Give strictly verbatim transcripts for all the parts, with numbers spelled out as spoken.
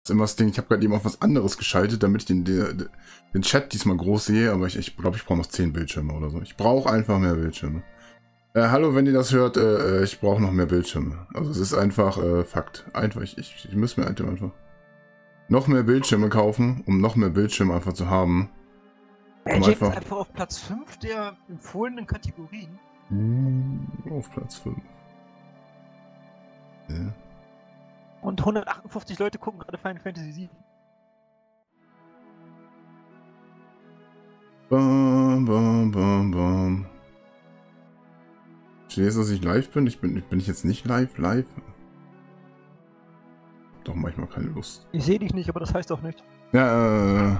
ist immer das Ding, ich habe gerade eben auf was anderes geschaltet, damit ich den, den, den Chat diesmal groß sehe, aber ich glaube, ich, glaub, ich brauche noch zehn Bildschirme oder so. Ich brauche einfach mehr Bildschirme. Äh, hallo, wenn ihr das hört, äh, ich brauche noch mehr Bildschirme. Also es ist einfach äh, Fakt. Einfach, ich, ich, ich muss mir einfach noch mehr Bildschirme kaufen, um noch mehr Bildschirme einfach zu haben. Um Jack einfach ist einfach auf Platz fünf der empfohlenen Kategorien. Hm, auf Platz fünf. Ja. Und hundertachtundfünfzig Leute gucken gerade Final Fantasy sieben. Bam, bam, bam, bam. Stehst du, dass ich live bin? Ich bin, bin ich jetzt nicht live, live? Doch manchmal keine Lust. Ich sehe dich nicht, aber das heißt auch nicht. Ja, äh.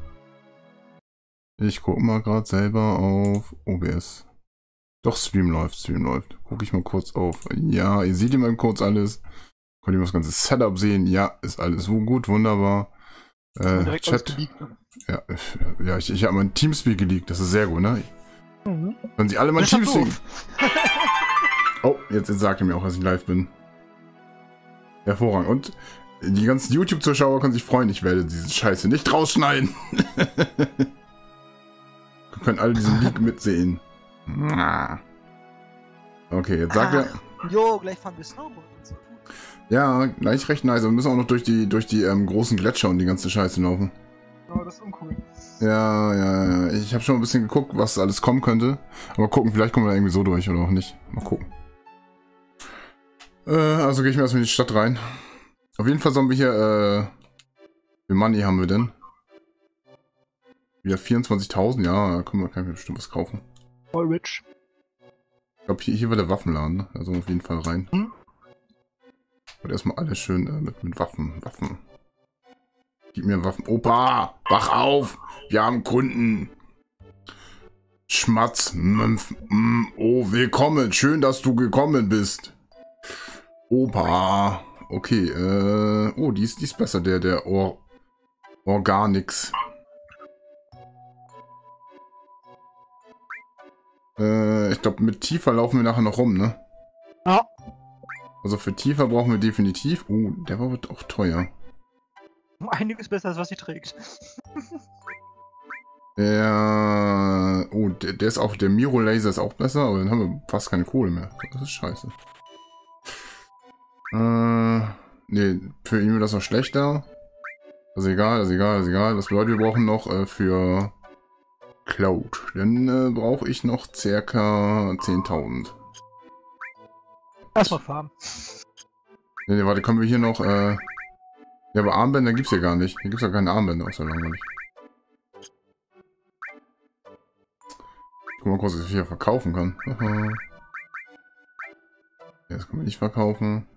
Ich gucke mal gerade selber auf O B S. Doch, Stream läuft, Stream läuft. Gucke ich mal kurz auf. Ja, ihr seht immer kurz alles. Könnt ihr mal das ganze Setup sehen? Ja, ist alles so gut, wunderbar. Äh, Chat. Ja, ja, ich, ich habe mein Teamspeak geleakt, das ist sehr gut, ne? Mhm. Können Sie alle mein Teamspeak. Oh, jetzt, jetzt sagt ihr mir auch, dass ich live bin. Hervorragend. Und die ganzen YouTube-Zuschauer können sich freuen, ich werde diese Scheiße nicht rausschneiden. Wir können alle diesen Leak mitsehen. Okay, jetzt sagt er. Jo, gleich fahren wir Snowboard. Ja, gleich recht nice. Wir müssen auch noch durch die, durch die ähm, großen Gletscher und die ganze Scheiße laufen. Oh, das ist uncool. Ja, ja, ja. Ich habe schon ein bisschen geguckt, was alles kommen könnte. Aber gucken, vielleicht kommen wir da irgendwie so durch oder auch nicht. Mal gucken. Äh, also gehe ich mir erstmal in die Stadt rein. Auf jeden Fall sollen wir hier, äh... wie viel Money haben wir denn? Wieder vierundzwanzigtausend, ja, da können wir, können wir bestimmt was kaufen. Voll rich. Ich glaube, hier, hier war der Waffenladen, ne? Da sollen wir auf jeden Fall rein. Hm? Und erstmal alles schön äh, mit, mit Waffen, Waffen. Gib mir Waffen. Opa, wach auf! Wir haben Kunden! Schmatz, Mmpf, mm, oh, willkommen, schön, dass du gekommen bist. Opa, okay, äh, oh, die ist, die ist besser, der, der Or Organix. Äh, ich glaube, mit Tiefer laufen wir nachher noch rum, ne? Ja. Also für Tiefer brauchen wir definitiv. Oh, der war auch teuer. Einiges besser, als was sie trägt. Ja. Oh, der, der ist auch. Der Miro Laser ist auch besser, aber dann haben wir fast keine Kohle mehr. Das ist scheiße. Äh. Ne, für ihn wird das noch schlechter. Also egal, also egal, also egal. Das bedeutet, wir brauchen noch äh, für Cloud. Dann äh, brauche ich noch circa zehntausend. Erstmal farmen. Ne, ne, warte, können wir hier noch. Äh, ja, aber Armbänder gibt es ja gar nicht. Hier gibt es ja keine Armbänder, außer langweilig. Ich guck mal kurz, was ich hier verkaufen kann. Aha. Ja, das können wir nicht verkaufen.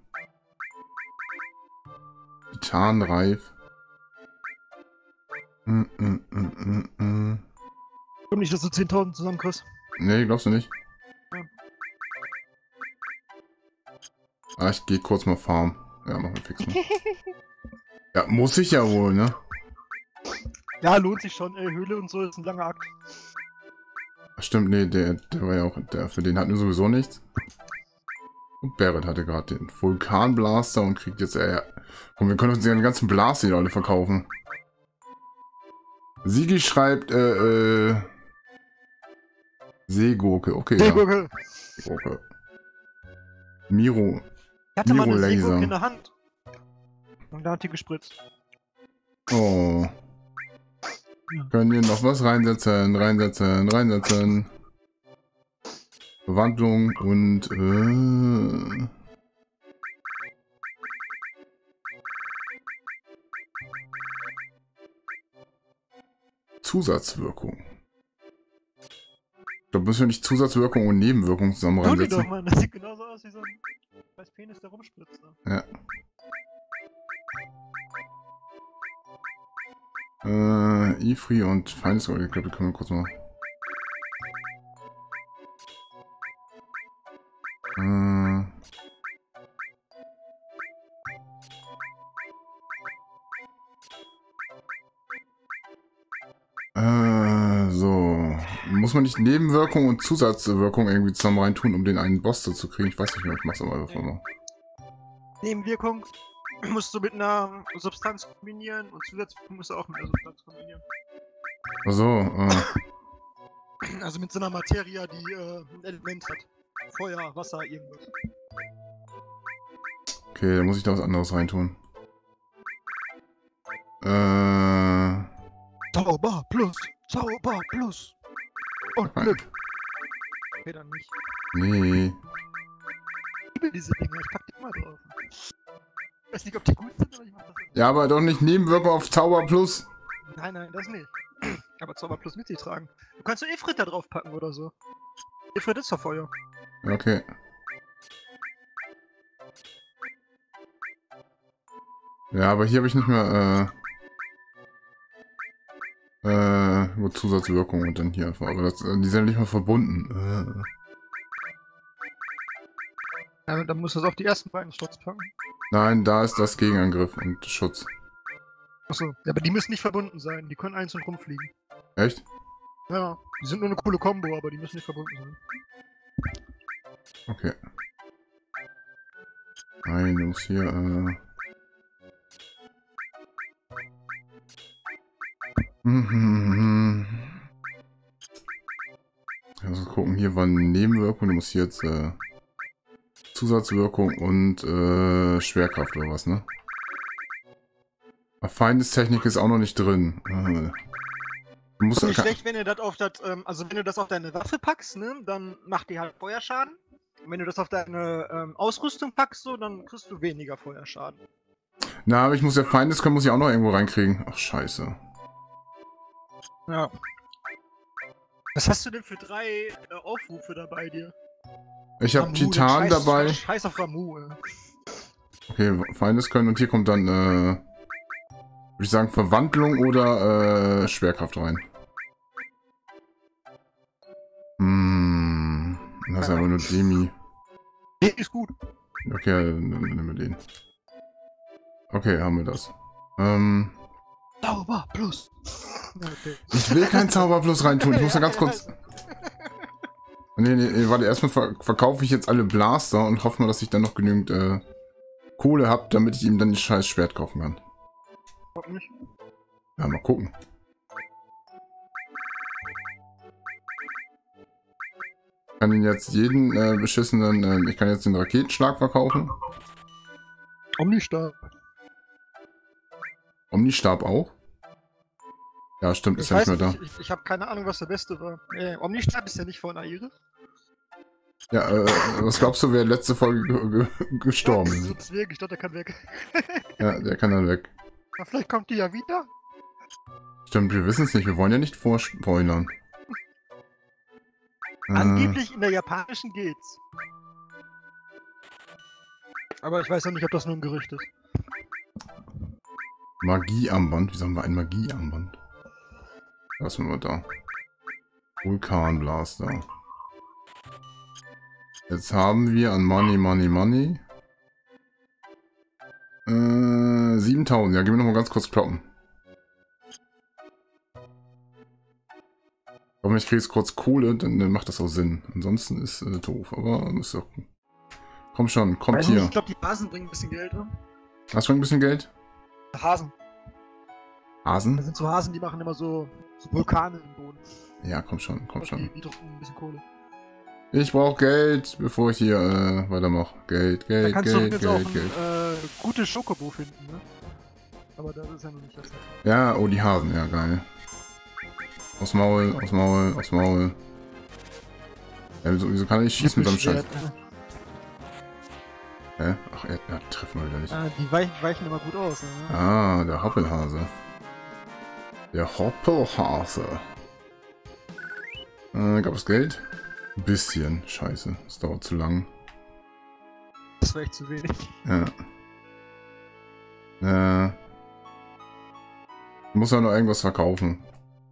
Titanreif. Mm, mm, mm, mm, mm. Ich glaube nicht, dass du zehntausend zusammenkriegst. Nee, glaubst du nicht? Ja. Ah, ich gehe kurz mal farmen. Ja, machen wir fix mal. Ja, muss ich ja wohl, ne? Ja, lohnt sich schon. Ey, Höhle und so ist ein langer Akt. Stimmt, nee, der, der war ja auch, der, für den hatten wir sowieso nichts. Und Barrett hatte gerade den Vulkanblaster und kriegt jetzt, äh, komm, wir können uns den ganzen Blaster hier alle verkaufen. Sigi schreibt, äh, äh, Seegurke, okay, Seegurke. ja. Seegurke. Miro. Ich hatte Miro mal eine Laser. Seegurke in der Hand. Und da hat die gespritzt. Oh. Ja. Können wir noch was reinsetzen, reinsetzen, reinsetzen. Verwandlung und, äh... Zusatzwirkung. Da müssen wir nicht Zusatzwirkung und Nebenwirkung zusammen reinsetzen. Doch, Mann. Das sieht genauso aus wie so ein scheiß Penis, der rumspritzt. Ne? Ja. Äh, Ifri und feines Gold. Ich glaube, die können wir kurz mal... Äh... Äh, so. Muss man nicht Nebenwirkung und Zusatzwirkung irgendwie zusammen reintun, um den einen Boss zu kriegen? Ich weiß nicht mehr, ich mach's aber einfach mal. Nebenwirkung, musst du mit einer Substanz kombinieren und zusätzlich musst du auch mit einer Substanz kombinieren. Achso, äh. Also mit so einer Materie, die äh, ein Element hat. Feuer, Wasser, irgendwas. Okay, da muss ich da was anderes reintun. Äh. Zauber plus! Zauber plus! Und Nein. Glück! Okay, dann nicht. Nee. Ich liebe diese Dinge, ich pack die immer drauf. Ich weiß nicht, ob die gut sind, aber ich mach das immer. Ja, aber doch nicht Nebenwirkung auf Zauber Plus. Nein, nein, das nicht. Aber Zauber plus mit sich tragen. Du kannst so Ifrit da drauf packen oder so. Ifrit ist doch Feuer. Okay. Ja, aber hier habe ich nicht mehr, äh, äh, nur Zusatzwirkung und dann hier einfach. Aber das, die sind nicht mehr verbunden. Äh. Ja, dann musst du es auf die ersten beiden Slots packen. Nein, da ist das Gegenangriff und Schutz. Achso, ja, aber die müssen nicht verbunden sein. Die können einzeln rumfliegen. Echt? Ja, die sind nur eine coole Combo, aber die müssen nicht verbunden sein. Okay. Nein, du musst hier, äh... Mhm. Also gucken, hier war eine Nebenwirkung, du musst hier jetzt, äh... Zusatzwirkung und, äh, Schwerkraft oder was, ne? Aber Feindestechnik ist auch noch nicht drin. Äh. Du musst Ist nicht schlecht, wenn du das auf das, ähm, also wenn du das auf deine Waffe packst, ne, dann macht die halt Feuerschaden. Und wenn du das auf deine ähm, Ausrüstung packst, so, dann kriegst du weniger Feuerschaden. Na, aber ich muss ja Feindeskönnen muss ich auch noch irgendwo reinkriegen. Ach, scheiße. Ja. Was hast du denn für drei äh, Aufrufe da bei dir? Ich habe Ramu, Titan scheiß, dabei. Scheiß auf Ramu, ey. Okay, Feindeskönnen und hier kommt dann, äh... würde ich sagen, Verwandlung oder, äh, Schwerkraft rein. Hm... Das ist aber nur Demi. Nee, ist gut. Okay, dann nehmen wir den. Okay, haben wir das. Ähm... Zauber plus. Okay. Ich will kein Zauber plus reintun. Ich muss da ganz kurz... Nee, nee, nee, warte, erstmal ver verkaufe ich jetzt alle Blaster und hoffe mal, dass ich dann noch genügend, äh... Kohle habe, damit ich ihm dann das scheiß Schwert kaufen kann. Warum nicht? Ja, mal gucken. Ich kann ihn jetzt jeden äh, beschissenen... Äh, ich kann jetzt den Raketenschlag verkaufen. Omnistab. Omnistab auch? Ja, stimmt, ist Ich ja nicht weiß mehr nicht, da. ich, ich habe keine Ahnung, was der beste war. Äh, Omnistab ist ja nicht von Aerith. Ja, äh, was glaubst du, wer letzte Folge ge ge gestorben ist? Deswegen, ich dachte, der kann weg. Ja, der kann dann weg. Na, vielleicht kommt die ja wieder. Stimmt, wir wissen es nicht. Wir wollen ja nicht vorspoilern. Äh, Angeblich in der japanischen geht's. Aber ich weiß ja nicht, ob das nur ein Gerücht ist. Magiearmband. Wieso haben wir ein Magiearmband? Lassen wir da. Vulkanblaster. Jetzt haben wir an Money, Money, Money. Äh, siebentausend. Ja, gehen wir nochmal ganz kurz kloppen. Hoffentlich kriege ich kurz Kohle, dann, dann macht das auch Sinn. Ansonsten ist äh, doof, aber ist doch... Komm schon, kommt Weiß hier. nicht, ich glaube, die Hasen bringen ein bisschen Geld, ne? Hast du ein bisschen Geld? Hasen. Das Hasen? sind so Hasen, die machen immer so, so Vulkane im Boden. Ja, komm schon, komm schon. Die, die drucken ein bisschen Kohle. Ich brauche Geld, bevor ich hier äh, weitermache. Geld, Da Geld, kannst du Geld, jetzt Geld, auch Geld. ein äh, gutes Schokobo finden, ne? Aber das ist ja noch nicht das. Ja, oh, die Hasen, ja, geil. Aus Maul, aus Maul, aus Maul. Ja, wieso, wieso kann ich schießen mit so einem Scheiß? Ne? Hä? Ach, er, ja, treffen wir wieder nicht. Ah, die weichen, weichen immer gut aus, ne? Ah, der Hoppelhase. Der Hoppelhase. Äh, gab es Geld? Ein bisschen. Scheiße, das dauert zu lang. Das war echt zu wenig. Ja. Äh. Ich muss ja noch irgendwas verkaufen.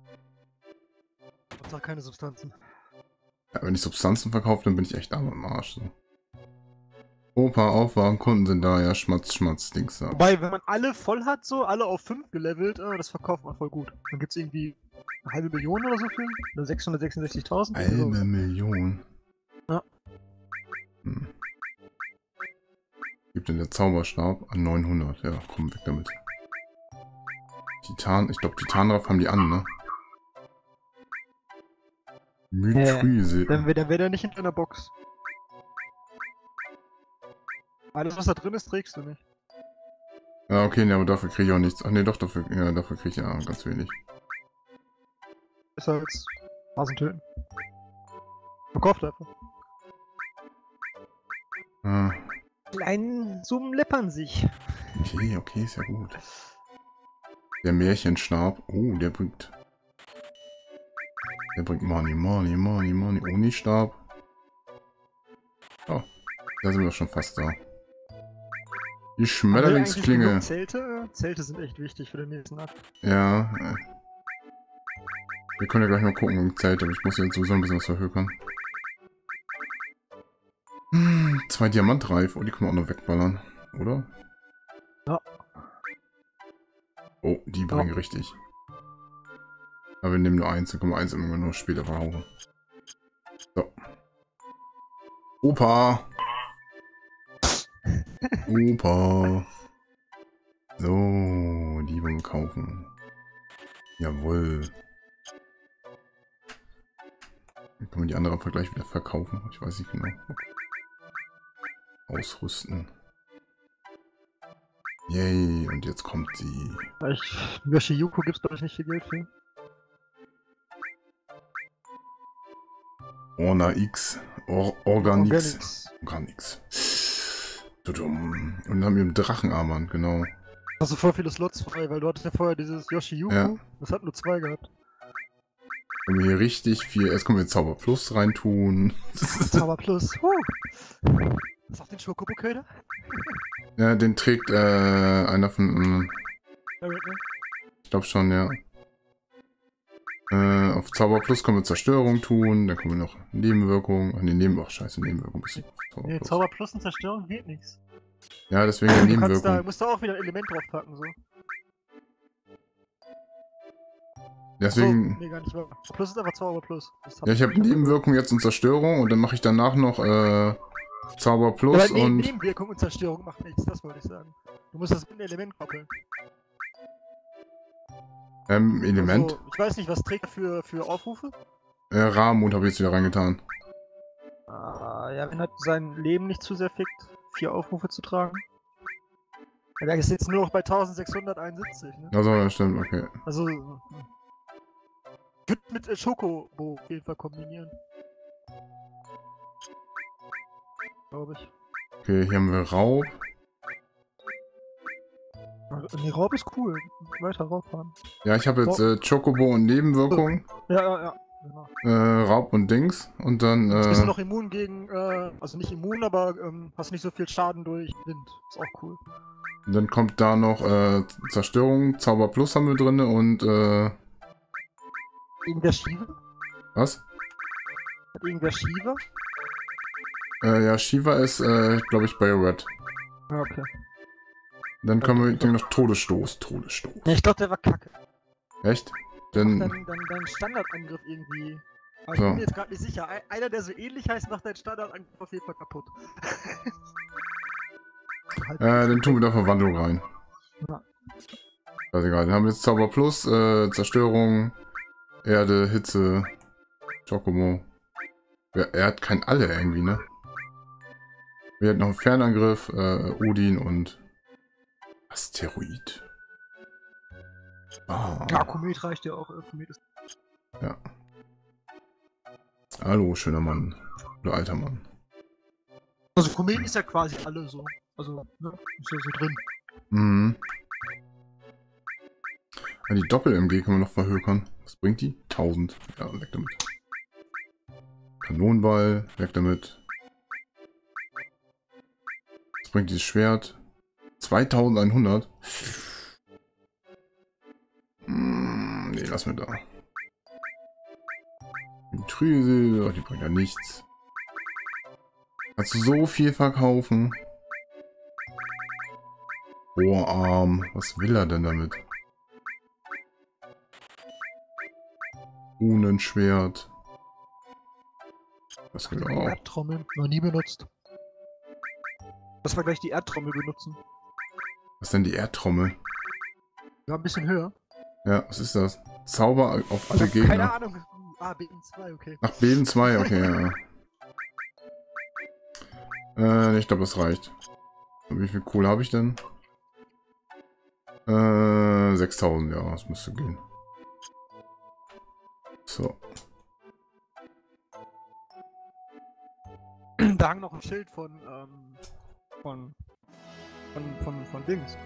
Ich hab keine Substanzen. Ja, wenn ich Substanzen verkaufe, dann bin ich echt arm am Arsch. So. Opa, Aufwachen, Kunden sind da, ja, Schmatz, Schmatz, Dings da. Wobei, wenn man alle voll hat, so, alle auf fünf gelevelt, äh, das verkauft man voll gut. Dann gibt's irgendwie eine halbe Million oder so für? Oder sechshundertsechsundsechzigtausend? Halbe Million. Ja. Hm. Gibt gibt denn der Zauberstab? An neunhundert. Ja, komm, weg damit. Titan, ich glaube, Titanraff haben die an, ne? Mythrese. Dann wäre dann wär der nicht in deiner Box. Alles, was da drin ist, trägst du nicht. Ja, okay, ne, aber dafür kriege ich auch nichts. Ach ne, doch, dafür, ja, dafür kriege ich ja ganz wenig. Besser als Hasen töten. Verkauft einfach. Ah, Kleinen Summen läppern sich. okay, okay, ist ja gut. Der Märchenstab. Oh, der bringt... Der bringt Money, Money, Money, Money. Unistab. Oh, da sind wir schon fast da. Die Schmetterlingsklinge. Zelte? Zelte sind echt wichtig für den nächsten Akt. Ja. Äh. Wir können ja gleich mal gucken im Zelt, aber ich muss jetzt sowieso ein bisschen was verhökern. Hm, zwei Diamantreif. Oh, die können wir auch noch wegballern, oder? Ja. Oh, die bringen Ja. richtig. Aber wir nehmen nur eins, dann können wir eins immer nur später verhauen. So. Opa! Opa! So, die wollen wir kaufen. Jawohl. Dann können wir die andere einfach gleich wieder verkaufen. Ich weiß nicht genau. Ausrüsten. Yay, und jetzt kommt sie. Ich, Yoshiyuko gibt's glaube ich nicht viel Geld für. Orna X. Or Organix. Organics. Organix. Tudum. Und dann haben wir einen Drachenarmband, genau. Hast du voll viele Slots frei, weil du hattest ja vorher dieses Yoshiyuko. Ja. Das hat nur zwei gehabt. Können wir hier richtig viel. Erst können wir Zauber Plus reintun. Zauber Plus. Huh. Was auf den Schokobo-Köder? Ja, den trägt äh, einer von. Ja, ne? Ich glaube schon, ja. Äh, auf Zauber Plus können wir Zerstörung tun. Dann können wir noch Nebenwirkungen. Ach nee, Neben oh, scheiße, Nebenwirkung. Bisschen Zauber Nee, Plus. Zauber Plus und Zerstörung geht nichts. Ja, deswegen Du kannst da, Nebenwirkung. musst da auch wieder ein Element draufpacken, so. Deswegen. So, nee, gar nicht wahr. Plus ist einfach Zauber Plus. Das Ja, ich habe Nebenwirkung jetzt und Zerstörung und dann mache ich danach noch äh, Zauber Ja, Plus aber nee, und. Nebenwirkung und Zerstörung macht nichts, das wollte ich sagen. Du musst das mit einem Element koppeln. Ähm, Element. Also, ich weiß nicht, was trägt er für, für Aufrufe? Äh, Rahmenmut habe ich jetzt wieder reingetan. Ah, ja, wenn er sein Leben nicht zu sehr fickt, vier Aufrufe zu tragen. Ja, der ist jetzt nur noch bei eintausendsechshunderteinundsiebzig, ne? Also, ja, stimmt, okay. Also, ich würde mit äh, Schokobo auf jeden Fall kombinieren. Glaube ich. Okay, hier haben wir Raub. Nee, Raub ist cool. Weiter Raub fahren. Ja, ich habe jetzt äh, Chocobo und Nebenwirkung. Ja, ja, ja. Genau. Äh, Raub und Dings. Und dann. Jetzt bist du Äh, noch immun gegen, äh, also nicht immun, aber ähm, hast nicht so viel Schaden durch Wind. Ist auch cool. dann kommt da noch äh, Zerstörung. Zauber Plus haben wir drin und. Äh, Irgendwer Shiva? was? Hat irgendwer Shiva? Äh, ja, Shiva ist, äh, glaube ich, bei Red. Ja, okay. Dann können wir den noch Todesstoß. Todesstoß. Ja, ich glaube, der war kacke. Echt? Dann, Denn. dann, dann dein Standardangriff irgendwie. Aber ich So. bin mir jetzt gerade nicht sicher. Ein- Einer, der so ähnlich heißt, macht deinen Standardangriff auf jeden Fall kaputt. Halt Äh, dann tun wir da Verwandlung rein. Ja. Also egal, dann haben wir jetzt Zauber Plus, äh, Zerstörung, Erde, Hitze, Chocobo. Ja, er hat kein Alle irgendwie, ne? Wir hatten noch einen Fernangriff, äh, Odin und Asteroid. Ah. Ja, Komet reicht ja auch. äh, Komet ist Ja. Hallo, schöner Mann. Oder alter Mann. also Komet ist ja quasi alle so. Also, ne? Ist ja so drin. Mhm. Ja, die Doppel-M G können wir noch verhökern. Was bringt die? tausend. Ja, weg damit. Kanonenball, weg damit. Was bringt dieses Schwert? zweitausendeinhundert. Hm, nee, lass mir da. Die Trüsel, oh, die bringt ja nichts. Kannst du so viel verkaufen? Ohrarm, was will er denn damit? Runenschwert. Das geht auch. Trommeln. Noch nie benutzt. Dass wir gleich die Erdtrommel benutzen. Was ist denn die Erdtrommel? Ja, ein bisschen höher. Ja, was ist das? Zauber auf alle Ich hab Gegner. keine Ahnung. Ah, B M zwei, okay. Ach, Beben zwei, okay, ja. Äh, ich glaube, das reicht. Wie viel Kohle habe ich denn? Äh, sechstausend, ja, das müsste gehen. So. Da hang noch ein Schild von, ähm, von, von, von, von Dings.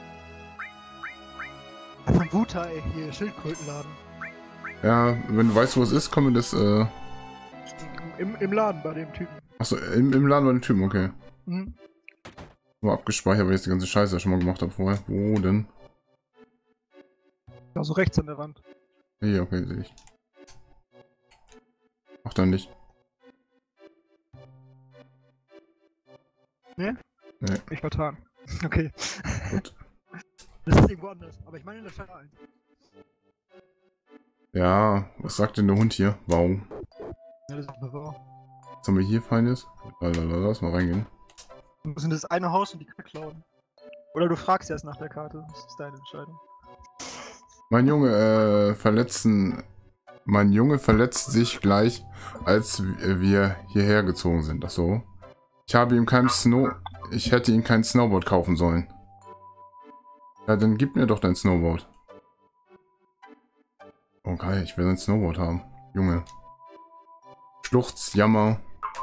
Ja, von Wutai, hier, Schildkrötenladen. Ja, wenn du weißt, wo es ist, kommen wir das, äh... Im, Im Laden bei dem Typen. Achso, im, im Laden bei den Typen, okay. Mhm. War abgespeichert, weil ich die ganze Scheiße schon mal gemacht habe vorher. Wo denn? Da so rechts an der Wand. Hier, okay, sehe ich. Ach, dann nicht. Ne? Nee. Ich vertan. Okay. Gut. Das ist irgendwo anders. Aber ich meine in der Stadt ein. Ja, was sagt denn der Hund hier? Wow. Ja, das ist wahr. Was haben wir hier Feines? Lalala, lass mal reingehen. Wir müssen das eine Haus und die Karte klauen. Oder du fragst erst nach der Karte. Das ist deine Entscheidung. Mein Junge, äh, verletzten... Mein Junge verletzt sich gleich, als wir hierher gezogen sind. Ach so. Ich habe ihm kein Snow... Ich hätte ihm kein Snowboard kaufen sollen. Ja, dann gib mir doch dein Snowboard. Oh geil, ich will ein Snowboard haben. Junge. Schluchz, Jammer.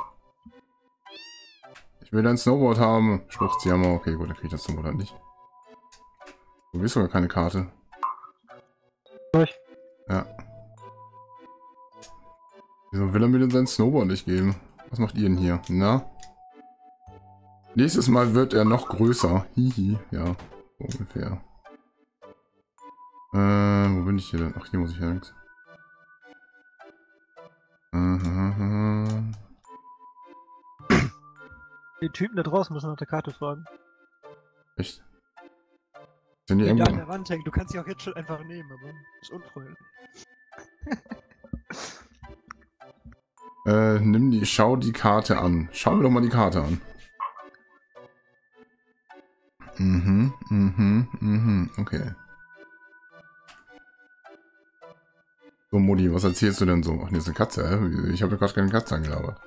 Ich will ein Snowboard haben. Schluchz, Jammer. Okay, gut, dann krieg ich das Snowboard halt nicht. Du willst sogar keine Karte. Durch. Ja. Wieso will er mir denn sein Snowboard nicht geben? Was macht ihr denn hier? Na? Nächstes Mal wird er noch größer. Hihi, ja. So ungefähr. Äh, wo bin ich hier denn? Ach, hier muss ich ja nichts. Die Typen da draußen müssen nach der Karte fragen. Echt? Sind die Die da an irgendwo? der Wand hängt. Du kannst sie auch jetzt schon einfach nehmen, aber ist unfreundlich. Äh, nimm die, schau die Karte an. Schau mir doch mal die Karte an. Mhm, mhm, mhm, okay. So, Mutti, was erzählst du denn so? Ach, nee, ist eine Katze, hä? Ich habe ja gerade keine Katze angelabert.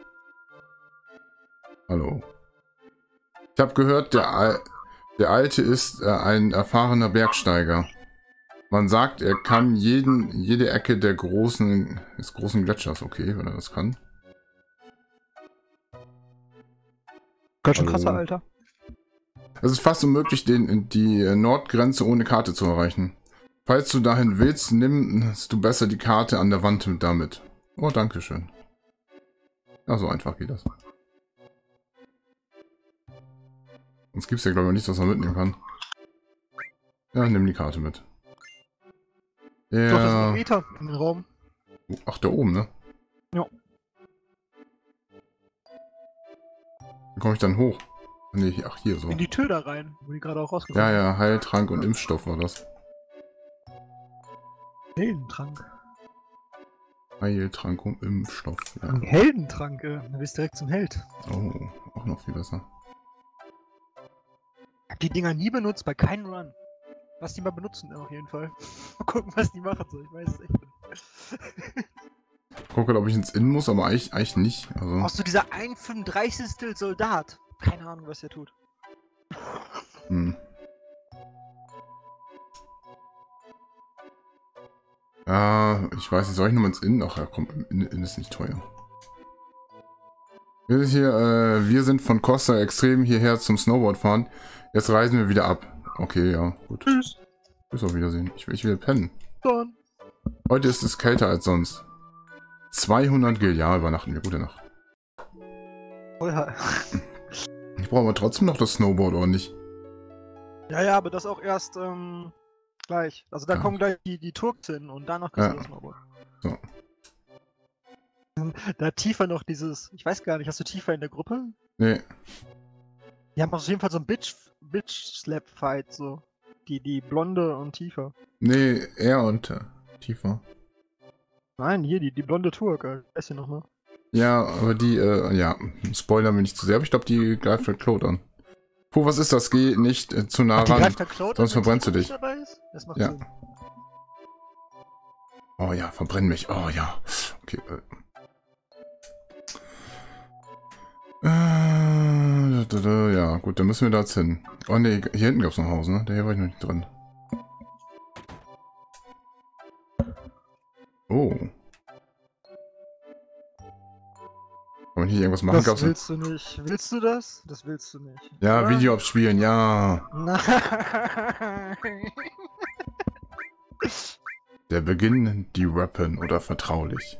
Hallo. Ich habe gehört, der, Al der Alte ist äh, ein erfahrener Bergsteiger. Man sagt, er kann jeden, jede Ecke der großen, des großen Gletschers. Okay, wenn er das kann. Ganz schön Hallo. krasser, Alter. Es ist fast unmöglich, den, die Nordgrenze ohne Karte zu erreichen. Falls du dahin willst, nimmst du besser die Karte an der Wand mit damit. Oh, danke schön. Ja, so einfach geht das. Sonst gibt es ja, glaube ich, nichts, was man mitnehmen kann. Ja, nimm die Karte mit. Ja. Doch, das ist ein Meter in den Raum. Ach, da oben, ne? Ja. Wie komme ich dann hoch? Nee, ach, hier so. In die Tür da rein, wo die gerade auch rausgekommen Ja, ja, Heiltrank und Impfstoff war das. Heldentrank. Heiltrank und Impfstoff, ja. Ein Heldentrank, äh, du bist direkt zum Held. Oh, auch noch viel besser. Ich hab die Dinger nie benutzt, bei keinem Run. Lass die mal benutzen, auf jeden Fall. Mal gucken, was die machen soll, ich weiß es echt nicht. Ich gucke, ob ich ins Innen muss, aber eigentlich, eigentlich nicht. Also. Brauchst du dieser ein fünfunddreißigstel Soldat? Keine Ahnung, was der tut. Hm. Ja, ich weiß nicht, soll ich nochmal ins Innen? Ach ja, komm, Innen, Innen ist nicht teuer. Wir sind hier, äh, wir sind von Costa Extrem hierher zum Snowboard fahren. Jetzt reisen wir wieder ab. Okay, ja, gut. Tschüss. Bis auf Wiedersehen. Ich, ich will pennen. Dann. Heute ist es kälter als sonst. zweihundert Gil, ja, übernachten wir. Gute Nacht. Oh ja. Ich brauche aber trotzdem noch das Snowboard, oder nicht? Ja, ja, aber das auch erst, ähm, gleich. Also da Ja. kommen gleich die, die Turks hin und danach kriegst Ja. du das Snowboard. So. Da hat Tifa noch dieses, ich weiß gar nicht, hast du Tifa in der Gruppe? Nee. Die haben auf jeden Fall so ein Bitch, Bitch-Slap-Fight, so. Die, die Blonde und Tifa. Nee, er und äh, Tifa. Nein, hier, die, die blonde Turk, äh, weißt du nochmal? Ja, aber die, äh, ja, spoilern wir nicht zu sehr, aber ich glaube, die greift halt Claude an. Puh, was ist das? Geh nicht äh, zu nah Ach, die ran, greift dann Cloud sonst an, wenn verbrennst du Timo dich. nicht dabei ist? Das macht Ja. Sinn. Oh ja, verbrenn mich. Oh ja. Okay. Äh, da, da, da, ja, gut, dann müssen wir da jetzt hin. Oh ne, hier hinten gab es noch ein Haus, ne? Da hier war ich noch nicht drin. Oh. Kann man hier irgendwas machen? Das Gab's willst du nicht. Willst du das? Das willst du nicht. ja, oder? Video abspielen, ja. Nein. Der Beginn, die Rappen oder vertraulich.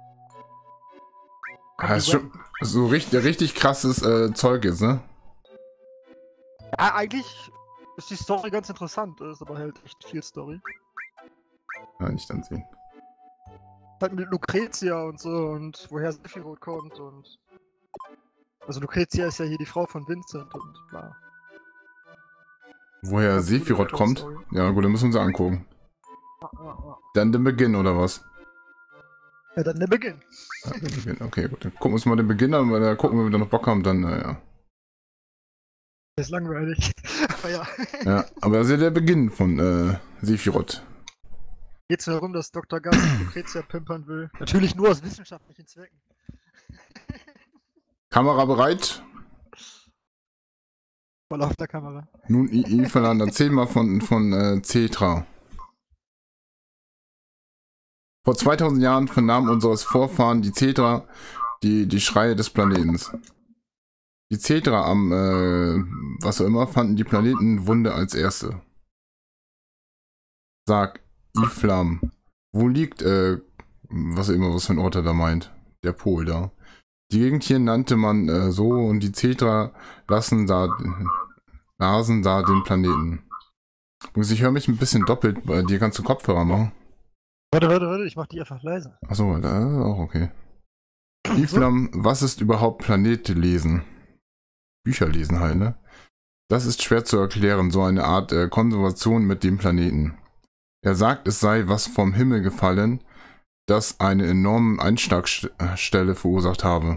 Komm, Ah, die ist schon so richtig, richtig krasses äh, Zeug jetzt, ne? Ja, eigentlich ist die Story ganz interessant, ist aber halt echt viel Story. Ja, nicht dann sehen. Halt mit Lucretia und so und woher Sephiroth kommt und. Also Lucretia ist ja hier die Frau von Vincent und bla. Woher Ganz gute Sephiroth kommt? Story. Ja, gut, dann müssen wir uns angucken. Ja, ja, ja. Dann den Beginn, oder was? Ja, dann der Beginn. Ja, der Beginn. Okay, gut. Dann gucken wir uns mal den Beginn an, weil da gucken wir, wenn wir noch Bock haben, dann, naja. Das ist langweilig. Aber ja. Ja, aber das ist ja der Beginn von äh, Sephiroth. Geht's darum, dass Doktor Gas Lucretia pimpern will? Natürlich nur aus wissenschaftlichen Zwecken. Kamera bereit? Voll auf der Kamera. Nun, Ivan, erzähl mal von, von äh, Cetra. Vor zweitausend Jahren vernahmen unseres Vorfahren die Cetra die, die Schreie des Planetens. Die Cetra am, äh, was auch immer, fanden die Planetenwunde als erste. Sag, Iflam, wo liegt, äh, was auch immer, was für ein Ort er da meint? Der Pol da. Die Gegend hier nannte man äh, so und die Cetra lassen da, lasen da den Planeten. Ich höre mich ein bisschen doppelt, bei dir kannst du Kopfhörer machen. Warte, warte, warte, ich mach die einfach leise. Achso, da ist auch okay. Iflam, was ist überhaupt Planet lesen? Bücher lesen halt, ne? Das ist schwer zu erklären, so eine Art äh, Konservation mit dem Planeten. Er sagt, es sei was vom Himmel gefallen, das eine enorme Einschlagstelle verursacht habe.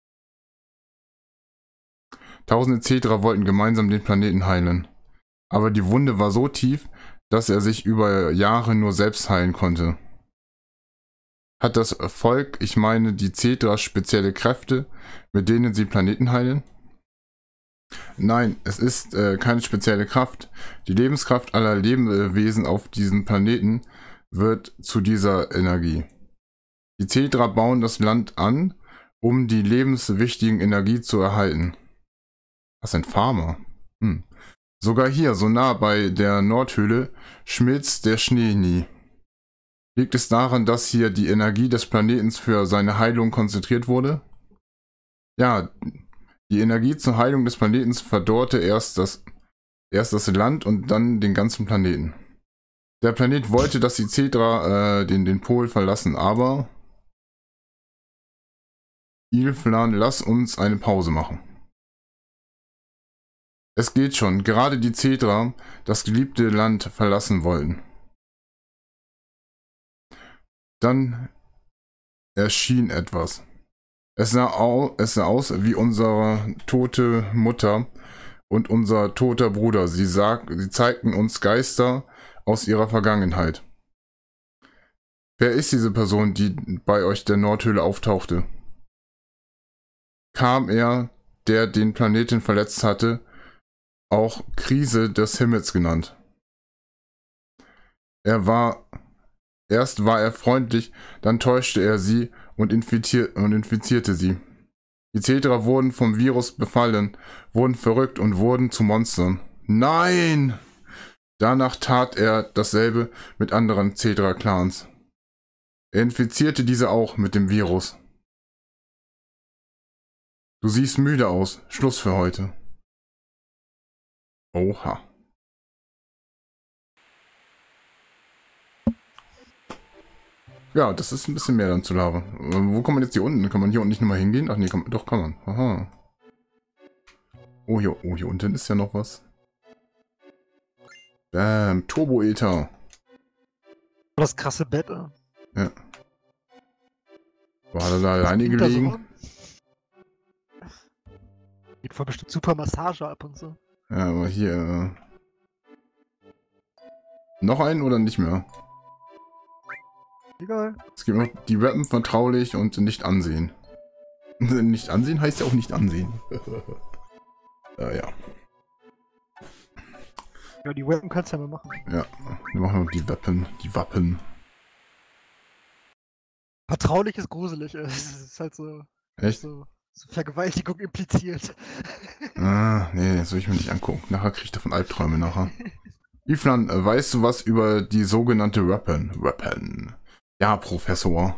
Tausende Cetra wollten gemeinsam den Planeten heilen. Aber die Wunde war so tief, dass er sich über Jahre nur selbst heilen konnte. Hat das Volk, ich meine die Cetra, spezielle Kräfte, mit denen sie Planeten heilen? Nein, es ist äh, keine spezielle Kraft. Die Lebenskraft aller Lebewesen auf diesem Planeten wird zu dieser Energie. Die Cetra bauen das Land an, um die lebenswichtigen Energie zu erhalten. Was ein Farmer. Hm. Sogar hier, so nah bei der Nordhöhle, schmilzt der Schnee nie. Liegt es daran, dass hier die Energie des Planetens für seine Heilung konzentriert wurde? Ja, die Energie zur Heilung des Planetens verdorrte erst das, erst das Land und dann den ganzen Planeten. Der Planet wollte, dass die Cetra äh, den, den Pol verlassen, aber... Ilflan, lass uns eine Pause machen. Es geht schon, gerade die Cetra, das geliebte Land, verlassen wollten. Dann erschien etwas. Es sah, au es sah aus wie unsere tote Mutter und unser toter Bruder. Sie, sag sie zeigten uns Geister aus ihrer Vergangenheit. Wer ist diese Person, die bei euch der Nordhöhle auftauchte? Kam er, der den Planeten verletzt hatte, auch Krise des Himmels genannt. Er war, erst war er freundlich, dann täuschte er sie und, infizier und infizierte sie. Die Cetra wurden vom Virus befallen, wurden verrückt und wurden zu Monstern. Nein! Danach tat er dasselbe mit anderen Cetra-Clans. Er infizierte diese auch mit dem Virus. Du siehst müde aus. Schluss für heute. Oha. Ja, das ist ein bisschen mehr dann zu Lava. Wo kann man jetzt hier unten? Kann man hier unten nicht nochmal hingehen? Ach nee, kann, doch kann man. Aha. Oh hier, oh, hier unten ist ja noch was. Bam, Turbo-Ether. Das krasse Bett, äh. Ja. War er da alleine gelegen? So? Geht voll bestimmt super Massage ab und so. Ja, aber hier... Äh, noch einen oder nicht mehr? Egal. Es gibt noch die Rappen vertraulich und nicht ansehen. Nicht ansehen heißt ja auch nicht ansehen. äh, ja. Ja, die Wappen kannst du ja mal machen. Ja, wir machen noch die Wappen. Die Wappen. Vertraulich ist gruselig. Es ist halt so... Echt? So, so Vergewaltigung impliziert. Ah, nee, das will ich mir nicht angucken. Nachher kriegt er von Albträume nachher. Iflan, äh, weißt du was über die sogenannte Wappen? Wappen. Ja, Professor.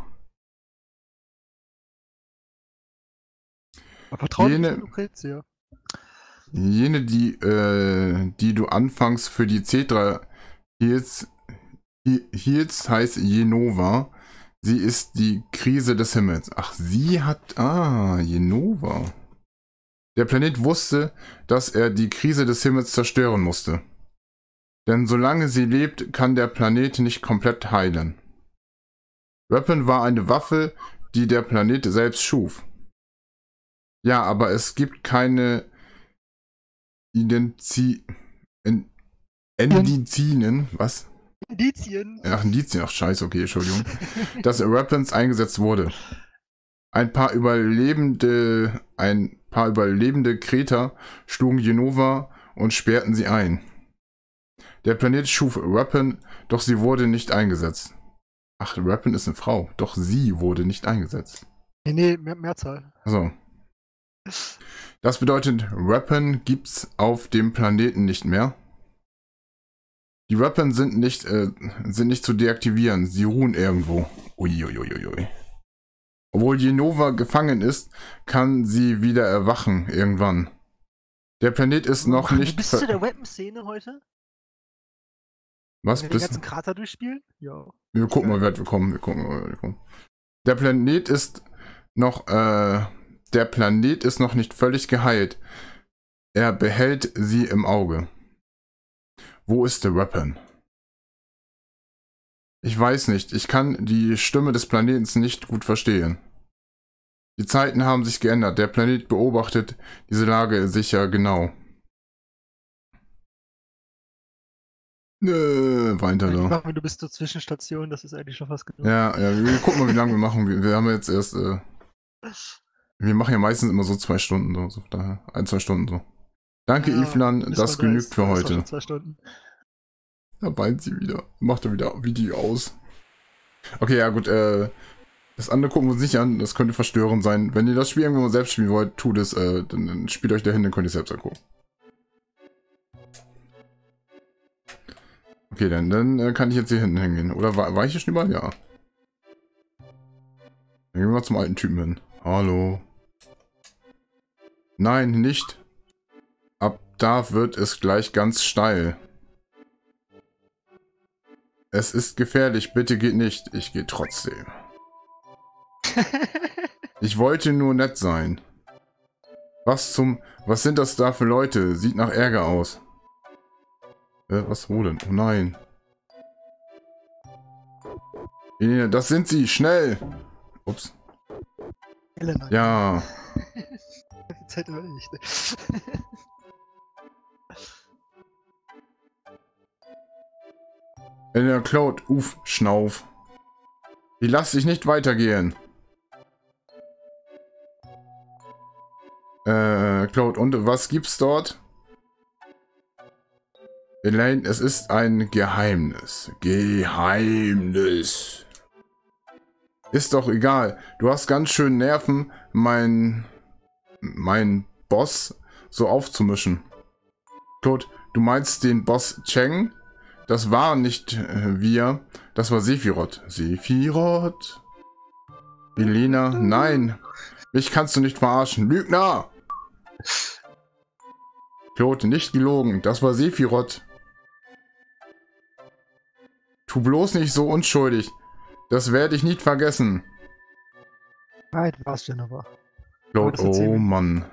Aber vertraulich Jene- ist Lucretia. Jene, die, äh, die du anfangs für die C drei hieltst, hi- hieltst, heißt Jenova. Sie ist die Krise des Himmels. Ach, sie hat... Ah, Jenova. Der Planet wusste, dass er die Krise des Himmels zerstören musste. Denn solange sie lebt, kann der Planet nicht komplett heilen. Weapon war eine Waffe, die der Planet selbst schuf. Ja, aber es gibt keine Identi... In, Indizien, was? Indizien. Ach, Indizien, ach scheiße, okay, Entschuldigung. Dass Weapons eingesetzt wurde. Ein paar Überlebende, ein paar überlebende Kreter schlugen Jenova und sperrten sie ein. Der Planet schuf Weapon, doch sie wurde nicht eingesetzt. Ach, Weapon ist eine Frau, doch sie wurde nicht eingesetzt. Nee, nee, Mehr Mehrzahl. Also. Das bedeutet, Weapon gibt's auf dem Planeten nicht mehr. Die Weapon sind nicht, äh, sind nicht zu deaktivieren, sie ruhen irgendwo. Uiuiuiui. Obwohl Jenova gefangen ist, kann sie wieder erwachen irgendwann. Der Planet ist noch Ach, nicht... Bist du der Weapon-Szene heute? Was Wenn wir den bist ganzen Krater durchspielen? Ja. Wir gucken mal, wie weit wir kommen. Wir gucken mal, wie weit wir kommen. Der Planet ist noch, äh, der Planet ist noch nicht völlig geheilt. Er behält sie im Auge. Wo ist der Weapon? Ich weiß nicht. Ich kann die Stimme des Planeten nicht gut verstehen. Die Zeiten haben sich geändert. Der Planet beobachtet diese Lage sicher genau. Nö, weiter da. Machen wir, du bist zur Zwischenstation, das ist eigentlich schon fast genug. Ja, ja, wir gucken mal, wie lange wir machen. Wir, wir haben jetzt erst, äh, wir machen ja meistens immer so zwei Stunden, so, so daher. Ein, zwei Stunden so. Danke, Ja, Iflan, bis das man da genügt ist, für das war heute. schon zwei Stunden. Da weint sie wieder. Macht er wieder Video aus. Okay, ja gut, äh, das andere gucken wir uns nicht an, das könnte verstörend sein. Wenn ihr das Spiel irgendwann mal selbst spielen wollt, tut es, äh, dann, dann spielt euch dahin, dann könnt ihr es selbst angucken. Okay, dann, dann äh, kann ich jetzt hier hinten hingehen. Oder war, war ich hier schon überall? Ja. Dann gehen wir mal zum alten Typen hin. Hallo. Nein, nicht. Ab da wird es gleich ganz steil. Es ist gefährlich, bitte geht nicht. Ich gehe trotzdem. Ich wollte nur nett sein. Was zum... Was sind das da für Leute? Sieht nach Ärger aus. Äh, was wo denn? Oh nein. Elena, das sind sie. Schnell. Ups. Elena. Ja. Die Zeit immer nicht. Elena Cloud. Uff, Schnauf. Ich lass dich nicht weitergehen. Äh, Cloud, und was gibt's dort? Elaine, es ist ein Geheimnis. Geheimnis. Ist doch egal. Du hast ganz schön Nerven, mein... mein Boss so aufzumischen. Claude, du meinst den Boss Cheng? Das war nicht äh, wir. Das war Sephiroth. Sephiroth? Elena, nein. Mich kannst du nicht verarschen. Lügner! Claude, nicht gelogen. Das war Sephiroth. Tu bloß nicht so unschuldig. Das werde ich nicht vergessen. Nein, du warst Jennifer. Claude, das erzähl oh mir. Mann.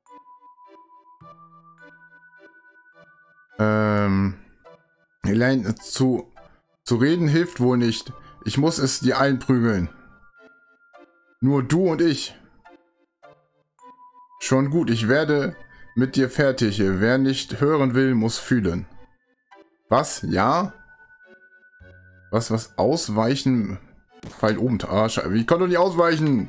Ähm. Elaine, zu, zu reden hilft wohl nicht. Ich muss es dir einprügeln. Nur du und ich. Schon gut, ich werde mit dir fertig. Wer nicht hören will, muss fühlen. Was? Ja? Was, was? Ausweichen? Pfeil oben. Ah, Scheiße. Ich konnte doch nicht ausweichen.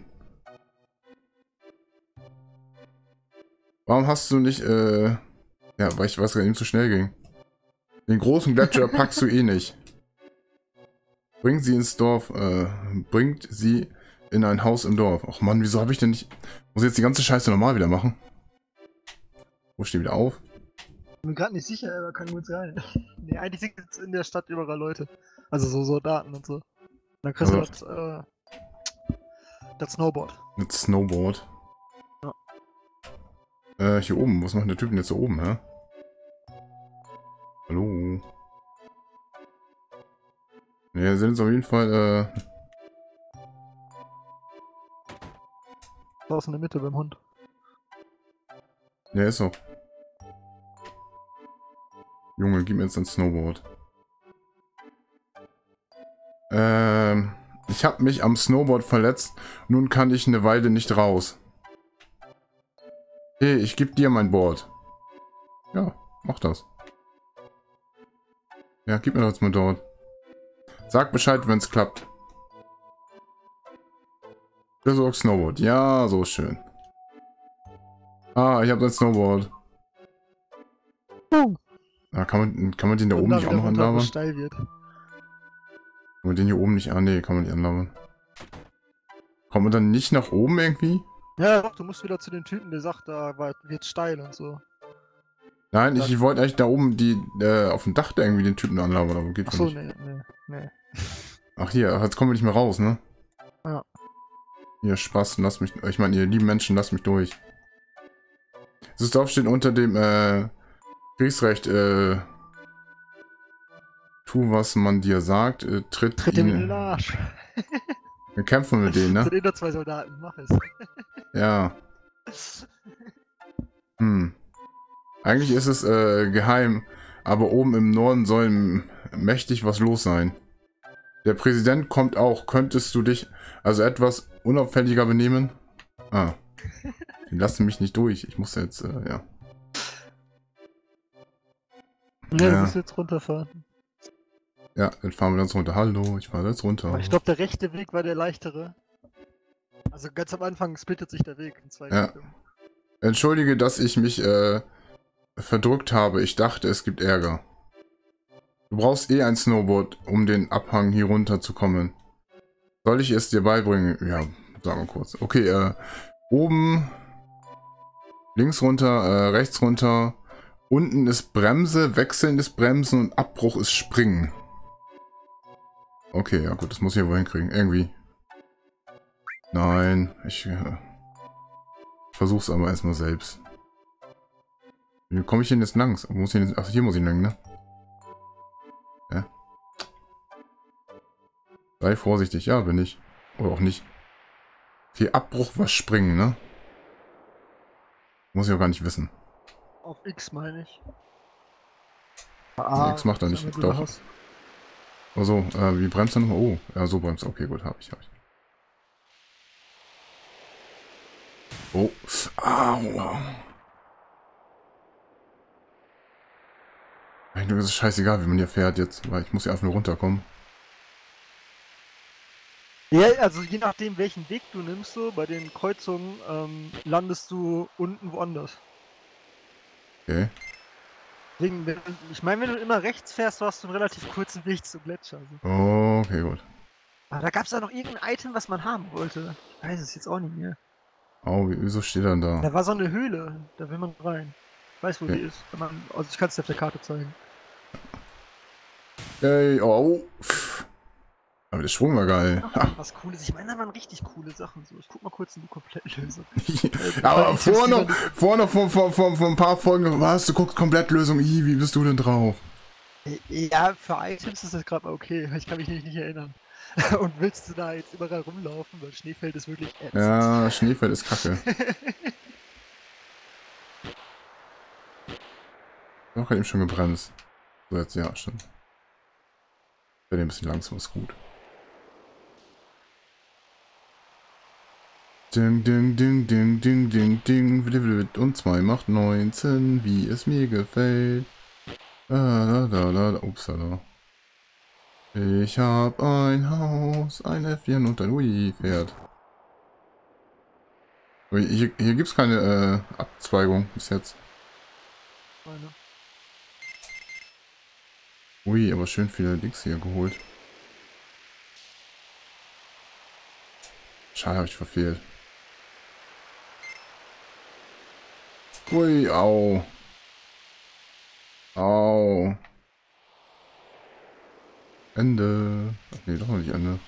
Warum hast du nicht, äh... Ja, weil ich weiß, dass es ihm zu schnell ging. Den großen Gletscher packst du eh nicht. Bringt sie ins Dorf, äh... Bringt sie in ein Haus im Dorf. Och Mann, wieso habe ich denn nicht... Muss ich jetzt die ganze Scheiße normal wieder machen? Wo steht wieder auf? Ich bin gerade nicht sicher, aber kann gut sein. Nee, eigentlich sind jetzt in der Stadt überall Leute. Also so Soldaten und so. Und dann kriegst du das, äh, das Snowboard. Mit Snowboard. Ja. Äh, hier oben. Was macht der Typ denn jetzt da oben, hä? Hallo? Ne, wir sind jetzt auf jeden Fall, äh... Da ist in der Mitte beim Hund. Ja, ist so. Junge, gib mir jetzt ein Snowboard. Ähm... Ich habe mich am Snowboard verletzt. Nun kann ich eine Weile nicht raus. Hey, ich gebe dir mein Board. Ja, mach das. Ja, gib mir das mal dort. Sag Bescheid, wenn es klappt. Besorg Snowboard. Ja, so schön. Ah, ich habe ein Snowboard. Oh. Ja, kann man, kann man den da oben nicht auch noch anlabern? Steil wird. Kann man den hier oben nicht an? Nee, kann man nicht anlabern. Kommt man dann nicht nach oben irgendwie? Ja, doch, du musst wieder zu den Typen, der sagt, da wird steil und so. Nein, ich, ich wollte eigentlich da oben die, äh, auf dem Dach da irgendwie den Typen anlabern, aber geht Ach so, nicht. nee, nee, nee. Ach hier, jetzt kommen wir nicht mehr raus, ne? Ja. Hier, Spaß, lass mich, ich meine, ihr lieben Menschen, lasst mich durch. Das Dorf steht unter dem, äh, Kriegsrecht, äh, tu, was man dir sagt, äh, tritt, Tritt ihm in den Arsch. Wir kämpfen mit denen, ne? Das sind eh nur zwei Soldaten, mach es. Ja. Hm. Eigentlich ist es, äh, geheim, aber oben im Norden soll mächtig was los sein. Der Präsident kommt auch. Könntest du dich also etwas unauffälliger benehmen? Ah. Die lassen mich nicht durch. Ich muss jetzt, äh, ja. Ne, Ja. du musst jetzt runterfahren. Ja, dann fahren wir jetzt runter. Hallo, ich fahre jetzt runter. Aber ich glaube, der rechte Weg war der leichtere. Also ganz am Anfang splittet sich der Weg in zwei Ja. Richtungen. Entschuldige, dass ich mich, äh, verdrückt habe. Ich dachte, es gibt Ärger. Du brauchst eh ein Snowboard, um den Abhang hier runter zu kommen. Soll ich es dir beibringen? Ja, sagen wir kurz. Okay, äh, oben, links runter, äh, rechts runter. Unten ist Bremse, Wechseln ist Bremsen und Abbruch ist Springen. Okay, ja gut, das muss ich ja wohl hinkriegen. Irgendwie. Nein, ich äh, versuch's aber erstmal selbst. Wie komme ich denn jetzt langs? Muss ich jetzt, ach, hier muss ich lang, ne? Ja. Sei vorsichtig, ja, bin ich. Oder auch nicht. Okay, Abbruch war Springen, ne? Muss ich auch gar nicht wissen. Auf X meine ich. Ah, X macht er nicht, doch. Hast. Also, äh, wie bremst er nochmal? Oh, ja, so bremst. Okay, gut, habe ich, habe ich. Oh. Au. Eigentlich ist es scheißegal, wie man hier fährt jetzt, weil ich muss ja einfach nur runterkommen. Ja, also je nachdem, welchen Weg du nimmst, so bei den Kreuzungen, ähm, landest du unten woanders. Okay. Deswegen, wenn, ich meine, wenn du immer rechts fährst, hast du einen relativ kurzen Weg zum Gletscher. So. Oh, okay, gut. Aber da gab es da noch irgendein Item, was man haben wollte. Ich weiß es jetzt auch nicht mehr. Oh, wieso steht er da? Da war so eine Höhle, da will man rein. Ich weiß, wo Okay. die ist. Wenn man, also ich kann es dir auf der Karte zeigen. Hey, oh. Aber der Schwung war geil. Ach, was Cooles. Ich meine, da waren richtig coole Sachen. So. Ich guck mal kurz in die Komplettlösung. Aber ich vor wüsste noch, nicht- vor noch vor, vor, vor, vor ein paar Folgen, was, du guckst Komplettlösung, Ih, wie bist du denn drauf? Ja, für Items ist das gerade mal okay. Ich kann mich nicht, nicht erinnern. Und willst du da jetzt überall rumlaufen? Weil Schneefeld ist wirklich ätzend. Ja, Schneefeld ist kacke. Ich hab eben schon gebremst. So, jetzt, ja, stimmt. Ich bin ein bisschen langsam, ist gut. Ding, ding, ding, ding, ding, ding, ding. Und zwei macht neunzehn, wie es mir gefällt. Da, da, da, da. Upsala. Ich hab ein Haus, ein Äffchen und ein Ui-Pferd. Hier, hier gibt es keine äh, Abzweigung bis jetzt. Meine. Ui, aber schön viele Dings hier geholt. Schade, habe ich verfehlt. Ui, au. Au. Ende. Ach nee, doch noch nicht Ende.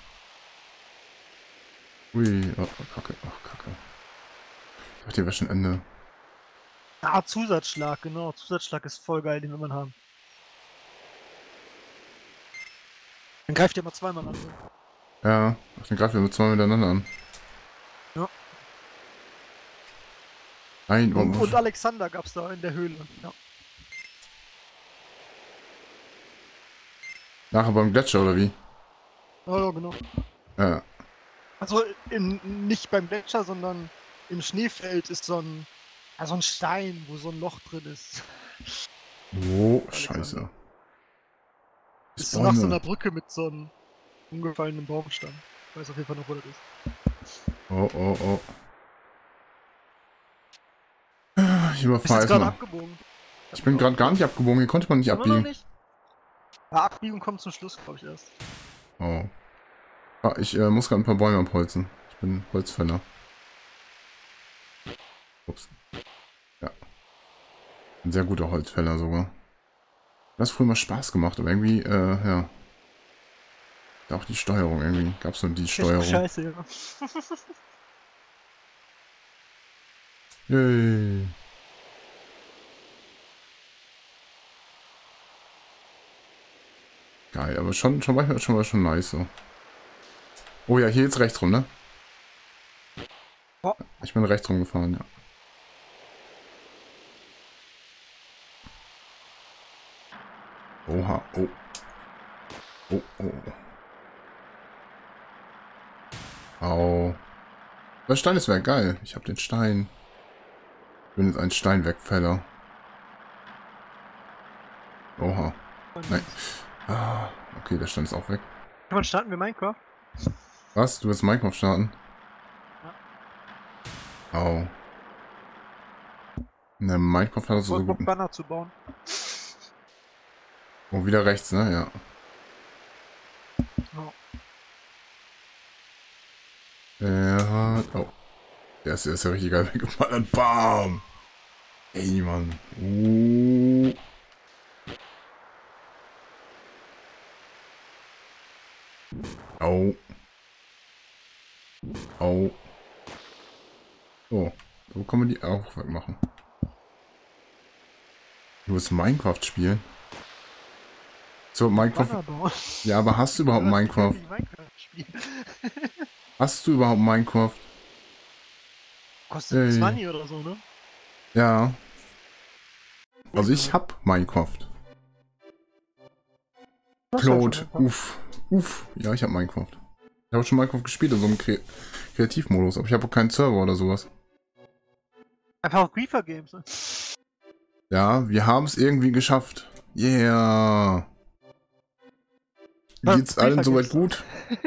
Ui, oh, Kacke, ach Kacke. Ich dachte, hier wäre schon Ende. Ah, Zusatzschlag, genau. Zusatzschlag ist voll geil, den will man haben. Dann greift ihr mal zweimal an. So. Ja, ach, den greifen wir mit zwei miteinander an. Ja. Nein, Und, und Alexander gab's da in der Höhle. Ja. Nachher beim Gletscher, oder wie? Oh, ja, genau. Ja. Also in, nicht beim Gletscher, sondern im Schneefeld ist so ein, ja, so ein Stein, wo so ein Loch drin ist. Oh, scheiße. Ist nach so einer Brücke mit so einem umgefallenen Baumstamm. Ich weiß auf jeden Fall noch, wo das ist. Oh, oh, oh. Ich überfahre gerade mal. abgebogen. Ich bin gerade gar nicht abgebogen, hier konnte man nicht abbiegen. Nicht? Ja, Abbiegung kommt zum Schluss, glaube ich, erst. Oh. Ah, ich äh, muss gerade ein paar Bäume abholzen. Ich bin Holzfäller. Ups. Ja. Ein sehr guter Holzfäller sogar. Das hat früher mal Spaß gemacht, aber irgendwie, äh, ja. Auch die Steuerung irgendwie. Gab es nur die Steuerung. Scheiße, ja. Yay. Geil, aber schon, schon manchmal schon mal schon nice so. Oh ja, hier jetzt rechts rum, ne? Oh. Ich bin rechts rum gefahren, ja. Oha, oh. Oh, oh. Au. Das Stein ist wäre geil. Ich habe den Stein. Ich bin jetzt ein Steinwegfäller. Oha. Nein. Ah, okay, der Stein ist auch weg. Wann starten wir Minecraft? Was? Du willst Minecraft starten? Ja. Au. Ne, Minecraft hat so gut. Banner zu bauen. Oh, wieder rechts, ne? Ja. Oh. Der hat. Oh. Der ist, der ist ja richtig geil weggeballert. Bam! Ey, Mann. Uh. Au. Au. So. So kann man die auch wegmachen. Du willst Minecraft spielen? So, Minecraft. Ja, aber hast du überhaupt Minecraft? Hast du überhaupt Minecraft? Kostet zwanzig oder so, ne? Ja. Also ich hab Minecraft. Claude, uff. Uff. Ja, ich hab Minecraft. Ich habe schon Minecraft gespielt in so einem Kre Kreativmodus, aber ich habe auch keinen Server oder sowas. Einfach auf Griefer Games, ne? Ja, wir haben es irgendwie geschafft. Yeah. Geht's allen soweit gut?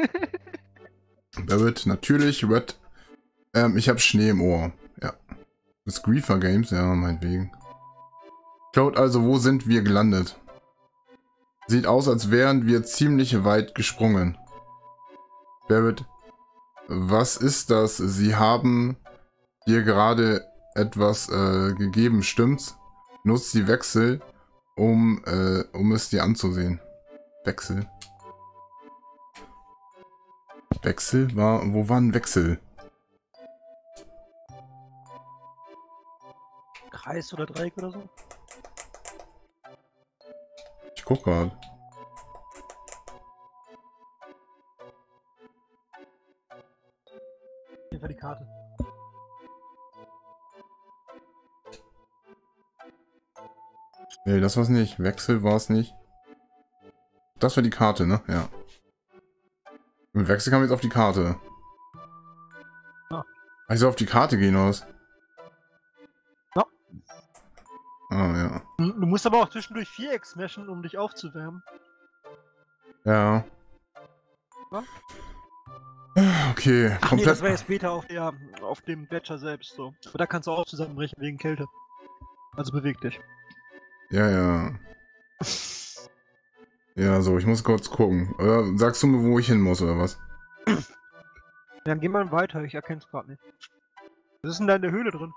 Da wird natürlich, wird, ähm, ich habe Schnee im Ohr. Ja. Das Griefer Games, ja, meinetwegen. Claude, also wo sind wir gelandet? Sieht aus, als wären wir ziemlich weit gesprungen. Barrett, was ist das? Sie haben dir gerade etwas äh, gegeben, stimmt's? Nutzt die Wechsel, um, äh, um es dir anzusehen. Wechsel. Wechsel war, wo war ein Wechsel? Kreis oder Dreieck oder so? Ich guck gerade. Hier war die Karte. Nee, das war's nicht. Wechsel war es nicht. Das war die Karte, ne? Ja. Mit Wechsel kam jetzt auf die Karte. Ja. Also auf die Karte gehen aus. Ja. Ah, ja. Du musst aber auch zwischendurch Viereck smashen, um dich aufzuwärmen. Ja. Was? Okay, Ach komplett. nee, das war ja später auf, der, auf dem Gletscher selbst so. Aber da kannst du auch zusammenbrechen wegen Kälte. Also beweg dich. Ja, ja. Ja, so, ich muss kurz gucken. Oder sagst du mir, wo ich hin muss, oder was? Dann geh mal weiter, ich erkenn's gerade nicht. Was ist denn da in der Höhle drin?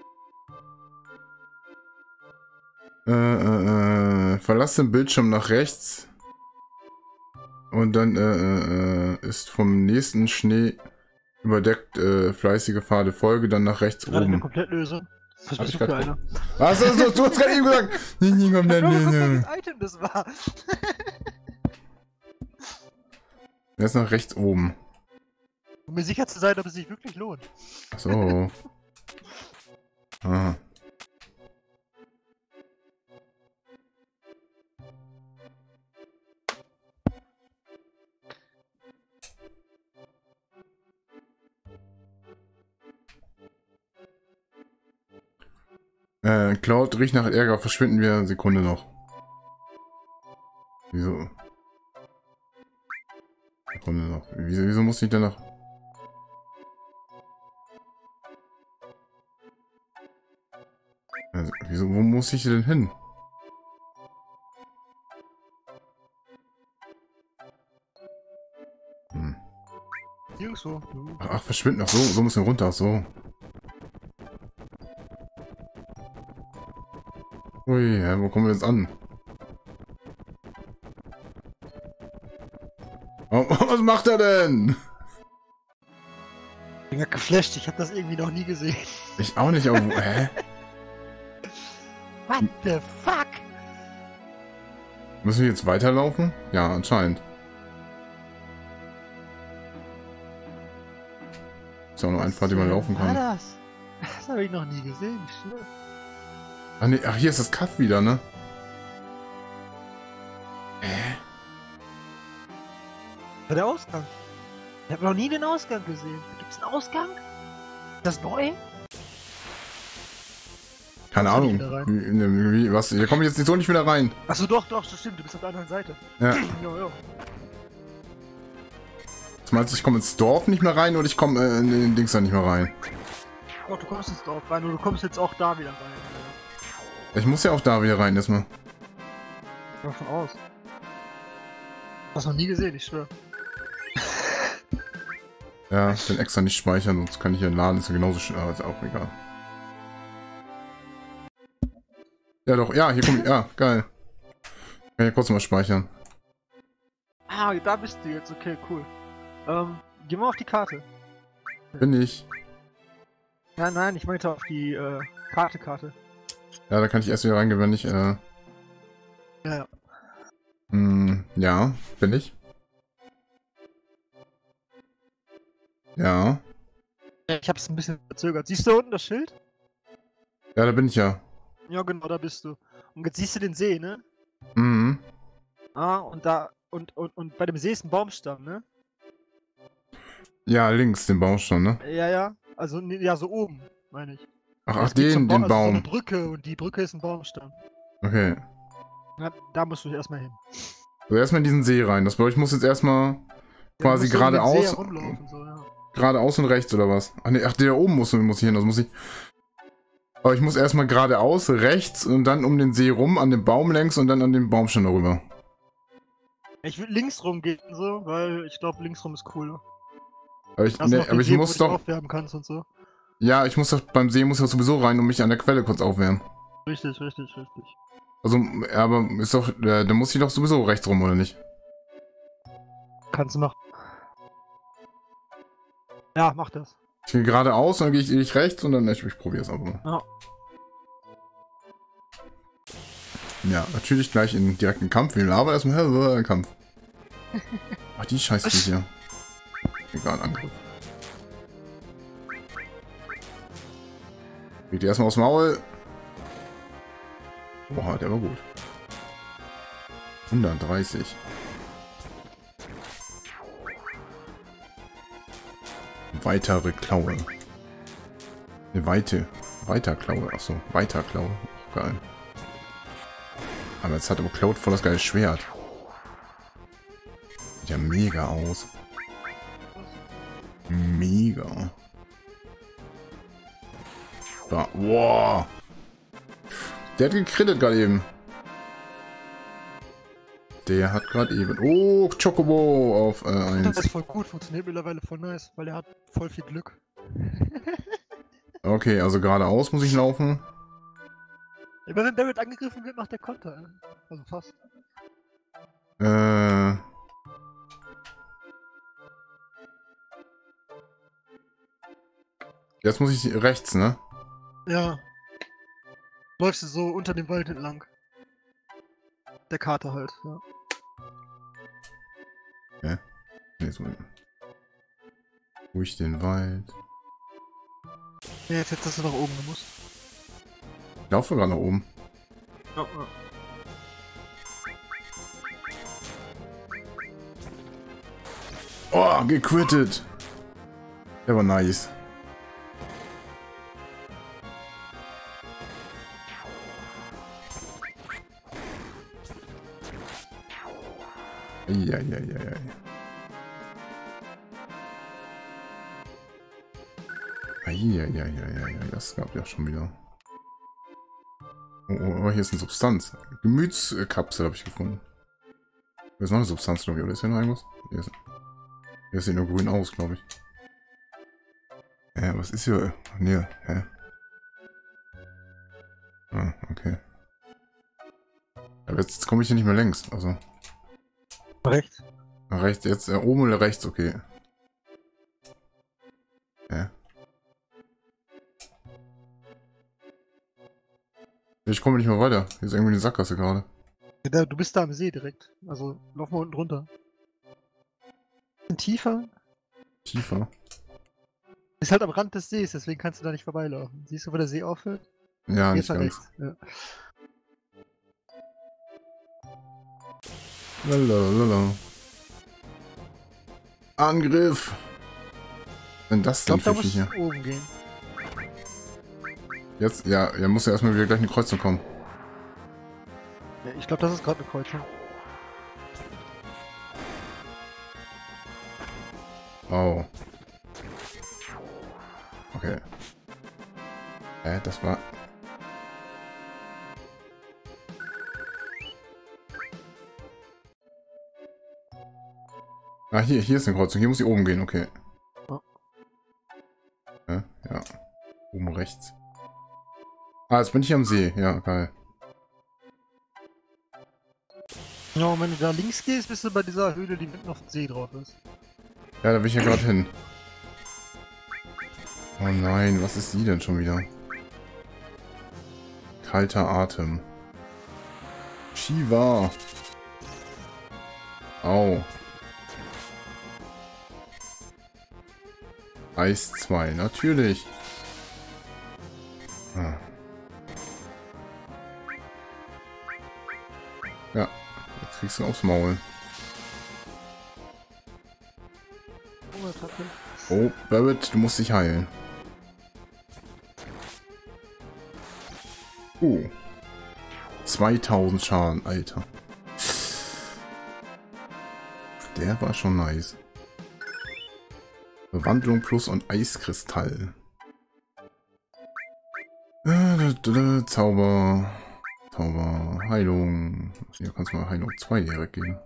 Äh, äh, äh, verlass den Bildschirm nach rechts. Und dann, äh, äh, äh, ist vom nächsten Schnee überdeckt, äh, fleißige Pfade Folge, dann nach rechts Gerade eine oben. Komplettlösung. Was Hab bist ich du für grad- einer? Was? Du, du, du hast gerade eben gesagt. Nie, nie, komm, Ich dann, glaube, nee, welches nee. Item das war. Er ist nach rechts oben. Um mir sicher zu sein, ob es sich wirklich lohnt. Ach so. Ah. Äh, Cloud riecht nach Ärger, verschwinden wir eine Sekunde noch. Wieso? Sekunde noch. Wieso, wieso muss ich denn noch? Also, wieso, wo muss ich denn hin? Hm. Nirgendwo. Ach, ach, verschwinden. Ach so, so muss ich runter. Ach so. Ui, ja, wo kommen wir jetzt an? Oh, was macht er denn? Ich bin ja geflasht, ich habe das irgendwie noch nie gesehen. Ich auch nicht, aber wo, hä? What the fuck? Müssen wir jetzt weiterlaufen? Ja, anscheinend. Ist ja auch nur ein Pfad, den man laufen Was war kann. das? Das habe ich noch nie gesehen, ich schwör. Ach nee, ach hier ist das Kaff wieder, ne? Äh? War der Ausgang? Ich habe noch nie den Ausgang gesehen. Gibt's einen Ausgang? Ist das neu? Keine Kommst du Ahnung. nicht wieder rein? Wie, ne, wie, was? Hier komme ich jetzt nicht so nicht wieder rein. Achso, doch, doch, das stimmt, du bist auf der anderen Seite. Ja. Jo, jo. Das meinst du, ich komme ins Dorf nicht mehr rein oder ich komme äh, in den Dings da nicht mehr rein? Doch, du kommst jetzt drauf rein und du kommst jetzt auch da wieder rein. Ich muss ja auch da wieder rein erstmal. Ich geh davon aus. Hast noch nie gesehen, ich schwör. Ja, ich will extra nicht speichern, sonst kann ich hier laden, ist ja genauso schön, aber ist auch egal. Ja doch, ja, hier komme ich, ja, geil. Kann ich kurz mal speichern. Ah, da bist du jetzt, okay, cool. Ähm, geh mal auf die Karte. Bin ich. Nein, nein, ich meinte auf die, äh, Karte, Karte. Ja, da kann ich erst wieder reingehen, wenn ich, äh... Ja, ja. Mh, ja, bin ich. Ja. Ich hab's ein bisschen verzögert. Siehst du unten das Schild? Ja, da bin ich ja. Ja, genau, da bist du. Und jetzt siehst du den See, ne? Mhm. Ah, und da, und, und, und bei dem See ist ein Baumstamm, ne? Ja, links, den Baumstamm, ne? Ja, ja. Also, ne, ja, so oben, meine ich. Ach, Es ach gibt so den, einen den also So eine Baum. Brücke und die Brücke ist ein Baumstamm. Okay. Ja, da musst du erstmal hin. So, erstmal in diesen See rein. Das bedeutet, ich muss jetzt erstmal quasi Ja, du musst so um den See geradeaus. herumlaufen, so, ja. Geradeaus und rechts oder was? Ach nee, ach, der da oben muss, muss ich hin. Das muss ich. Aber ich muss erstmal geradeaus, rechts und dann um den See rum, an den Baum längs und dann an den Baumstamm darüber. Ich würde links rum gehen, so, weil ich glaube, links rum ist cooler. Aber ich, Da hast nee, du noch den aber ich See, wo muss du dich doch. aufwärmen kannst und so. Ja, ich muss doch beim See muss ich doch sowieso rein und mich an der Quelle kurz aufwärmen. Richtig, richtig, richtig. Also, ja, aber ist doch. Äh, da muss ich doch sowieso rechts rum, oder nicht? Kannst du machen. Ja, mach das. Ich gehe geradeaus, dann gehe ich, geh ich rechts und dann. Ich, ich probiere es einfach mal. Ja. Ja, natürlich gleich in direkten Kampf. Wir labern erstmal. Äh, Kampf. Ach, die Scheiße hier. Egal, Angriff. Kriegt ihr erstmal aufs Maul. Boah, der war gut. hundertdreißig. Weitere Klaue. Eine Weite. Weiterklaue. Achso, Weiterklaue. Geil. Aber jetzt hat aber Cloud voll das geile Schwert. Sieht ja mega aus. Mega. Da. Wow. Der hat gekrittet gerade eben. Der hat gerade eben... Oh, Chocobo auf äh, eins. Das ist voll gut, funktioniert mittlerweile voll nice, weil er hat voll viel Glück. Okay, also geradeaus muss ich laufen. Immer wenn Barrett angegriffen wird, macht der Konter. Also fast. Äh... Jetzt muss ich rechts, ne? Ja. Läufst du so unter dem Wald entlang. Der Karte halt, ja. Ja. Nee, so. Durch den Wald. Ja, jetzt hättest du nach oben gemusst. Ich laufe gerade nach oben. Ja, ja. Oh, gequittet. Der war nice. Eieieiei. Eieieiei, das gab ja schon wieder. Oh, oh, oh, hier ist eine Substanz. Gemütskapsel habe ich gefunden. Hier ist noch eine Substanz, glaube ich, oder ist hier noch irgendwas? Hier ist, hier sieht nur grün aus, glaube ich. Äh, was ist hier? Nee, hä? Ah, okay. Aber jetzt, jetzt komme ich hier nicht mehr längs, also. Rechts. Rechts, jetzt, äh, oben oder rechts, okay. Hä? Ich komme nicht mehr weiter. Hier ist irgendwie eine Sackgasse gerade. Ja, du bist da am See direkt. Also lauf mal unten runter. Bisschen tiefer. Tiefer? Ist halt am Rand des Sees, deswegen kannst du da nicht vorbeilaufen. Siehst du, wo der See aufhört? Ja, Jetzt nicht nach ganz. rechts. Ja. Lalalala. Angriff! Wenn das Ich denn glaube, da für musst Viecher? du oben gehen. Jetzt, ja, er muss ja erstmal wieder gleich in die Kreuzung kommen. Ja, ich glaube, das ist gerade eine Kreuzung. Oh. Okay. Äh, das war... Ah, hier, hier ist eine Kreuzung. Hier muss ich oben gehen, okay. Oh. Ja, ja. Oben rechts. Ah, jetzt bin ich am See. Ja, geil. Ja, und wenn du da links gehst, bist du bei dieser Höhle, die mitten auf dem See drauf ist. Ja, da will ich ja gerade hin. Oh nein, was ist die denn schon wieder? Kalter Atem. Shiva. Au. Eis zwei, natürlich. Ah. Ja, jetzt kriegst du aufs Maul. Oh, Barrett, du musst dich heilen. Uh. zweitausend Schaden, Alter. Der war schon nice. Verwandlung plus und Eiskristall. Äh, Zauber. Zauber. Heilung. Hier kannst du mal Heilung zwei direkt geben.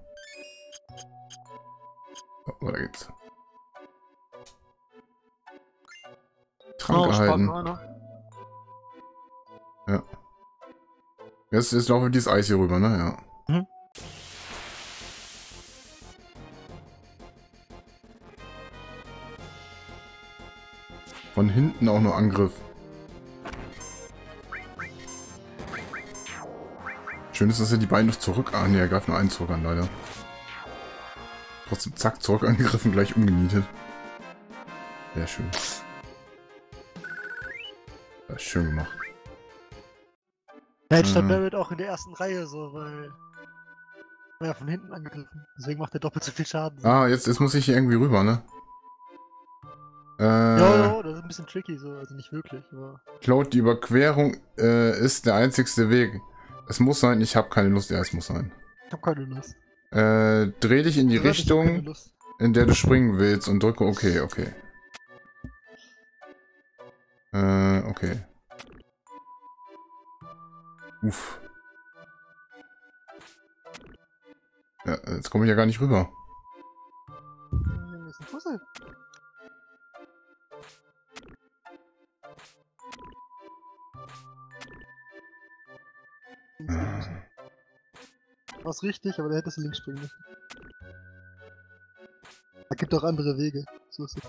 So, weiter geht's. Trank Oh, erhalten. Ja. Jetzt, jetzt laufen wir dieses Eis hier rüber, ne? Ja. Mhm. Von hinten auch nur Angriff. Schön ist, dass er die beiden noch zurück... Ah, ne, er greift nur einen zurück an, leider. Trotzdem, zack, zurück angegriffen, gleich umgenietet. Sehr schön. Das ist schön gemacht. Ja, jetzt stand Mhm. Barrett auch in der ersten Reihe so, weil... Ja, von hinten angegriffen. Deswegen macht er doppelt so viel Schaden. So. Ah, jetzt, jetzt muss ich hier irgendwie rüber, ne? Äh, Ja, ja, das ist ein bisschen tricky, so, also nicht wirklich, aber. Claude, die Überquerung äh, ist der einzigste Weg. Es muss sein, ich habe keine Lust. Ja, es muss sein. Ich hab keine Lust. Äh, dreh dich in die Ich hab keine Richtung, Lust. in der du springen willst und drücke okay, okay. Äh, okay. Uff. Ja, jetzt komme ich ja gar nicht rüber. Hier ist ein Puzzle. War's richtig, aber da hättest du links springen müssen. Da gibt auch andere Wege. So ist es.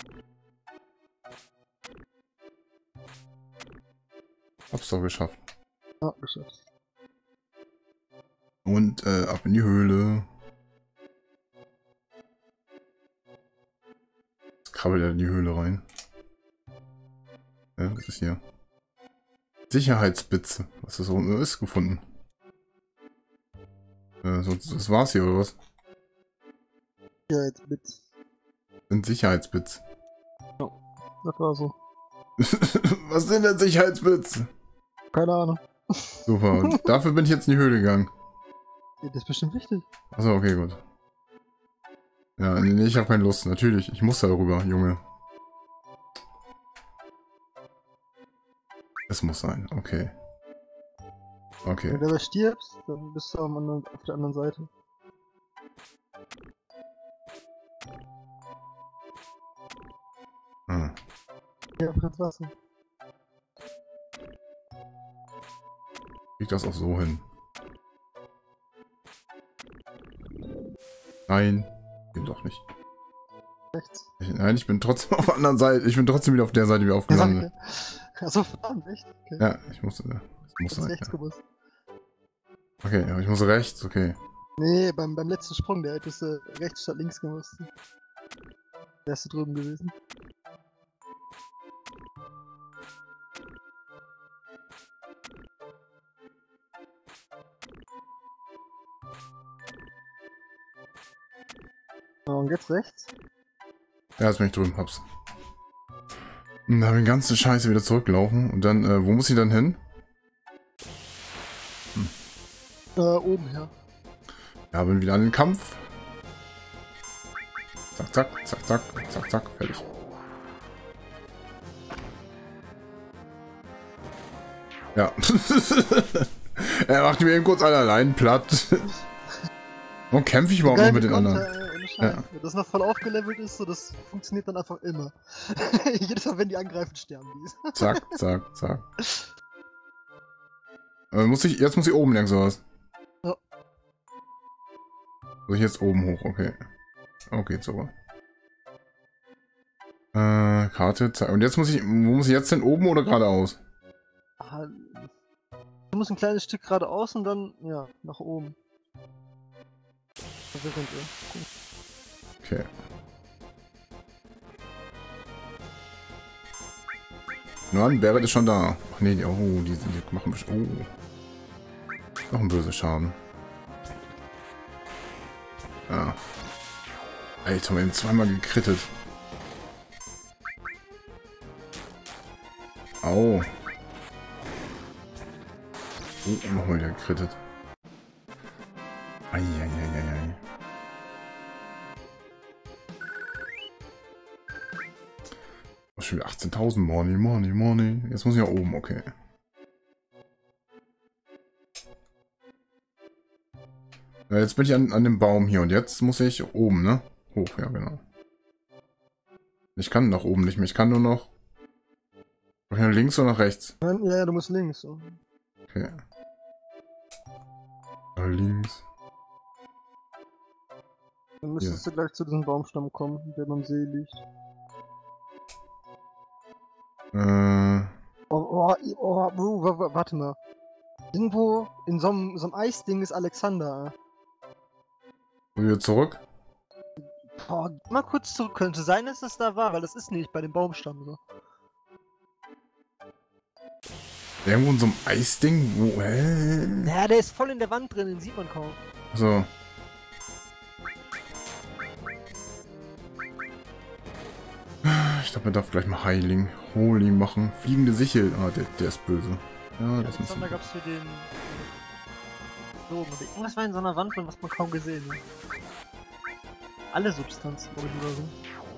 Hab's doch geschafft. Ja, geschafft. Und äh, ab in die Höhle. Jetzt krabbelt er in die Höhle rein. Ja, was ist hier? Sicherheitsbitze. Was das so ist, gefunden. Äh, so, das war's hier, oder was? Ja, jetzt mit. Sind Sicherheitsbits. Das war so. Was sind denn Sicherheitsbits? Keine Ahnung. Super, und dafür bin ich jetzt in die Höhle gegangen. Ja, das ist bestimmt wichtig. Achso, okay, gut. Ja, nee, nee, ich habe keine Lust. Natürlich, ich muss da rüber, Junge. Es muss sein, okay. Okay. Wenn du aber stirbst, dann bist du am anderen, auf der anderen Seite. Hm. Ja, ins Wasser. Krieg das auch so hin. Nein, geht doch nicht. Rechts. Ich, nein, ich bin trotzdem auf der anderen Seite. Ich bin trotzdem wieder auf der Seite wie aufgelandet. Achso, verdammt, echt? Okay. Ja, ich muss. Äh, ich muss Du hast sein. rechts Ja. gewusst. Okay, aber ich muss rechts, okay. Nee, beim, beim letzten Sprung, der hättest du rechts statt links gewusst. Wärst du drüben gewesen. So, und jetzt rechts? Ja, jetzt bin ich drüben, hab's. Und da habe ich den ganzen Scheiße wieder zurücklaufen. Und dann, äh, wo muss ich dann hin? Hm. Äh, oben her. Ja, bin wieder an den Kampf. Zack, zack, zack, zack, zack, zack, fertig. Ja. Er macht mir eben kurz alle allein platt. Warum kämpfe ich überhaupt noch mit den anderen? Ja. Wenn das noch voll aufgelevelt ist, so, das funktioniert dann einfach immer. Jedes Mal, wenn die angreifen, sterben die. Zack, zack, zack. Äh, muss ich, jetzt muss ich oben längs sowas. Ja. Muss ich jetzt oben hoch, okay. Okay, so. Äh, Karte, zack. Und jetzt muss ich, wo muss ich jetzt denn, oben oder geradeaus? Ah, du musst ein kleines Stück geradeaus und dann, ja, nach oben. Verwirrend, ja. Okay. Nein, Barret ist schon da. Ach nee, die, oh, die, die machen bestimmt. Oh. Noch ein böser Schaden. Ja. Alter, wir haben zweimal gekrittet. Au. Oh, nochmal wieder gekrittet. Eieieiei. Schon wieder achtzehntausend. Money, money, money. Jetzt muss ich nach oben, okay. Ja, jetzt bin ich an, an dem Baum hier und jetzt muss ich oben, ne? Hoch, ja, genau. Ich kann nach oben nicht mehr. Ich kann nur noch. Nach links oder nach rechts? Ja, ja, du musst links. So. Okay. Nach links. Dann müsstest Ja. du gleich zu diesem Baumstamm kommen, der beim See liegt. Äh. Oh, oh, oh, oh, w- warte mal. Irgendwo in so einem, so einem Eisding ist Alexander. Wieder zurück? Boah, geh mal kurz zurück. Könnte sein, dass es da war, weil das ist nicht bei dem Baumstamm so. Irgendwo in so einem Eisding? Wo? Hä? Ja, der ist voll in der Wand drin, den sieht man kaum. So. Ich glaube, er darf gleich mal Heiling. Holy machen. Fliegende Sichel. Ah, der, der ist böse. Ja, Ja, das den ist Sonder gab es für den... So, irgendwas war in so einer Wand drin, was man kaum gesehen hat. Alle Substanzen, glaube ich, oder so.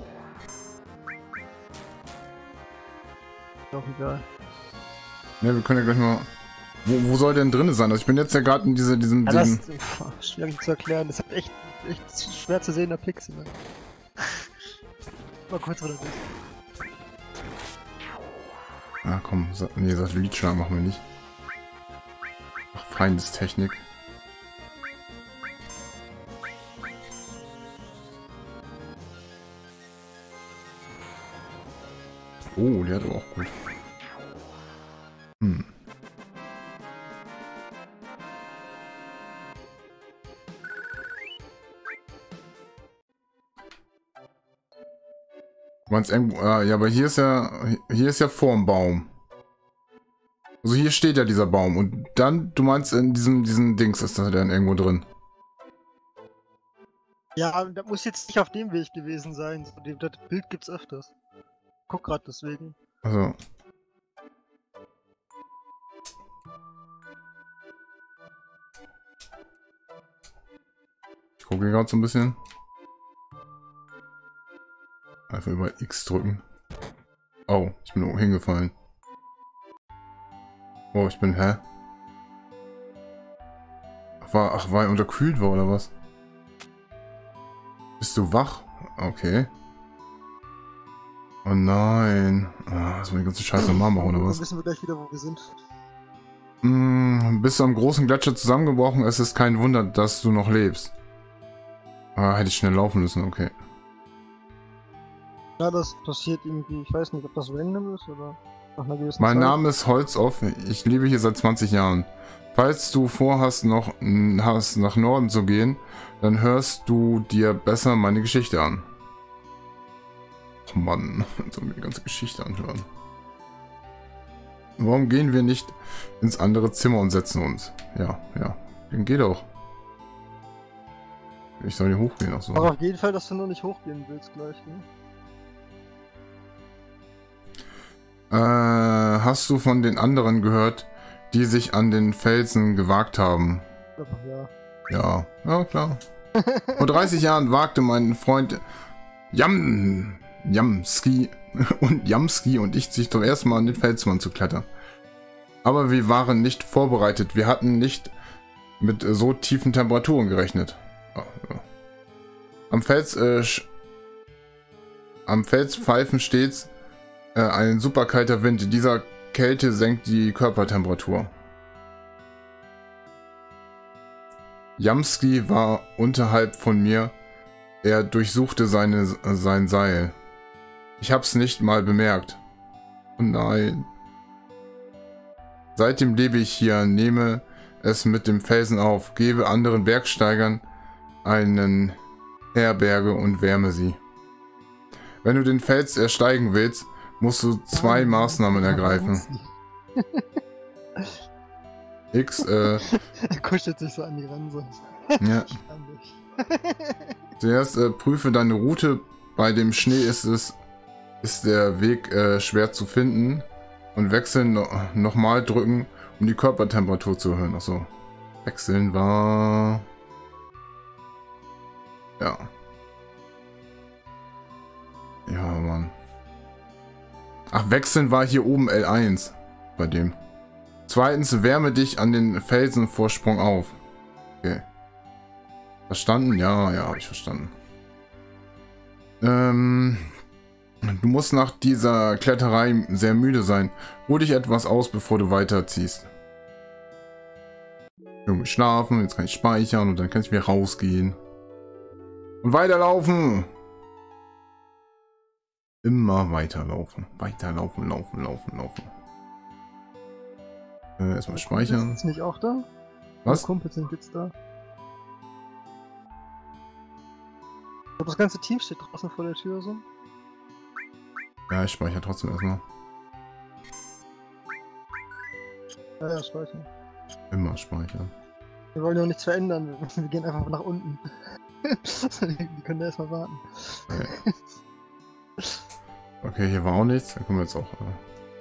Ist auch egal. Ne, wir können ja gleich mal... Wo, wo soll der denn drin sein? Also ich bin jetzt ja gerade in diese, diesem... Ja, das diesem... ist pff, schwierig zu erklären. Das hat echt, echt schwer zu sehender Pixel. Ne? Mal kurz, wo das ist. Ah, komm. Sa nee, Satellitschlag machen wir nicht. Ach, Feindestechnik. Oh, der hat aber auch gut. Hm. Du meinst irgendwo, äh, ja, aber hier ist ja, hier ist ja vorm Baum. Also hier steht ja dieser Baum und dann, du meinst in diesem, diesen Dings ist da dann irgendwo drin. Ja, das muss jetzt nicht auf dem Weg gewesen sein. So, die- das Bild gibt's öfters. Guck grad deswegen. Also. Ich gucke hier gerade so ein bisschen. Einfach über X drücken. Oh, ich bin irgendwo hingefallen. Oh, ich bin, hä? Ach, war, ach, weil er unterkühlt war oder was? Bist du wach? Okay. Oh nein. Ah, soll die ganze Scheiße normal machen oder Dann was? wissen wir gleich wieder, wo wir sind. Hm, bist du am großen Gletscher zusammengebrochen? Es ist kein Wunder, dass du noch lebst. Ah, hätte ich schnell laufen müssen, okay. Ja, das passiert irgendwie. Ich weiß nicht, ob das random ist oder nach einer gewissen Mein Zeit. Name ist Holzoff, ich lebe hier seit zwanzig Jahren. Falls du vorhast, noch hast, nach Norden zu gehen, dann hörst du dir besser meine Geschichte an. Oh Mann, jetzt sollen wir die ganze Geschichte anhören. Warum gehen wir nicht ins andere Zimmer und setzen uns? Ja, ja, dann geh doch. Ich soll hier hochgehen, ach so. Aber auf jeden Fall, dass du nur nicht hochgehen willst gleich, ne? Äh, hast du von den anderen gehört, die sich an den Felsen gewagt haben? Ja. Ja, ja klar. Vor dreißig Jahren wagte mein Freund Jam, Jamski und Jamski und ich sich zum ersten Mal an den Felswand zu klettern. Aber wir waren nicht vorbereitet. Wir hatten nicht mit so tiefen Temperaturen gerechnet. Oh, ja. Am Fels, äh, am Fels pfeifen stets äh, ein super kalter Wind. In dieser Kälte senkt die Körpertemperatur. Jamski war unterhalb von mir. Er durchsuchte seine, sein Seil. Ich hab's nicht mal bemerkt. Oh nein. Seitdem lebe ich hier, nehme es mit dem Felsen auf, gebe anderen Bergsteigern einen Herberge und wärme sie. Wenn du den Fels ersteigen willst, musst du zwei Maßnahmen ergreifen. X, äh... Er kuschelt sich so an die Ranse. Ja. Zuerst äh, prüfe deine Route. Bei dem Schnee ist es ist der Weg äh, schwer zu finden. Und wechseln no nochmal drücken, um die Körpertemperatur zu erhöhen. Achso. Wechseln war... Ja. Ja, Mann. Ach, wechseln war hier oben L eins. Bei dem. Zweitens, wärme dich an den Felsenvorsprung auf. Okay. Verstanden? Ja, ja, habe ich verstanden. Ähm... Du musst nach dieser Kletterei sehr müde sein. Ruh dich etwas aus, bevor du weiterziehst. Irgendwie schlafen, jetzt kann ich speichern und dann kann ich wieder rausgehen. Und weiterlaufen! Immer weiterlaufen. Weiterlaufen, laufen, laufen, laufen. Äh, erstmal speichern. Ist nicht auch da? Was? Kumpels sind jetzt da. Und das ganze Team steht draußen vor der Tür so. Ja, ich speichere trotzdem erstmal. Ja, ja, speichern. Immer speichern. Wir wollen ja auch nichts verändern, wir gehen einfach nach unten. Die können da erstmal warten. Okay. Okay, hier war auch nichts. Da können wir jetzt auch... Äh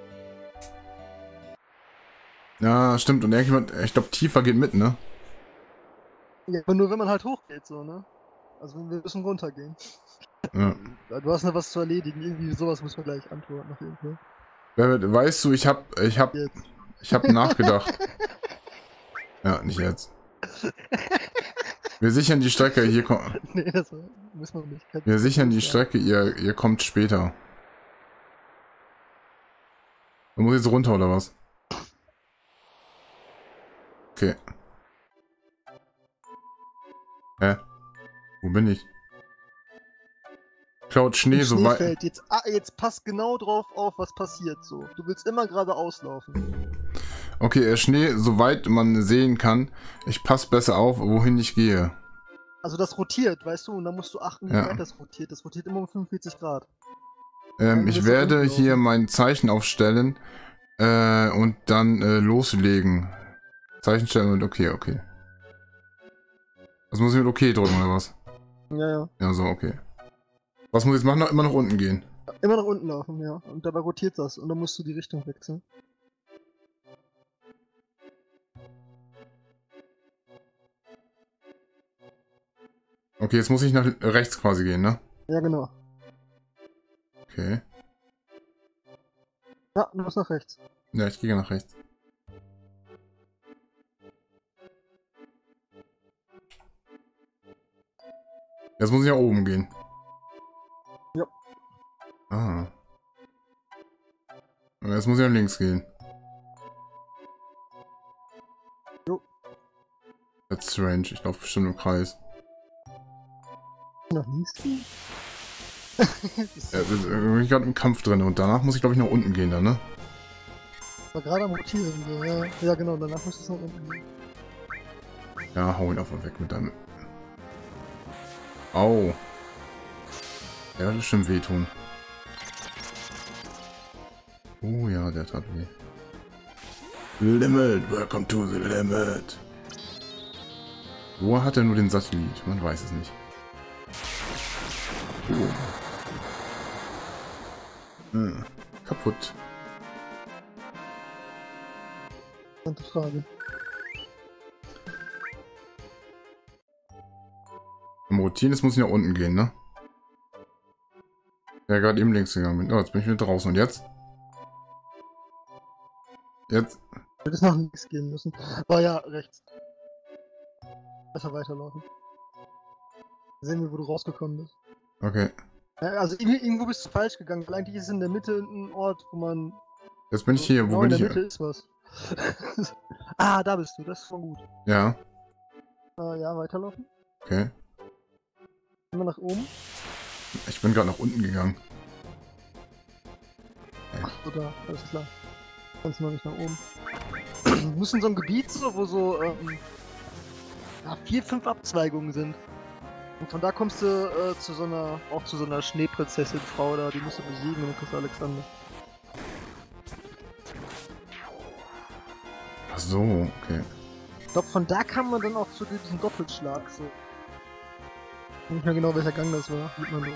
ja, stimmt. Und irgendjemand... Ich glaube, tiefer geht mit, ne? Ja, aber nur wenn man halt hochgeht, so, ne? Also wir müssen runtergehen. Ja. Du hast noch was zu erledigen. Irgendwie sowas muss man gleich antworten auf jeden Fall. Weißt du, ich hab... Ich hab... Jetzt. Ich hab nachgedacht. Ja, nicht jetzt. Wir sichern die Strecke, hier kommt... Nee, das müssen wir nicht. Wir sichern die Strecke, ihr, ihr kommt später. Du musst jetzt runter, oder was? Okay. Hä? Wo bin ich? Klaut Schnee so weit... Schneefeld. Jetzt, ah, jetzt pass genau drauf auf, was passiert so. Du willst immer geradeaus laufen. Okay, äh, Schnee, soweit man sehen kann. Ich passe besser auf, wohin ich gehe. Also das rotiert, weißt du, und da musst du achten, wie Ja. weit das rotiert. Das rotiert immer um fünfundvierzig Grad. Ähm, Dann ich wirst du werde rumlaufen. hier mein Zeichen aufstellen äh, und dann äh, loslegen. Zeichen stellen und okay, okay. Was muss ich mit okay drücken oder was? Ja, ja. Ja, so, okay. Was muss ich jetzt machen? Immer nach unten gehen. Immer nach unten laufen, ja. Und dabei rotiert das und dann musst du die Richtung wechseln. Okay, jetzt muss ich nach rechts quasi gehen, ne? Ja, genau. Okay. Ja, du musst nach rechts. Ja, ich gehe nach rechts. Jetzt muss ich nach oben gehen. Ja. Ah. Und jetzt muss ich nach links gehen. Jo. That's strange. Ich laufe bestimmt im Kreis. Nach links gehen? Ja, ich bin gerade im Kampf drin und danach muss ich glaube ich nach unten gehen dann, ne? War gerade am Rotieren, so, ja. Ja, genau, danach musst du nach unten gehen. Ja, hau ihn einfach weg mit deinem... Au. Ja, das ist schon wehtun. Oh ja, der tat weh. Limit, welcome to the limit. Wo hat er nur den Satellit? Man weiß es nicht. Oh. Hm. Kaputt. Interessante Frage. Am Rotieren, jetzt muss ich nach unten gehen, ne? Ja, gerade eben links gegangen bin. Oh, jetzt bin ich wieder draußen. Und jetzt? Jetzt? Du hättest nach links gehen müssen. Aber ja, rechts. Besser weiterlaufen. Sehen wir, wo du rausgekommen bist. Okay. Ja, also irgendwie- irgendwo bist du falsch gegangen, weil eigentlich ist in der Mitte ein Ort, wo man... Jetzt bin ich hier. Wo genau bin in ich der Mitte hier? ist was. Ah, da bist du, das ist schon gut. Ja. Äh, ja, weiterlaufen. Okay. Immer nach oben. Ich bin gerade nach unten gegangen. Ach so, da, alles klar. Kannst noch nicht nach oben. Du musst in so einem Gebiet, so, wo so ähm, ja, vier, fünf Abzweigungen sind. Und von da kommst du äh, zu so einer, auch zu so einer Schneeprinzessin-Frau da, die musst du besiegen und dann kriegst du Alexander. Ach so, okay. Ich glaube, von da kann man dann auch zu diesem Doppelschlag, so. Nicht mehr genau welcher Gang das war, sieht man so.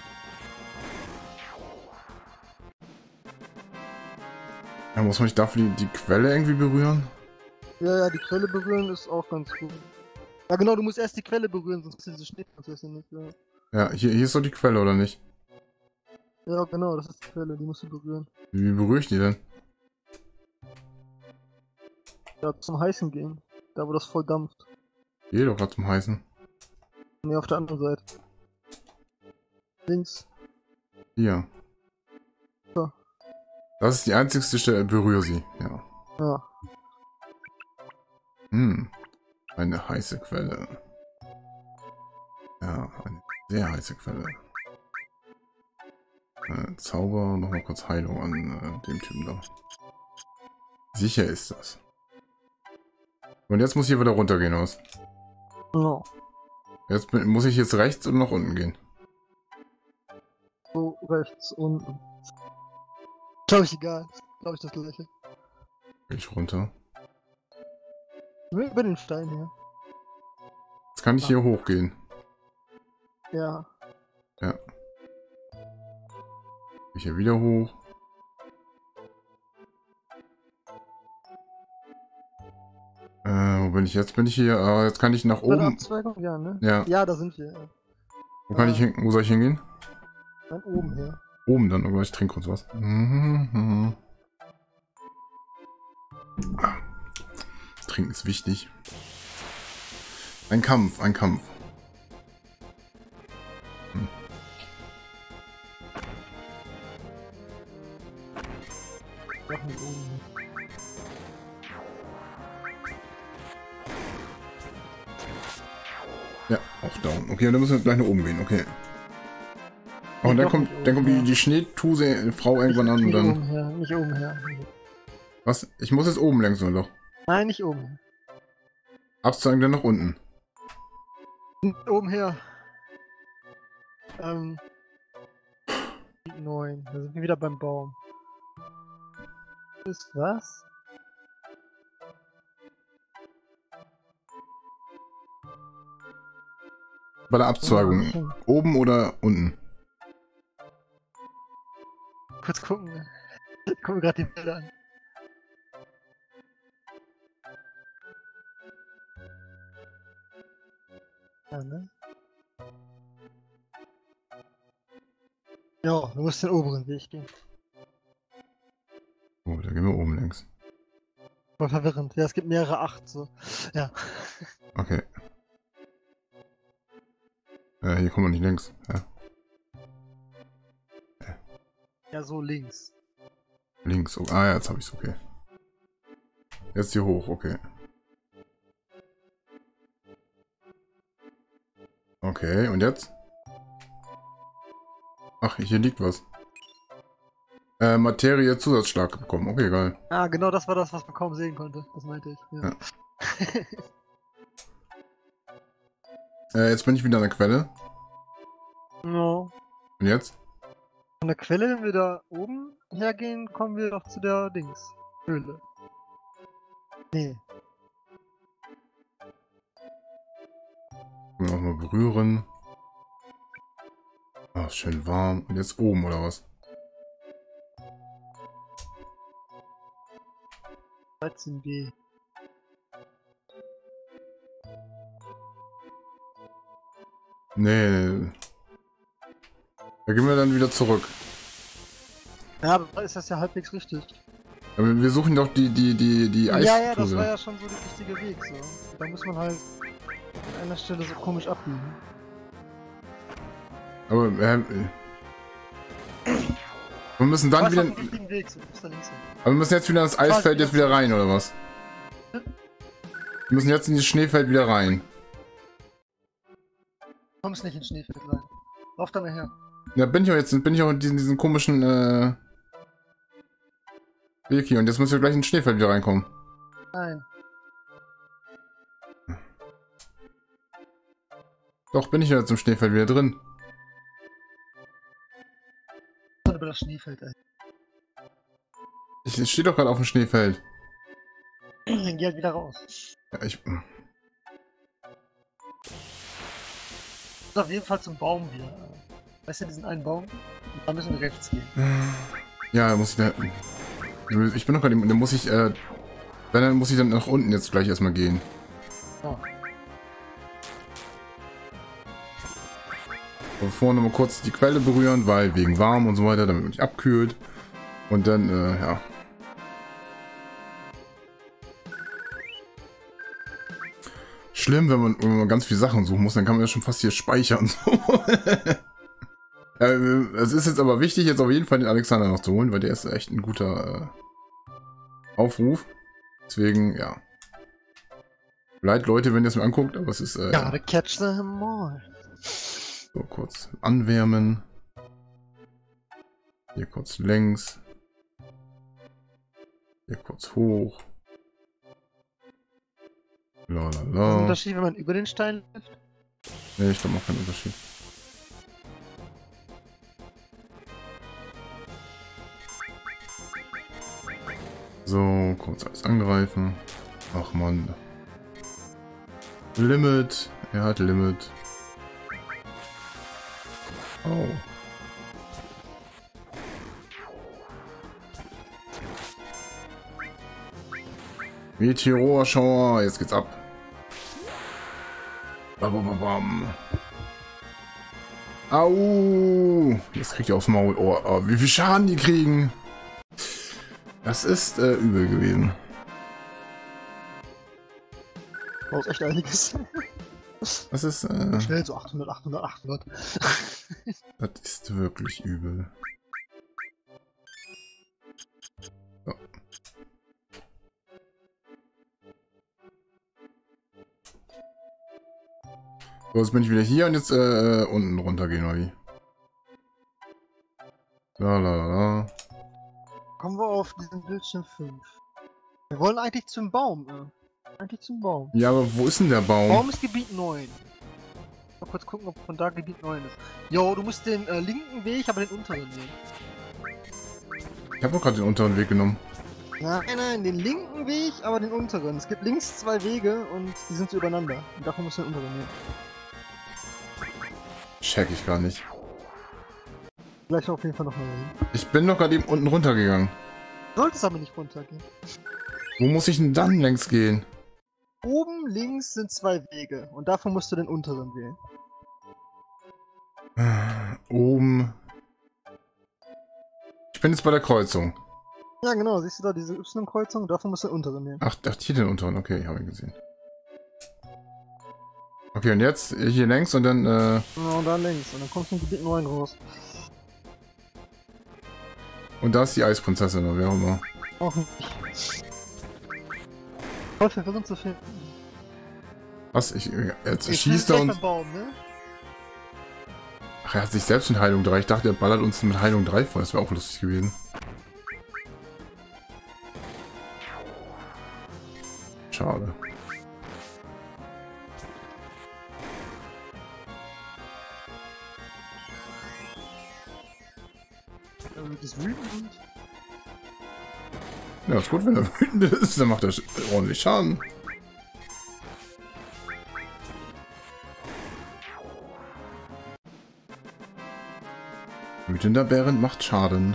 Ja, muss man nicht dafür die, die Quelle irgendwie berühren? Ja, ja, die Quelle berühren ist auch ganz gut. Ja genau, du musst erst die Quelle berühren, sonst kriegst du diese Schneeprinzessin nicht, ja. Ja, hier, hier ist doch die Quelle, oder nicht? Ja, genau, das ist die Quelle, die musst du berühren. Wie, wie berühre ich die denn? Ja, zum Heißen gehen. Da, wo das voll dampft. Geh doch gerade zum Heißen. Ne, auf der anderen Seite. Links. Hier. So. Das ist die einzigste Stelle. Berühre sie. Ja. Ja. Hm. Eine heiße Quelle. Ja, eine sehr heiße Quelle. Äh, Zauber, nochmal kurz Heilung an äh, dem Typen da. Sicher ist das. Und jetzt muss ich hier wieder runtergehen aus. Genau. Jetzt bin, muss ich jetzt rechts und nach unten gehen. So, rechts, unten. Glaube ich egal. Glaube ich das gleiche. Geh ich runter. Über den Stein hier. Jetzt kann ich hier hochgehen. Ja. Ja. ich hier wieder hoch. Äh, wo bin ich jetzt? Bin ich hier? Ah, jetzt kann ich nach Bei der oben. Abzweigung? Ja, ne? Ja. Ja, da sind wir. Wo kann äh, ich hin? Wo soll ich hingehen? Dann oben her. Oben dann, aber ich trinke kurz was. Mhm. Trinken ist wichtig. Ein Kampf, ein Kampf. Hm. Doch nicht oben. Ja, auch down. Okay, und dann müssen wir gleich nach oben gehen, okay. Oh, und Nee, dann doch kommt, nicht dann kommt die, oben, die Schneetuse-Frau irgendwann an und Nicht dann... oben her, nicht oben her. Was? Ich muss jetzt oben längs, oder doch? Nein, nicht oben her. Abzweigen dann nach unten. Nicht oben her. Ähm. neun. Da sind wir wieder beim Baum. Ist was? Bei der Ja, Abzweigung. nicht hin. Oben oder unten? Kurz gucken. Ich gucke mir gerade die Bilder an. Ja, ne? Ja, du musst den oberen Weg gehen. Oh, da gehen wir oben längs. Voll verwirrend. Ja, es gibt mehrere acht so. Ja. Okay. Äh, hier kommen wir nicht längs. Ja. Ja, so links. Links. Oh, ah ja, jetzt habe ich es, okay. Jetzt hier hoch, okay. Okay, und jetzt? Ach, hier liegt was. Äh, Materie Zusatzschlag bekommen. Okay, geil. Ah, genau das war das, was man kaum sehen konnte. Das meinte ich. Ja. Ja. Äh, jetzt bin ich wieder an der Quelle. No. Und jetzt? Von der Quelle, wenn wir da oben hergehen, kommen wir doch zu der Dings. Höhle. Nee. Können wir auch mal berühren. Ah, schön warm. Und jetzt oben, oder was? dreizehn B. Nee. Da gehen wir dann wieder zurück. Ja, aber ist das ja halbwegs richtig. Aber wir suchen doch die, die, die, die Eistuse. Ja, ja, das war ja schon so der richtige Weg, so. Da muss man halt an einer Stelle so komisch abbiegen. Aber, äh, wir müssen dann Du wieder... warst auf dem richtigen Weg, so. Du bist da links hin. Aber wir müssen jetzt wieder ins Eisfeld jetzt wieder rein, oder was? Wir müssen jetzt in das Schneefeld wieder rein. Du kommst nicht ins Schneefeld rein. Lauf da mal her. Ja, bin ich auch jetzt, bin ich auch in diesen, diesen komischen, äh... Weg hier. Und jetzt müssen wir gleich ins Schneefeld wieder reinkommen. Nein. Doch, bin ich ja jetzt im Schneefeld wieder drin. Über das Schneefeld, ey. Ich, ich stehe doch gerade auf dem Schneefeld. Dann geh halt wieder raus. Ja, ich... Und auf jeden Fall zum Baum wieder. Weißt du, diesen einen Baum? Und da müssen wir rechts gehen. Ja, da muss ich da... Ich bin doch gerade... Da muss ich, äh... Wenn, dann muss ich dann nach unten jetzt gleich erstmal gehen. Ja. Und vorne mal kurz die Quelle berühren, weil wegen warm und so weiter, damit man nicht abkühlt. Und dann, äh, ja. Schlimm, wenn man, wenn man ganz viele Sachen suchen muss, dann kann man ja schon fast hier speichern. So. Ja, es ist jetzt aber wichtig, jetzt auf jeden Fall den Alexander noch zu holen, weil der ist echt ein guter äh, Aufruf. Deswegen, ja. Leid, Leute, wenn ihr es mir anguckt, aber es ist... Äh, Gotta catch them all. So, kurz anwärmen. Hier kurz längs. Hier kurz hoch. Was ist der Lalala. Unterschied, wenn man über den Stein läuft? Ne, ich glaube, macht keinen Unterschied. So, kurz alles angreifen. Ach man. Limit. Er hat Limit. Oh. Meteorschauer, jetzt geht's ab. Bam, bam, bam. Au! Jetzt kriegt ihr aufs Maul. Oh, oh, wie viel Schaden die kriegen. Das ist äh, übel gewesen. Brauchst echt einiges. Das ist... Äh, Schnell so achthundert, achthundert, achthundert. Das ist wirklich übel. So. So, jetzt bin ich wieder hier und jetzt äh, unten runter gehen, oder wie? La, la, la, la. Kommen wir auf diesen Bildschirm fünf. Wir wollen eigentlich zum Baum. Äh. Eigentlich zum Baum. Ja, aber wo ist denn der Baum? Baum ist Gebiet neun. Mal kurz gucken, ob von da Gebiet neun ist. Jo, du musst den äh, linken Weg, aber den unteren nehmen. Ich habe doch gerade den unteren Weg genommen. Nein, nein, den linken Weg, aber den unteren. Es gibt links zwei Wege und die sind so übereinander. Und davon musst du den unteren nehmen. Check ich gar nicht. Gleich auf jeden Fall nochmal hin. Ich bin doch gerade eben unten runtergegangen. Solltest aber nicht runtergehen. Wo muss ich denn dann längs gehen? Oben links sind zwei Wege und davon musst du den unteren wählen. Oben. Ich bin jetzt bei der Kreuzung. Ja genau, siehst du da diese Y-Kreuzung? Davon musst du den unteren nehmen. Ach, ach hier den unteren. Okay, ich habe ihn gesehen. Okay, und jetzt hier längs und dann... Äh, Ja, und da links und dann kommst du in Gebiet neun raus. und da ist die Eisprinzessin oder wer auch immer. Auch nicht. Voll verwirrend zu finden. Was? Ich, jetzt Ich schießt bin er gleich uns... beim Baum, ne? Ach, er hat sich selbst mit Heilung drei. Ich dachte, er ballert uns mit Heilung drei voll. Das wäre auch lustig gewesen. Schade. Das ist wütend. Ja, ist gut, wenn er wütend ist. Dann macht er ordentlich Schaden. Wütender Bären macht Schaden.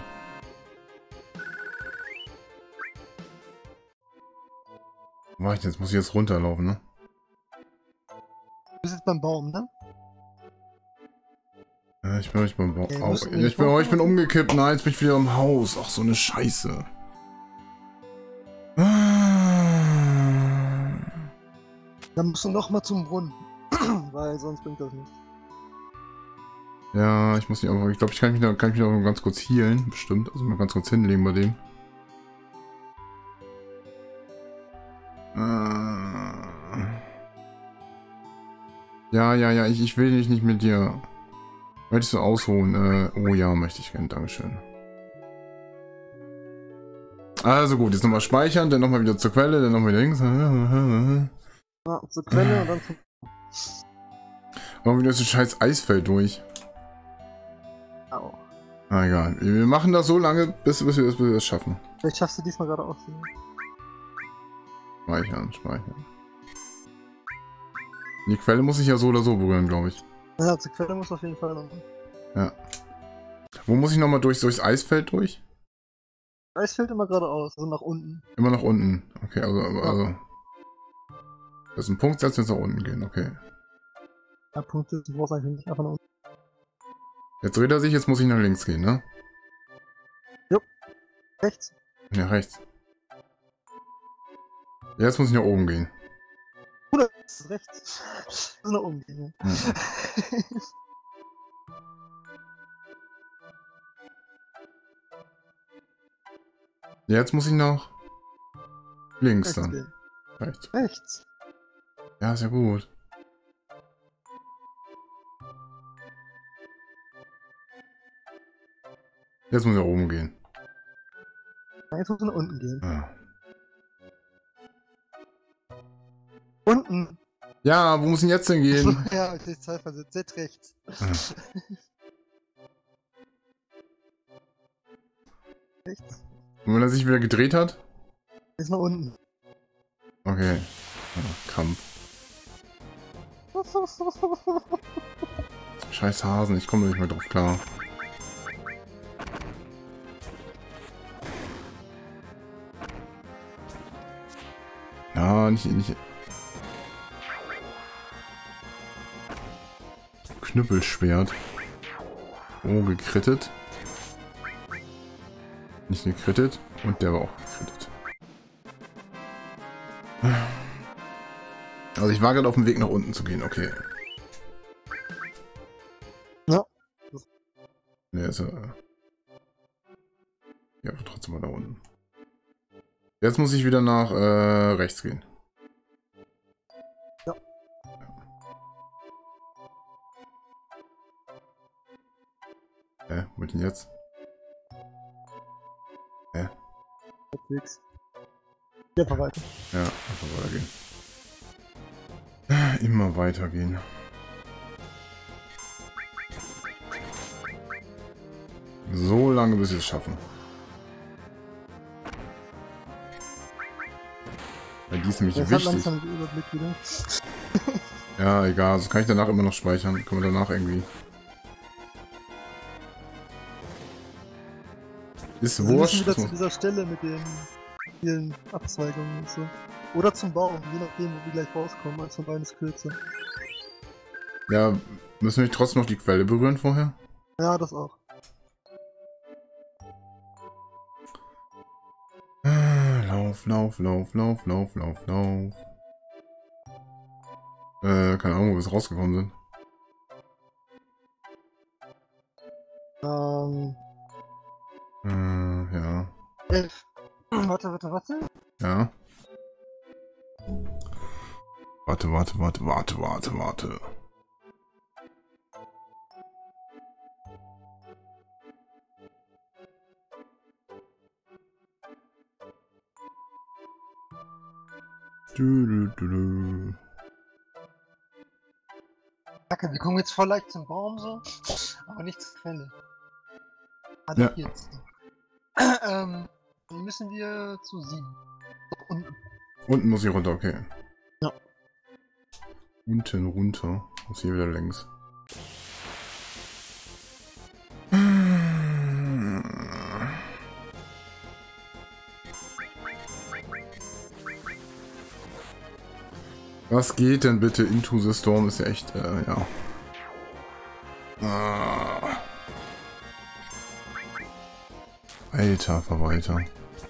Wo war ich denn? Jetzt muss ich jetzt runterlaufen, ne? Du bist jetzt beim Baum, ne? Ja, ich bin euch beim Bau. Okay, Au, müssen wir ich, nicht bin, oh, ich bin vorkommen? umgekippt. Nein, jetzt bin ich wieder im Haus. Ach, so eine Scheiße. Ah. Dann musst du nochmal zum Brunnen. Weil sonst bringt das nichts. Ja, ich muss nicht einfach. Ich glaube, ich kann mich noch, kann mich noch ganz kurz healen. Bestimmt. Also mal ganz kurz hinlegen bei dem. Ah. Ja, ja, ja. Ich, ich will dich nicht mit dir. Möchtest du ausholen? Äh, oh ja, möchte ich gerne. Dankeschön. Also gut, jetzt nochmal speichern, dann nochmal wieder zur Quelle, dann nochmal wieder links. Ja, zur Quelle und dann zum... Machen wir das scheiß Eisfeld durch. Au. Ah, egal. Wir machen das so lange, bis, bis wir das, bis wir das schaffen. Vielleicht schaffst du diesmal gerade auch. Speichern, speichern. Die Quelle muss ich ja so oder so berühren, glaube ich. Ja, zur Quelle muss auf jeden Fall noch. Ja. Wo muss ich nochmal durch? Durchs Eisfeld durch? Eis fällt immer geradeaus, also nach unten. Immer nach unten. Okay, also... also das ist ein Punkt, setzt jetzt nach unten gehen, okay. Ja, Punkte, du brauchst eigentlich nicht einfach nach unten. Jetzt dreht er sich, jetzt muss ich nach links gehen, ne? Jupp. Rechts. Ja, rechts. Jetzt muss ich nach oben gehen. Oder rechts. Rechts. Das ist nach oben gehen, ja. Ja. Jetzt muss ich nach links Rechts dann. gehen. Rechts. Rechts. Ja, ist ja gut. Jetzt muss ich nach oben gehen. Ja, jetzt musst du nach unten gehen. Ja. Unten. Ja, wo muss ich denn jetzt hingehen? Ja, ich sehe Zeit versetzt. Jetzt rechts. Ja. Rechts. Und wenn er sich wieder gedreht hat? Jetzt nach unten. Okay. Ja, Kampf. Scheiß Hasen, ich komme nicht mehr drauf klar. Ja, nicht, nicht. Knüppelschwert. Oh, gekrittet. Nicht gekrittet. Und der war auch gekrittet. Also ich war gerade auf dem Weg nach unten zu gehen, okay. Ja. Ne, ist er. Ja, aber trotzdem mal da unten. Jetzt muss ich wieder nach äh, rechts gehen. Ja. Hä, wo denn jetzt? Hä? Halbwegs. Ja, einfach weiter. Ja, einfach weitergehen. Immer weitergehen. So lange, bis wir es schaffen. Weil die ist nämlich Jetzt hat wichtig. langsam den Überblick wieder. Ja, egal. Das kann ich danach immer noch speichern. Können wir danach irgendwie... Ist Also wir wurscht. müssen wieder Das zu muss- dieser Stelle mit den vielen Abzweigungen und so. Oder zum Baum, je nachdem, wo wir gleich rauskommen. Als von beiden ist kürzer. Ja, müssen wir trotzdem noch die Quelle berühren vorher? Ja, das auch. Lauf, lauf, lauf, lauf, lauf, lauf, lauf. Äh, keine Ahnung, wo wir jetzt rausgekommen sind. Ähm, Äh, ja. elf. Warte, warte, warte. Ja. Warte, warte, warte, warte, warte, warte. Du, du, du, du. Kacke, wir kommen jetzt voll leicht zum Baum so, aber nicht zur Quelle. Ah, Ja. doch jetzt. ähm, dann müssen wir zu sieben. Doch, unten. Unten muss ich runter, okay. Ja. Unten runter. Muss hier wieder längs. Was geht denn bitte? Into the Storm ist ja echt, äh, ja. Ah. Alter Verwalter.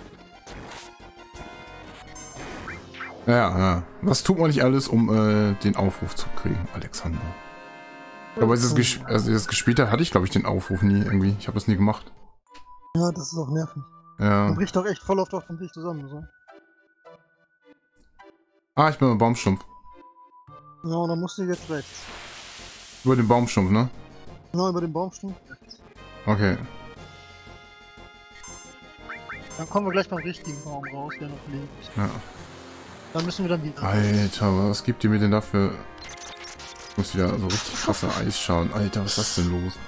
Ja, ja. Was tut man nicht alles, um äh, den Aufruf zu kriegen, Alexander? Aber als ich das, ges als ich das gespielt habe, hatte ich, glaube ich, den Aufruf nie irgendwie. Ich habe das nie gemacht. Ja, das ist auch nervig. Ja. Man bricht doch echt voll oft auf dem Weg zusammen. So. Ah, ich bin beim Baumstumpf. Ja, und dann musst du jetzt rechts. Über den Baumstumpf, ne? Ja, über den Baumstumpf rechts. Okay. Dann kommen wir gleich beim richtigen Baum raus, der noch lebt. Ja. Dann müssen wir dann wieder. Alter, was gibt ihr mir denn dafür? Ich muss wieder so richtig krasser Eis schauen. Alter, was ist das denn los?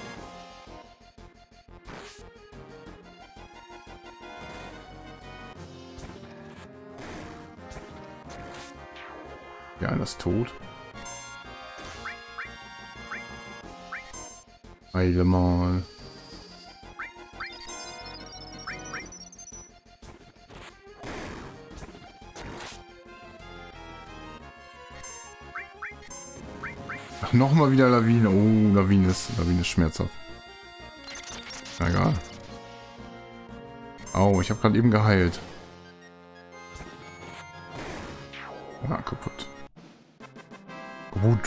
Ja, einer ist tot. Heile mal. Ach, nochmal wieder Lawine. Oh, Lawine ist, Lawine ist schmerzhaft. Na egal. Au, ich habe gerade eben geheilt. Ah, kaputt. Gut.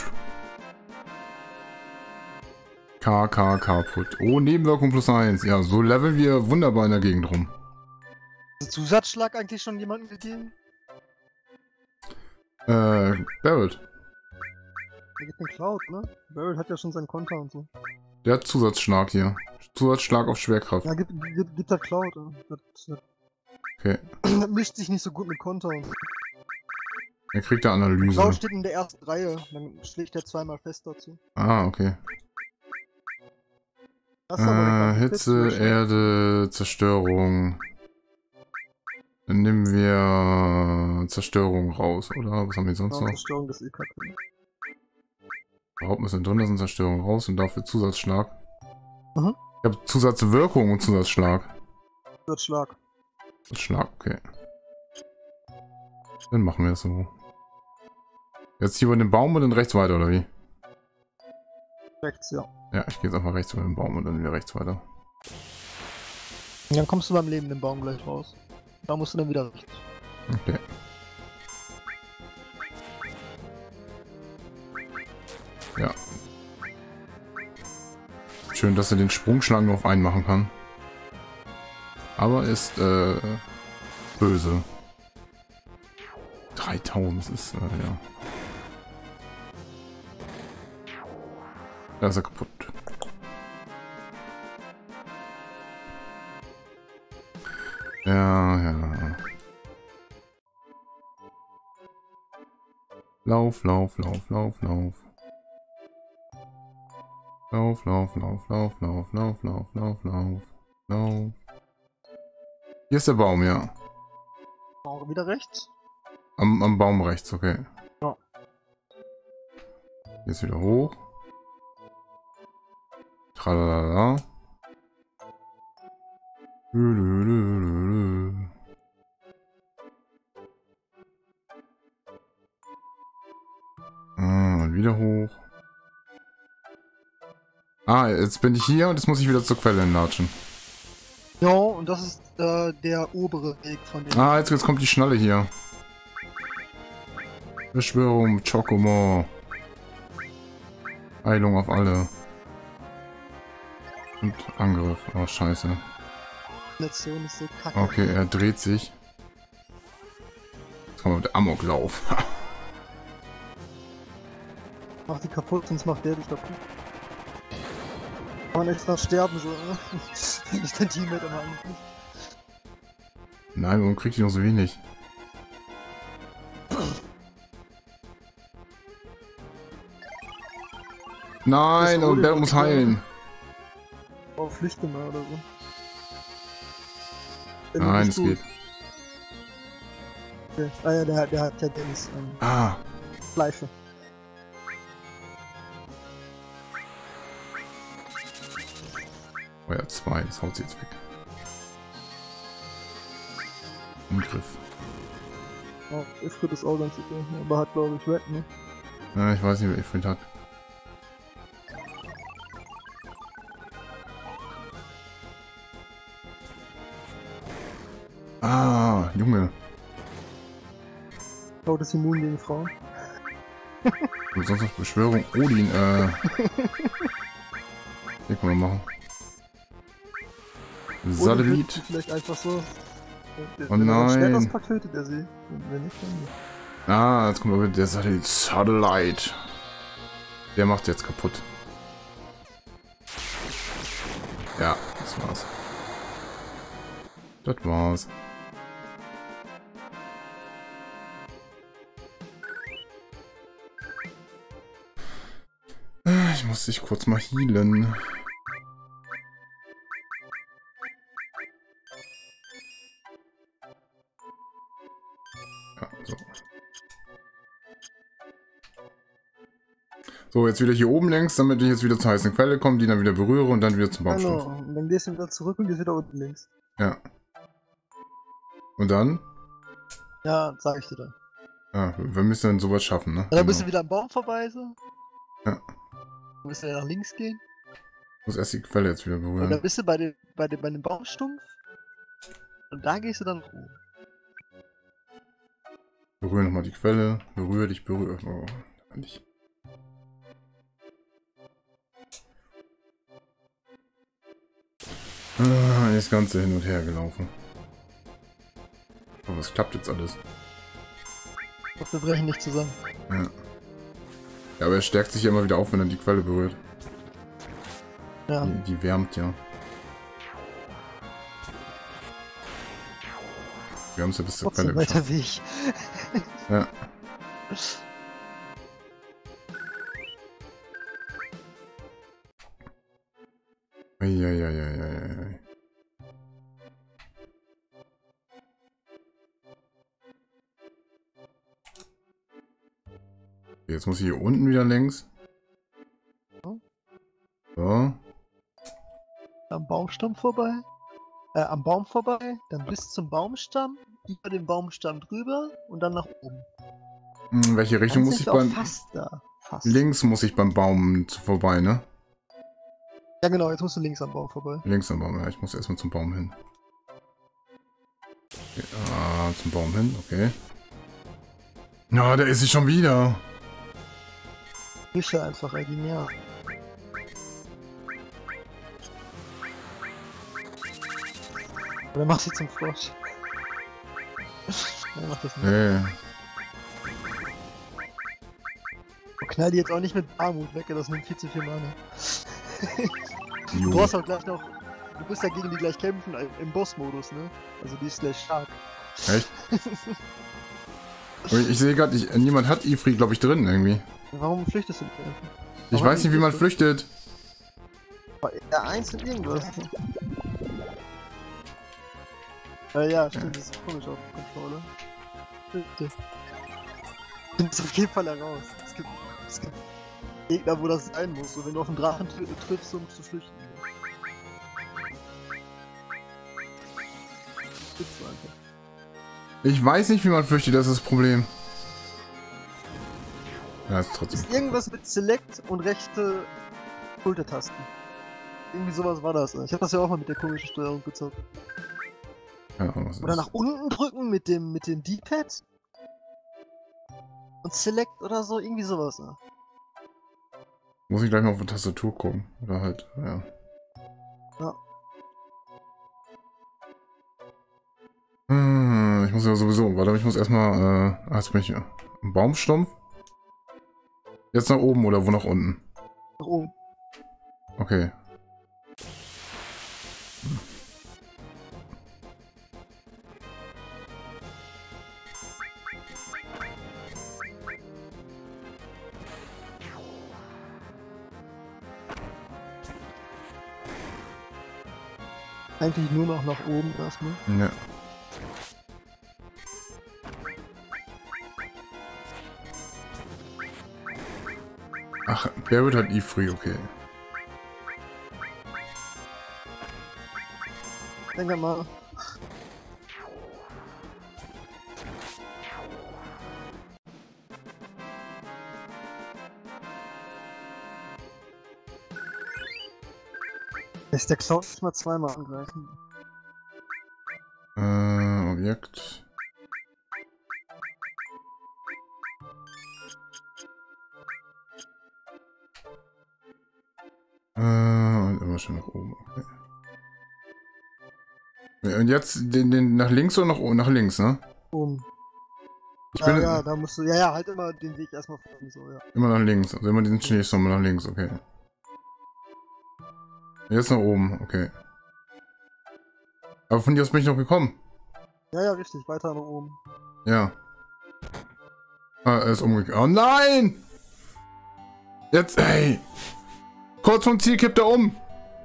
K, K, kaputt. Oh, Nebenwirkung plus eins. Ja, so leveln wir wunderbar in der Gegend rum. Hast du Zusatzschlag eigentlich schon jemandem gegeben? Äh, Barrett. Der gibt den Cloud, ne? Barrett hat ja schon seinen Konter und so. Der hat Zusatzschlag hier. Zusatzschlag auf Schwerkraft. Ja, gibt, gibt, gibt der Cloud. Ja. Das, das, Okay. das mischt sich nicht so gut mit Konter und so. Er kriegt da Analyse. Cloud steht in der ersten Reihe, dann schlägt er zweimal fest dazu. Ah, okay. Das ist aber Äh, der Hitze, Erde, Zerstörung. Dann nehmen wir Zerstörung raus, oder? Was haben wir sonst Ja, noch? Zerstörung des E K K. Überhaupt müssen drin, das sind Zerstörung raus und dafür Zusatzschlag. Mhm. Ich habe Zusatzwirkung und Zusatzschlag. Zusatzschlag. Schlag, okay. Dann machen wir es so. Jetzt hier über den Baum und dann rechts weiter, oder wie? Rechts, ja. Ja, ich gehe jetzt einfach rechts über den Baum und dann wieder rechts weiter. Und dann kommst du beim lebenden Baum gleich raus. Da musst du dann wieder rechts. Okay. Ja. Schön, dass er den Sprungschlangen auf einen machen kann. Aber ist äh, böse. dreitausend, das ist, äh, ja. Da ist er kaputt. Ja, ja. Lauf, lauf, lauf, lauf, lauf. Lauf, lauf, lauf, lauf, lauf, lauf, lauf, lauf, lauf, lauf. Hier ist der Baum, ja. Auch wieder rechts? Am, am Baum rechts, okay. Ja. Jetzt wieder hoch. Tralala. Ah, und wieder hoch. Ah, jetzt bin ich hier und jetzt muss ich wieder zur Quelle latschen. Ja, und das ist äh, der obere Weg von dem. Ah, jetzt, jetzt kommt die Schnalle hier. Beschwörung, Chocomo. Heilung auf alle. Und Angriff. Oh, scheiße. Nation ist so kacke. Okay, er dreht sich. Jetzt kommt der Amoklauf. Mach die kaputt, sonst macht der dich kaputt. Kann man extra sterben, so, ne? Nicht dein Teammate immer eigentlich nicht. Nein, warum kriegt die noch so wenig? Nein, und der muss heilen. Oh, flüchte mal oder so. Wenn du Nein, nicht es gut- geht. Okay. Ah ja, der, der hat ja Dings, ähm, Ah, Schleife. oh ja, zwei. Das haut sie jetzt weg. Angriff. Oh, Ifrit ist auch ganz okay, aber hat glaube ich Red, ne? Ja, ich weiß nicht, wer Ifrit hat. Ah, Junge. Haut ist immun gegen Frauen. Und sonst noch Beschwörung. Odin, äh. Hier können wir machen. Satellit. Oder vielleicht einfach so. Oh Wenn er schnell nein. was packt, tötet er sie. Wenn nicht, dann nicht. Ah, jetzt kommt aber der Satellit. Satellite. Der macht jetzt kaputt. Ja, das war's. Das war's. Ich muss dich kurz mal healen. Ja, so. So, jetzt wieder hier oben längs, damit ich jetzt wieder zur heißen Quelle komme, die dann wieder berühre und dann wieder zum Baumstumpf. Genau, und dann gehst du wieder zurück und gehst wieder unten links. Ja. Und dann? Ja, sag ich dir dann. Ja, wir müssen dann sowas schaffen, ne? Und dann bist du Genau. wieder am Baum vorbei, so. Ja. Dann musst du ja nach links gehen. Ich muss erst die Quelle jetzt wieder Und dann berühren. bist du bei dem, bei dem, bei dem Baumstumpf. Und da gehst du dann hoch. Berühre nochmal die Quelle. Berühre dich, berühre. Oh, nicht. Ah, das Ganze hin und her gelaufen. Aber es klappt jetzt alles. Und wir brechen nicht zusammen. Ja. Ja, aber er stärkt sich ja immer wieder auf, wenn er die Quelle berührt. Ja. Die, die wärmt ja. Wir haben es ja bis zur Quelle Trotzdem geschafft. weiter Weg. Ja. Eieieiei. Jetzt muss ich hier unten wieder längs. So. Am Baumstumpf vorbei. Äh, am Baum vorbei, dann bis zum Baumstamm, über den Baumstamm drüber und dann nach oben. Hm, welche Richtung Dann muss sind ich wir auch beim... fast da. Fast. Links muss ich beim Baum vorbei, ne? Ja genau, jetzt musst du links am Baum vorbei. Links am Baum, ja. Ich muss erstmal zum Baum hin. Okay, ah, zum Baum hin, okay. Ja, da ist sie schon wieder. Fische einfach, ey, genial. Oder mach sie zum Frosch. Ja, mach das nicht. Nee. Und knall die jetzt auch nicht mit Armut weg, das nimmt viel zu viel Mana. Du Jo. brauchst auch gleich noch. Du bist ja gegen die gleich kämpfen äh, im Boss-Modus, ne? Also die ist gleich stark. Echt? Ich, ich sehe gerade, niemand hat Ifri, glaube ich, drin irgendwie. Warum flüchtest du nicht einfach? Ich Warum weiß nicht, wie man flüchtet. Ja, eins und irgendwas. Äh, ja, stimmt, das ist komisch auf dem Controller. Bitte. Ich finde es auf jeden Fall heraus. Es gibt, es gibt Gegner, wo das sein muss. Und wenn du auf einen Drachen tr triffst, so musst du flüchten. Flüchtest du einfach. Ich weiß nicht, wie man flüchtet, das ist das Problem. Ja, ist trotzdem. Ist irgendwas mit Select und rechte Schultertasten. Irgendwie sowas war das. Ich habe das ja auch mal mit der komischen Steuerung gezockt. Ja, was Oder ist? nach unten drücken mit dem mit dem D-Pad. Und Select oder so, irgendwie sowas. Ne? Muss ich gleich mal auf die Tastatur gucken. Oder halt, ja. Ja. Hm, ich muss ja sowieso, warte, ich muss erstmal, äh, jetzt bin ich im Baumstumpf. Jetzt nach oben oder wo nach unten? Nach oben. Okay. Eigentlich nur noch nach oben erstmal. Ja. Ach, Barrett hat Ifri, okay. Denke mal. Lässt der Cloud mal zweimal angreifen. Äh, Objekt. Äh, und immer schon nach oben, okay. Ja, und jetzt den, den nach links oder nach, nach links, ne? Oben. Ich Ja, bin ja, da musst du. Ja, ja, halt immer den Weg erstmal folgen, so, ja. immer nach links. Also immer diesen Schneesturm nach links, okay. Jetzt nach oben, okay. Aber von dir aus bin ich noch gekommen. Ja, ja, richtig, weiter nach oben. Ja. Ah, er ist umgekehrt. Oh nein! Jetzt, ey! Kurz vom Ziel kippt er um!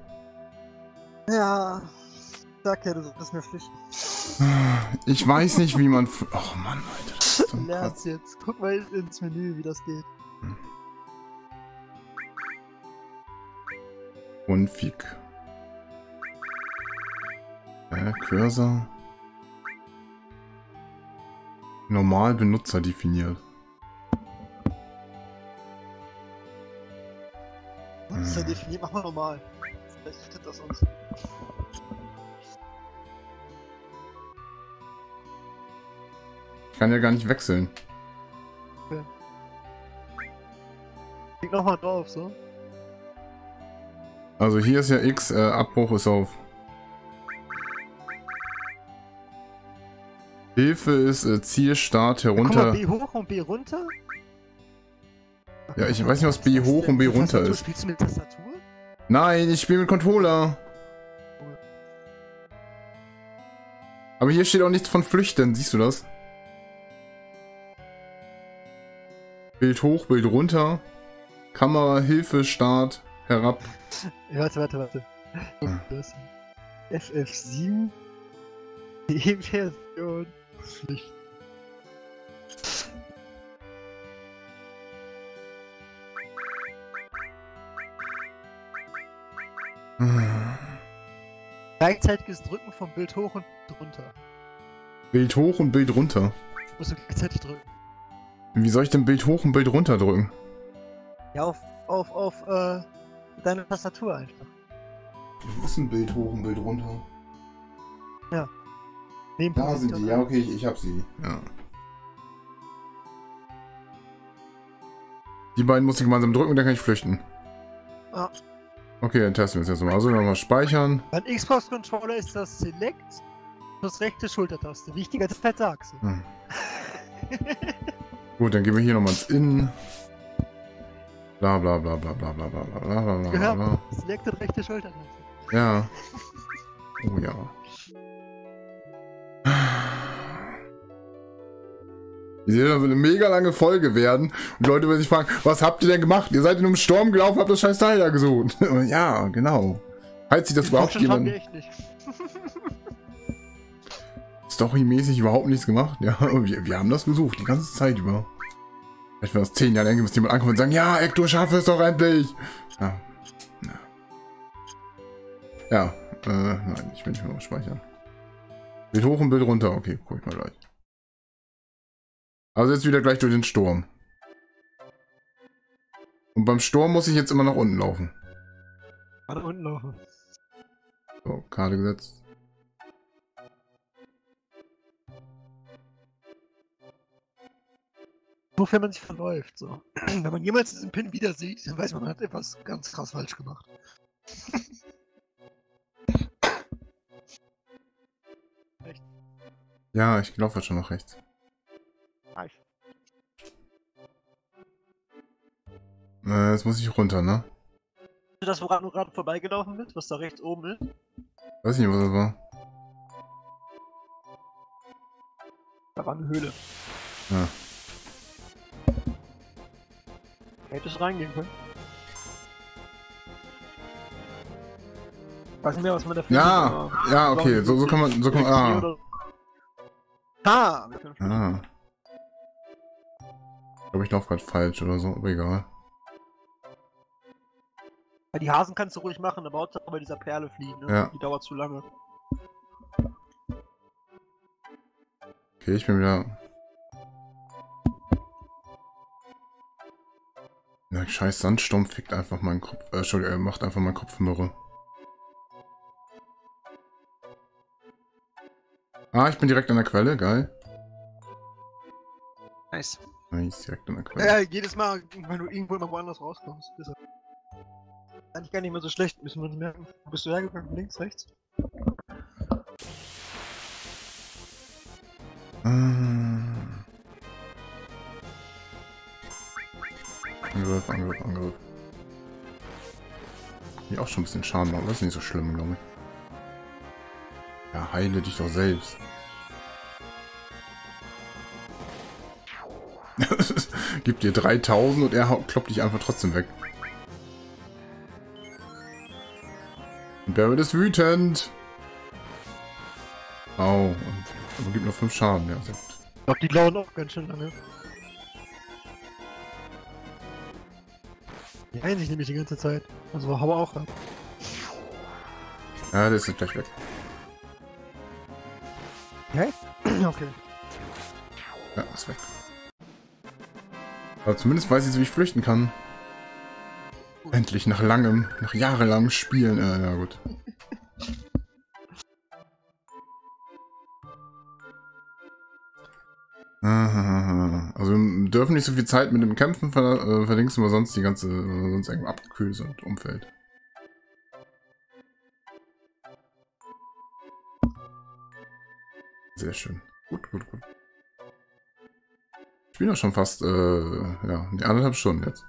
Ja. Sag ja, du solltest mir flüchten. Ich weiß nicht, wie man... Oh Mann, Alter. Das ist Du doch lernst jetzt. Guck mal ins Menü, wie das geht. Config. Äh, Cursor. Normal Benutzer definiert. Das ist ja definiert, mach mal normal. Vielleicht rettet das uns. Ich kann ja gar nicht wechseln. Okay. Klick nochmal drauf, so. Also hier ist ja X, äh, Abbruch ist auf. Hilfe ist äh, Ziel, Start, Ja, guck herunter. mal, B hoch und B runter. Ja, ich weiß nicht, was B hoch und B runter Tastatur, ist. Spielst du mit Tastatur? Nein, ich spiele mit Controller. Aber hier steht auch nichts von Flüchten, siehst du das? Bild hoch, Bild runter. Kamera, Hilfe, Start, herab. Ja, warte, warte, warte. Ah. Das F F sieben. Die Version. Pflicht. Gleichzeitiges Drücken vom Bild hoch und runter. Bild hoch und Bild runter. Musst du gleichzeitig drücken. Wie soll ich denn Bild hoch und Bild runter drücken? Ja, auf, auf, auf, äh, deine Tastatur einfach. Wo ist ein Bild hoch und Bild runter? Ja. Neben Da sind die, ja, okay, ich, ich hab sie. Ja. Die beiden muss ich gemeinsam drücken und dann kann ich flüchten. Ah. Okay, dann testen wir es jetzt mal. Also nochmal speichern. Beim Xbox-Controller ist das Select plus rechte Schultertaste. Wichtiger als Fettachse. Hm. Gut, dann gehen wir hier nochmal ins Innen. Bla bla bla bla bla bla bla bla bla bla Gehört. bla. Select und rechte Schultertaste. Ja. Oh ja. Ich sehe, das wird eine mega lange Folge werden. Und Leute werden sich fragen, was habt ihr denn gemacht? Ihr seid in einem Sturm gelaufen, habt das scheiß Teil da gesucht. Ja, genau. Falls sich das überhaupt jemand... Storymäßig überhaupt nichts gemacht. Ja, wir, wir haben das gesucht, die ganze Zeit über. Vielleicht war das zehn Jahre lang, bis jemand ankommt und sagen, ja, Ektor, schaff es doch endlich. Ja. Ja, äh, nein, ich will nicht mehr noch speichern. Bild hoch und Bild runter. Okay, guck ich mal gleich. Also jetzt wieder gleich durch den Sturm. Und beim Sturm muss ich jetzt immer nach unten laufen. Nach unten laufen. So, Karte gesetzt. Nur wenn man sich verläuft, so. Wenn man jemals diesen Pin wieder sieht, dann weiß man, man hat etwas ganz krass falsch gemacht. Echt? Ja, ich laufe jetzt schon noch rechts. Nice. Äh, jetzt muss ich runter, ne? Das, woran du gerade vorbeigelaufen bist, was da rechts oben ist? Weiß nicht, was das war. Da war eine Höhle. Ja. Hättest reingehen können. Weiß nicht mehr, was man dafür. Ja, ja, okay, so, so kann man, so kann man, ah. Ah, wir können schon. Ah. Ich glaube, ich laufe gerade falsch oder so, aber egal. Ja, die Hasen kannst du ruhig machen, aber Hauptsache bei dieser Perle fliegen, ne? Ja. Die dauert zu lange. Okay, ich bin wieder... Ja, scheiß Sandsturm fickt einfach meinen Kopf, äh, Entschuldigung, er macht einfach meinen Kopf mürre. Ah, ich bin direkt an der Quelle, geil. Nice. Nice, direkt an der Quelle. Ja, jedes Mal, wenn du irgendwo immer woanders rauskommst, ist das eigentlich gar nicht mehr so schlecht, müssen wir uns merken. Wo bist du hergegangen? Links, rechts? Ah. Angriff, Angriff, Angriff. Hier auch schon ein bisschen Schaden, aber das ist nicht so schlimm, glaube ich. Ja, heile dich doch selbst. Gibt dir dreitausend und er kloppt dich einfach trotzdem weg. Und Barrett ist wütend. Au, und aber gibt nur fünf Schaden, ja, sehr gut. Ich glaube, die lauern auch ganz schön lange. Die heilen sich nämlich die ganze Zeit. Also hau auch ab. Ja, der ist jetzt gleich weg. Hä? Okay. Ja, ist weg. Aber zumindest weiß ich, wie ich flüchten kann. Endlich, nach langem, nach jahrelangem Spielen. Äh, ja, gut. Also wir dürfen nicht so viel Zeit mit dem Kämpfen ver äh, verdingsten, weil sonst die ganze, äh, sonst irgendwo abgekühlt sind, umfällt. Sehr schön. Gut, gut, gut. Ich bin auch schon fast, äh, ja, die anderthalb Stunden jetzt.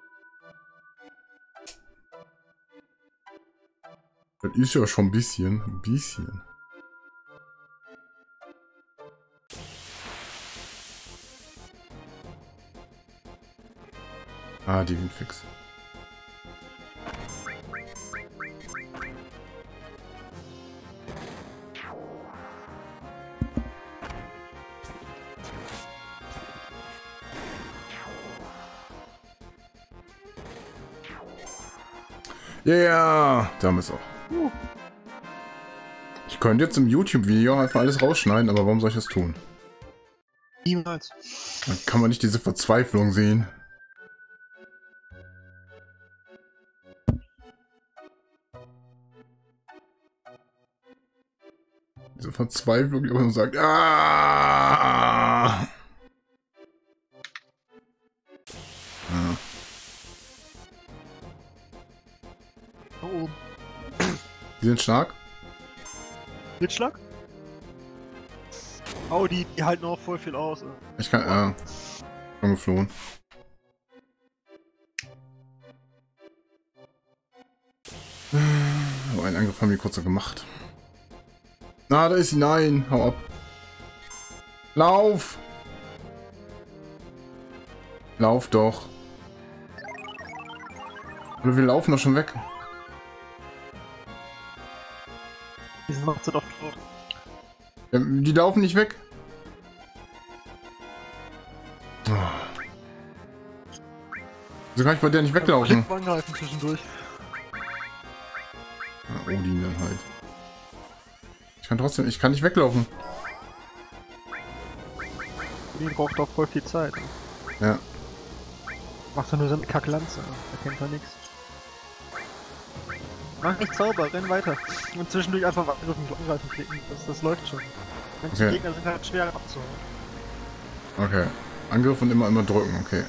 Das ist ja schon ein bisschen, ein bisschen. Ah, die Windfix. Ja, yeah, da haben wir es auch. Uh. Ich könnte jetzt im YouTube-Video einfach alles rausschneiden, aber warum soll ich das tun? Niemals. Dann kann man nicht diese Verzweiflung sehen. Diese Verzweiflung, die man sagt, ah! Ja. Oh, Die sind stark? Blitzschlag? Oh, die, die halten auch voll viel aus. Ey. Ich kann, ja. Schon geflohen. Oh, einen Angriff haben die kurz so gemacht. Na, da ist sie. Nein, hau ab. Lauf! Lauf doch. Oder wir laufen doch schon weg. Die macht sie doch tot. Ja, die laufen nicht weg. Oh. Wieso kann ich bei der nicht weglaufen? Klick angreifen zwischendurch. Ja, Odin dann halt. Ich kann trotzdem, ich kann nicht weglaufen. Die braucht auch voll viel Zeit. Ja. Macht er nur so eine Kacklanze. Da kennt er nichts. Mach nicht Zauber, renn weiter. Und zwischendurch einfach angreifen, angreifen klicken. Das, das läuft schon. Manche Okay. Gegner sind halt schwer abzuhauen. Okay. Angriff und immer, immer drücken, okay.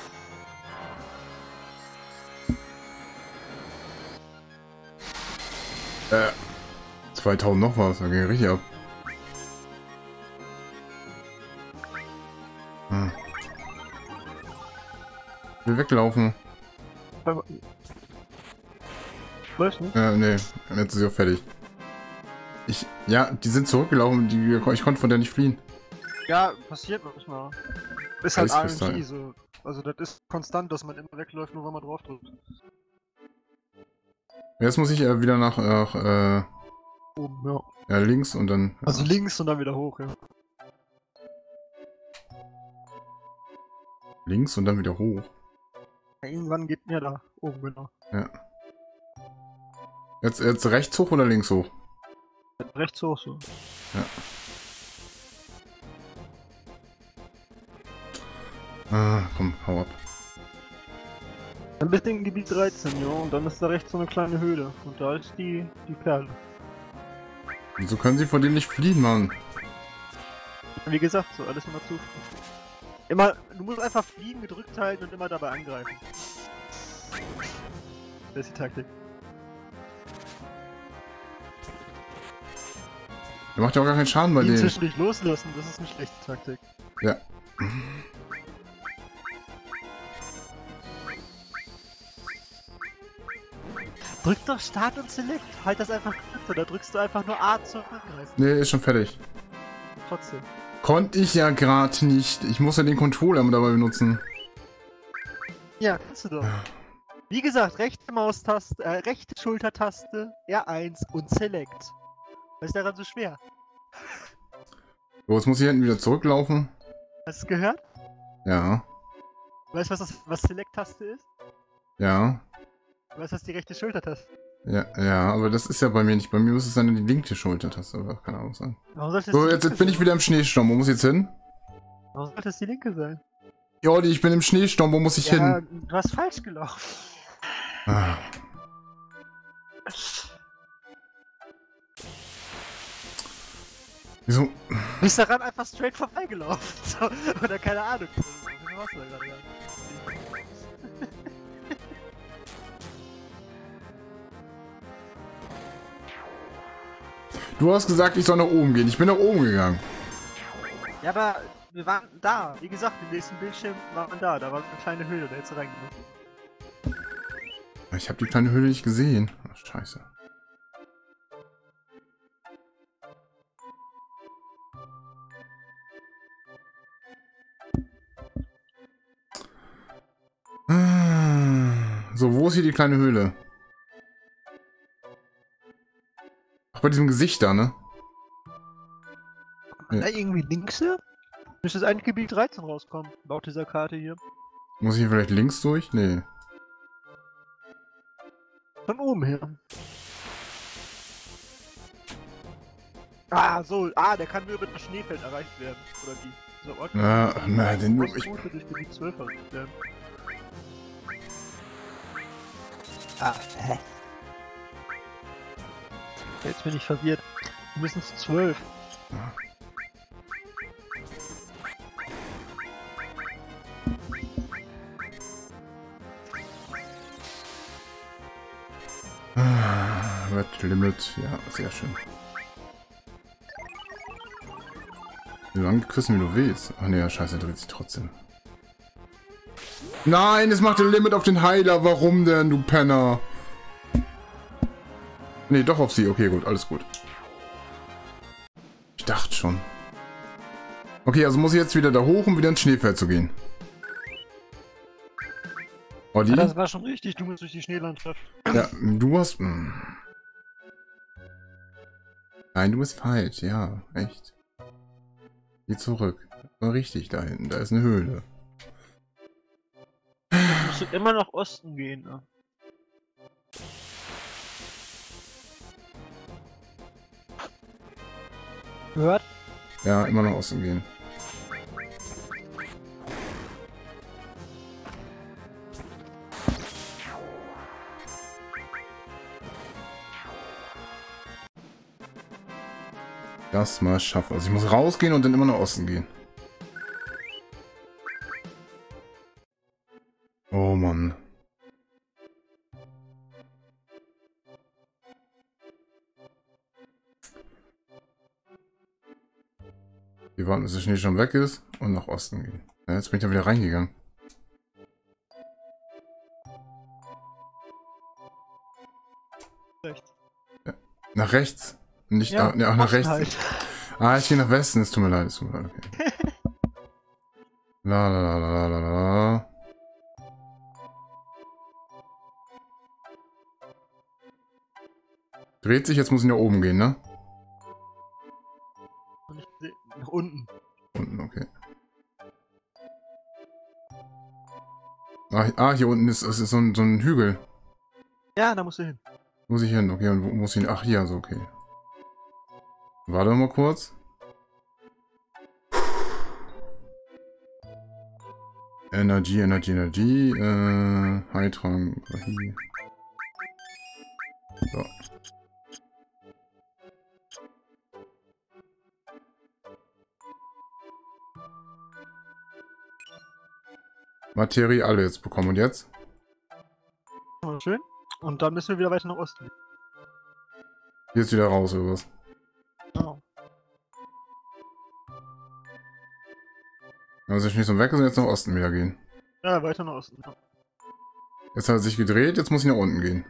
Äh. zweitausend noch was, da ging richtig ab. Hm. Ich will weglaufen. Läuft nicht? Äh, nee, jetzt ist sie auch fertig. Ich, ja, die sind zurückgelaufen, die, ich konnte von der nicht fliehen. Ja, passiert manchmal. Ist halt R N G Eiskristall. so. Also das ist konstant, dass man immer wegläuft, nur wenn man drauf drückt. Jetzt muss ich äh, wieder nach, nach äh, Oben, ja. ja, links und dann... Ja. Also links und dann wieder hoch, ja. Links und dann wieder hoch. Ja, irgendwann geht mir da oben, genau. Ja. Jetzt, jetzt rechts hoch oder links hoch? Rechts hoch so. Ja. Ah, komm, hau ab. Dann bist du in Gebiet dreizehn, ja, und dann ist da rechts so eine kleine Höhle. Und da ist die, die Perle. Wieso können sie von dem nicht fliehen, Mann? Wie gesagt, so alles immer zu. Immer, du musst einfach fliegen, gedrückt halten und immer dabei angreifen. Das ist die Taktik. Der macht ja auch gar keinen Schaden bei Die denen. zwischendurch loslassen, das ist eine schlechte Taktik. Ja. Drück doch Start und Select. Halt das einfach gedrückt oder drückst du einfach nur A zum Angreifen. Nee, ist schon fertig. Trotzdem. Konnte ich ja gerade nicht. Ich muss ja den Controller dabei benutzen. Ja, kannst du doch. Wie gesagt, rechte Maustaste, äh, rechte Schultertaste, R eins und Select. Was ist daran so schwer? So, jetzt muss ich hinten wieder zurücklaufen. Hast du es gehört? Ja. Weißt du, was, das- was Select-Taste ist? Ja. Weißt du, was die rechte Schultertaste ist? Ja, ja, aber das ist ja bei mir nicht. Bei mir muss es dann die linke Schultertaste, oder? Keine Ahnung sein. Warum sollte es So, die jetzt, linke jetzt bin ich sein? wieder im Schneesturm. Wo muss ich jetzt hin? Warum sollte es die linke sein? Jordi, ich bin im Schneesturm. Wo muss ich Ja, hin? du hast falsch gelaufen. Ah. Wieso? Du bist daran einfach straight vorbeigelaufen. So, oder keine Ahnung. Was warst du da gerade? Du hast gesagt, ich soll nach oben gehen. Ich bin nach oben gegangen. Ja, aber wir waren da. Wie gesagt, im nächsten Bildschirm waren wir da. Da war so eine kleine Höhle, da hättest du reingenommen. Ich habe die kleine Höhle nicht gesehen. Ach, scheiße. So, wo ist hier die kleine Höhle? Ach, bei diesem Gesicht da, ne? Ja. Da irgendwie links hier? Müsste das eigentlich Gebiet dreizehn rauskommen, laut dieser Karte hier. Muss ich hier vielleicht links durch? Nee. Von oben her. Ah, so. Ah, der kann nur über das Schneefeld erreicht werden. Oder wie? Dieser Ort kann Ja, na, den nur ich, durch Gebiet zwölf erreicht werden. Ah, hä? Jetzt bin ich verwirrt. Wir müssen zu zwölf. Ah, Red Limit, ja, sehr schön. So lange küssen, wie du willst. Ach ne, ja, scheiße, dreht sich trotzdem. Nein, es macht ein Limit auf den Heiler. Warum denn, du Penner? Ne, doch auf sie. Okay, gut, alles gut. Ich dachte schon. Okay, also muss ich jetzt wieder da hoch, um wieder ins Schneefeld zu gehen. Olli? Ja, das war schon richtig, du musst durch die Schneelandschaft. Ja, du hast... Mh. Nein, du bist falsch, ja, echt. Geh zurück. War richtig da hinten, da ist eine Höhle. Du musst immer nach Osten gehen, ne? Gehört? Ja, immer nach Osten gehen. Das mal schaffen. Also ich muss rausgehen und dann immer nach Osten gehen. Oh Mann. Wir warten, bis der Schnee schon weg ist und nach Osten gehen. Ja, jetzt bin ich da wieder reingegangen. Rechts. Ja. Nach rechts. Nicht Ja, nach, nee, auch nach rechts. Halt. Ah, ich gehe nach Westen. Es tut mir leid, es tut mir leid. Okay. La la la la la la. Dreht sich, jetzt muss ich nach oben gehen, ne? Und ich seh nach unten. Unten, okay. Ah, ah hier unten ist, ist, ist so, ein, so ein Hügel. Ja, da musst du hin. Muss ich hin? Okay, und wo muss ich hin? Ach, hier, also okay. Warte mal kurz. Energie, Energie, Energie. Äh, Heiltrank. Hier. So. Materie alle jetzt bekommen. Und jetzt? Oh, schön. Und dann müssen wir wieder weiter nach Osten. Hier ist wieder raus, oder was? Oh. Also ich nicht so weg ist und jetzt nach Osten wieder gehen. Ja, weiter nach Osten. Ja. Jetzt hat er sich gedreht, jetzt muss ich nach unten gehen.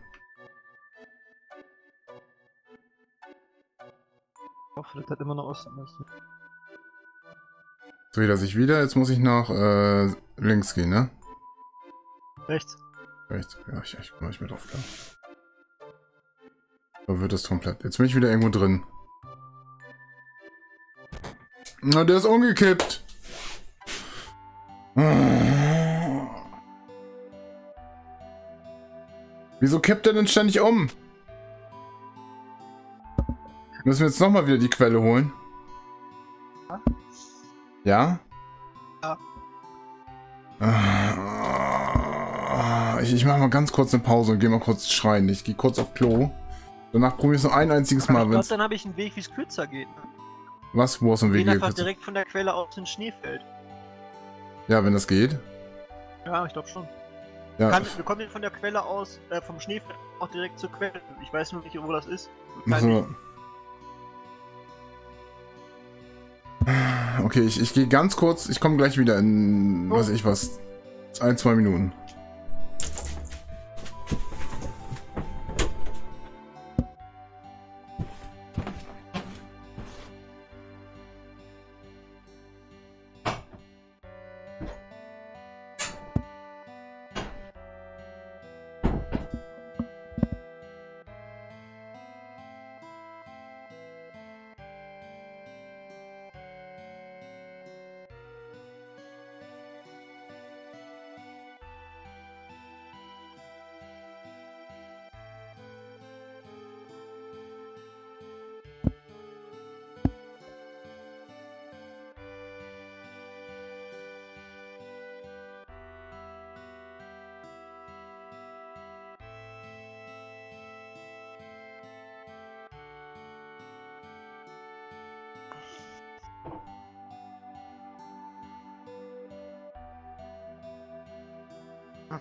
Ich hoffe, das hat immer nach Osten müssen. Dreht er sich wieder, jetzt muss ich nach äh, links gehen, ne? Rechts. Rechts. Ja, ich, ich komme nicht mehr drauf klar. Da wird es komplett. Jetzt bin ich wieder irgendwo drin. Na, der ist umgekippt. Wieso kippt er denn ständig um? Müssen wir jetzt nochmal wieder die Quelle holen? Ja? Ja? Ich, ich mache mal ganz kurz eine Pause und gehe mal kurz schreien. Ich gehe kurz auf Klo. Danach probiere ich es noch ein einziges Mal. Ich glaube, dann habe ich einen Weg, wie es kürzer geht. Ne? Was? Wo ist ein Wir Weg? gehen einfach direkt von der Quelle aus ins Schneefeld. Ja, wenn das geht. Ja, ich glaube schon. Ja. Kann, wir kommen von der Quelle aus, äh, vom Schneefeld auch direkt zur Quelle. Ich weiß nur nicht, wo das ist. Also, okay, ich, ich gehe ganz kurz. Ich komme gleich wieder in, oh. weiß ich was, ein, zwei Minuten. Ah.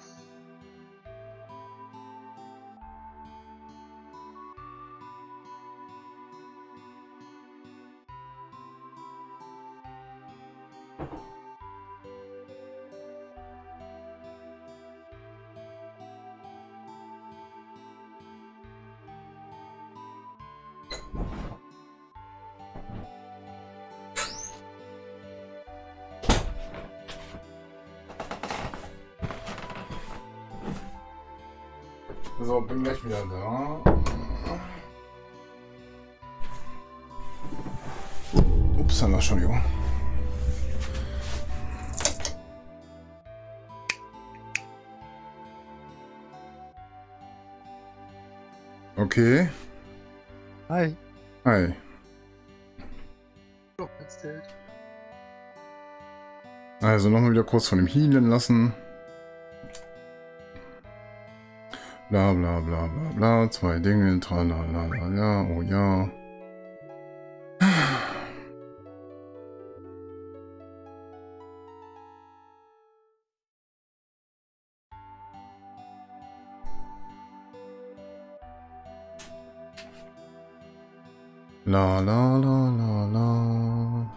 So, bin gleich wieder da. Upsala, Entschuldigung. Okay. Hi. Hi. Oh, erzählt. Also nochmal wieder kurz von dem Healen lassen. Bla bla bla bla bla. Zwei Dinge. Tralalala. Ja, oh ja. La la la la la.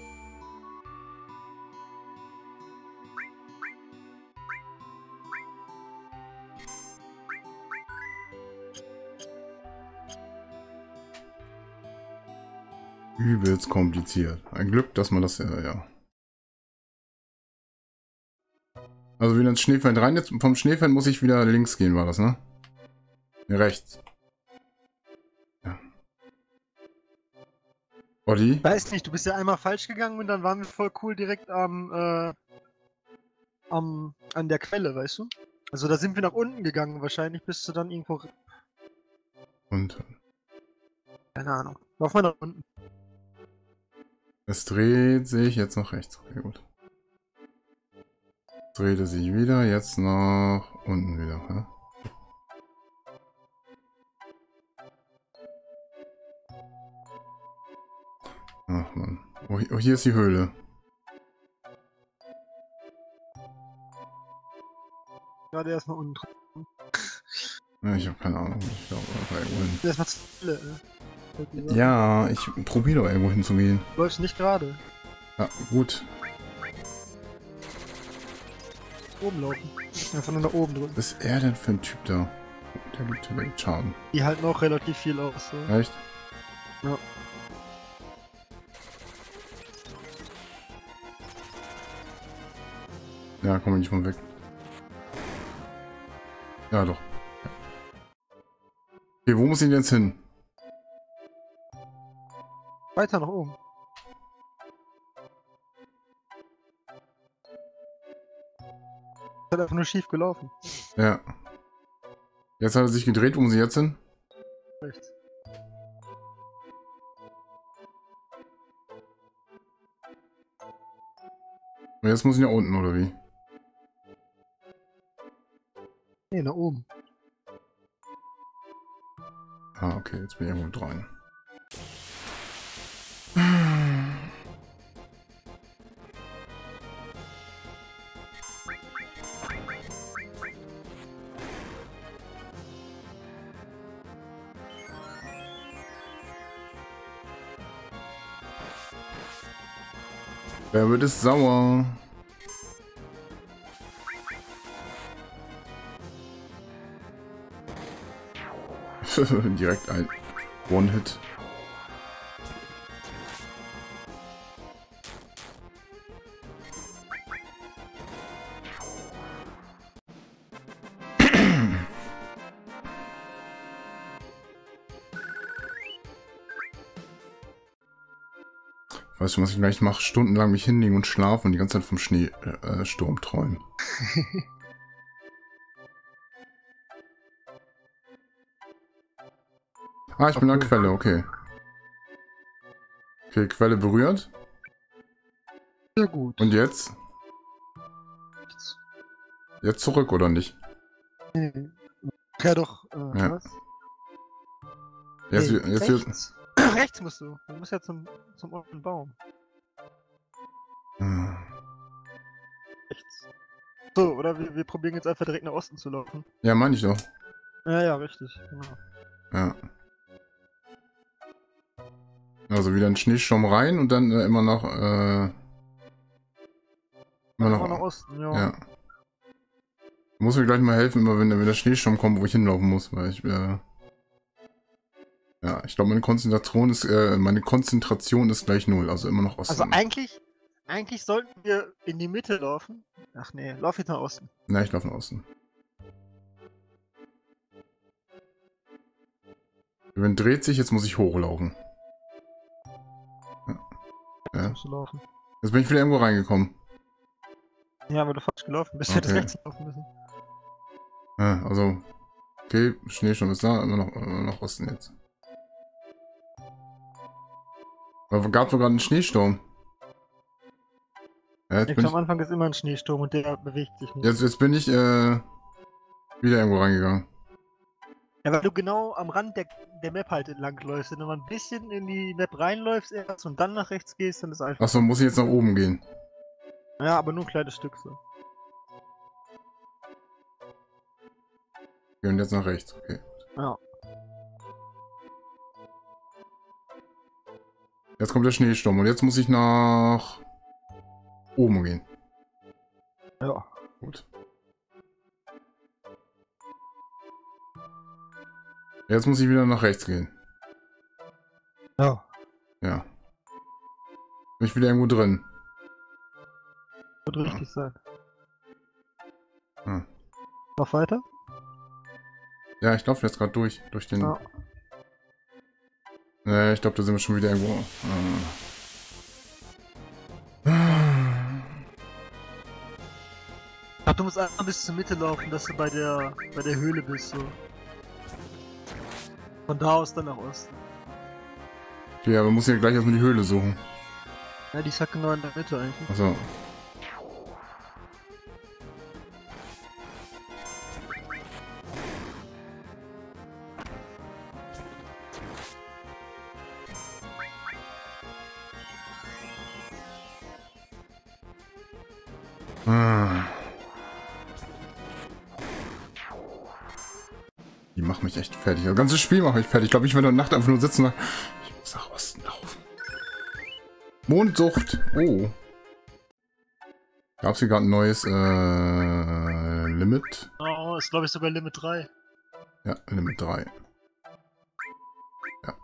Übelst kompliziert. Ein Glück, dass man das ja, ja. Also wieder ins Schneefeld rein. Jetzt vom Schneefeld muss ich wieder links gehen, war das, ne? Ja, rechts. Ja. Olli? Weiß nicht, du bist ja einmal falsch gegangen und dann waren wir voll cool direkt am, äh, am, an der Quelle, weißt du? Also da sind wir nach unten gegangen, wahrscheinlich bist du dann irgendwo, Und keine Ahnung. Lauf mal nach unten. es dreht sich jetzt nach rechts. Okay, gut. Es dreht es sich wieder, jetzt nach unten wieder. Ja? Ach man. Oh, oh, hier ist die Höhle. Gerade erstmal unten drin. Ja, ich habe keine Ahnung. Ich glaube, da irgendwo hin. Erstmal zur Quelle, äh. Ja, ich probiere doch irgendwo hinzugehen. Du läufst nicht gerade. Ja, gut. Oben laufen. Einfach nur nach oben drücken. Was ist er denn für ein Typ da? Der liegt hier weg. Schaden. Die halten auch relativ viel aus. So. Echt? Ja. Ja, komm ich nicht mal weg. Ja, doch. Okay, wo muss ich denn jetzt hin? Weiter nach oben. Ist halt einfach nur schief gelaufen. Ja. Jetzt hat er sich gedreht, wo muss ich jetzt hin? Rechts. Und jetzt muss ich nach unten, oder wie? Nee, nach oben. Ah, okay, jetzt bin ich irgendwo rein. Wer wird es sauer? Direkt ein One-Hit. Weißt du, was ich gleich mache? Stundenlang mich hinlegen und schlafen und die ganze Zeit vom Schneesturm äh, Sturm träumen. Ah, ich bin an der Quelle, okay. Okay, Quelle berührt. Sehr gut. Und jetzt? Jetzt zurück, oder nicht? Nee. Ja doch, äh, Ja. was? Jetzt, Nee, jetzt wird... rechts. Rechts musst du. Du musst ja zum, zum unten Baum. Ah. Rechts. So, oder wir, wir probieren jetzt einfach direkt nach Osten zu laufen. Ja, meine ich doch. Ja, ja, richtig. Genau. Ja. Also wieder in den Schneesturm rein und dann äh, immer noch, äh, immer Dann noch, immer nach Osten, ja. ja. Muss mir gleich mal helfen, immer wenn, wenn der Schneesturm kommt, wo ich hinlaufen muss, weil ich, äh, ja, ich glaube meine Konzentration ist, äh, meine Konzentration ist gleich null, also immer noch Osten. Also eigentlich, eigentlich sollten wir in die Mitte laufen. Ach nee, lauf jetzt nach Osten. Na, ich laufe nach Osten. Wenn dreht sich, jetzt muss ich hochlaufen. Ja. Ja. Musst du laufen. Jetzt bin ich wieder irgendwo reingekommen. Ja, aber du falsch gelaufen bist. Du Okay. hättest rechts laufen müssen. Ja, also, okay, Schneesturm ist da, immer noch, immer noch Osten jetzt. Aber gab sogar einen Schneesturm. Ja, jetzt, Ich bin glaube, ich, am Anfang ist immer ein Schneesturm und der bewegt sich nicht. jetzt, jetzt bin ich äh, wieder irgendwo reingegangen. Ja, weil du genau am Rand der, der Map halt entlang läufst. Wenn du mal ein bisschen in die Map reinläufst erst und dann nach rechts gehst, dann ist einfach. Achso, muss ich jetzt nach oben gehen. Ja, aber nur ein kleines Stück so. Okay, und jetzt nach rechts, okay. Ja. Jetzt kommt der Schneesturm und jetzt muss ich nach oben gehen. Ja. Gut. Jetzt muss ich wieder nach rechts gehen. Ja. Ja. Bin ich wieder irgendwo drin. Wird richtig sein. Ah. Noch weiter? Ja, ich laufe jetzt gerade durch. Durch den. Ja. Nee, ich glaube, da sind wir schon wieder irgendwo. Ah. Ich glaub, du musst einfach bis zur Mitte laufen, dass du bei der bei der Höhle bist. So. Von da aus dann nach Osten. Okay, aber muss ja gleich erstmal die Höhle suchen. Ja, die ist halt genau in der Mitte eigentlich. Achso. Ah. Die machen mich echt fertig. Das ganze Spiel macht mich fertig. Ich glaube, ich werde heute Nacht einfach nur sitzen und ich muss nach Osten laufen. Mondsucht. Oh. Gab es hier gerade ein neues äh, Limit? Oh, ist glaube ich sogar Limit drei. Ja, Limit drei. Ja.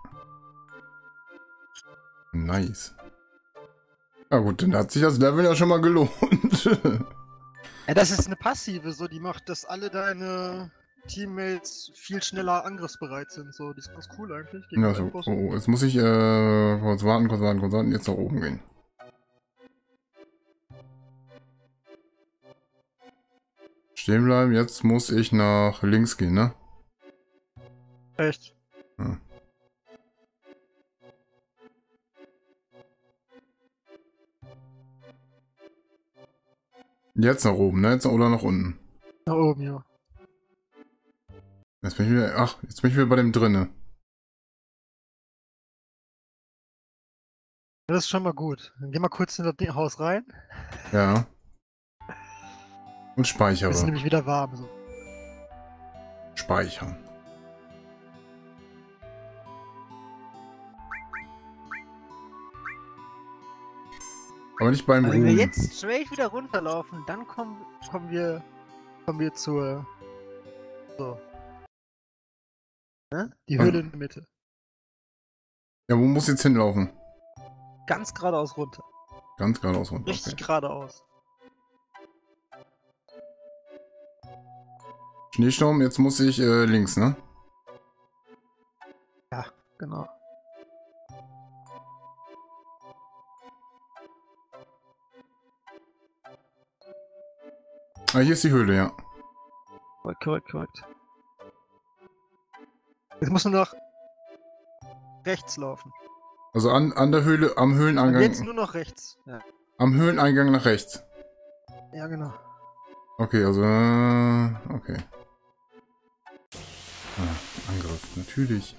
Nice. Ja gut, dann hat sich das Level ja schon mal gelohnt. Ja, das ist eine passive, so die macht, dass alle deine Teammates viel schneller angriffsbereit sind. So, die ist ganz cool eigentlich. Gegen Ja, so, Endboss. oh, jetzt muss ich äh, kurz warten, kurz warten, kurz warten, jetzt nach oben gehen. Stehen bleiben, jetzt muss ich nach links gehen, ne? Echt? Ja. Jetzt nach oben, ne? Jetzt oder nach unten. Nach oben, ja. Jetzt bin ich wieder. Ach, jetzt bin ich wieder bei dem drinne. Das ist schon mal gut. Dann geh mal kurz in das Ding- Haus rein. Ja. Und speichere. Es ist nämlich wieder warm. So. Speichern. Aber nicht beim Wenn wir Ruhen. jetzt straight wieder runterlaufen, dann kommen, kommen wir kommen wir zur so. Ne? Die Höhle Ah. in der Mitte. Ja, wo muss ich jetzt hinlaufen? Ganz geradeaus runter. Ganz geradeaus runter. Richtig Okay. geradeaus. Schneesturm, jetzt muss ich äh, links, ne? Ja, genau. Ah, hier ist die Höhle, ja. Korrekt, korrekt, korrekt. Jetzt musst du nach rechts laufen. Also an, an der Höhle, am Und Höhleneingang. jetzt nur noch rechts. Ja, Am Höhleneingang nach rechts. ja genau. Okay, also. Äh, okay. Ah, Angriff, natürlich.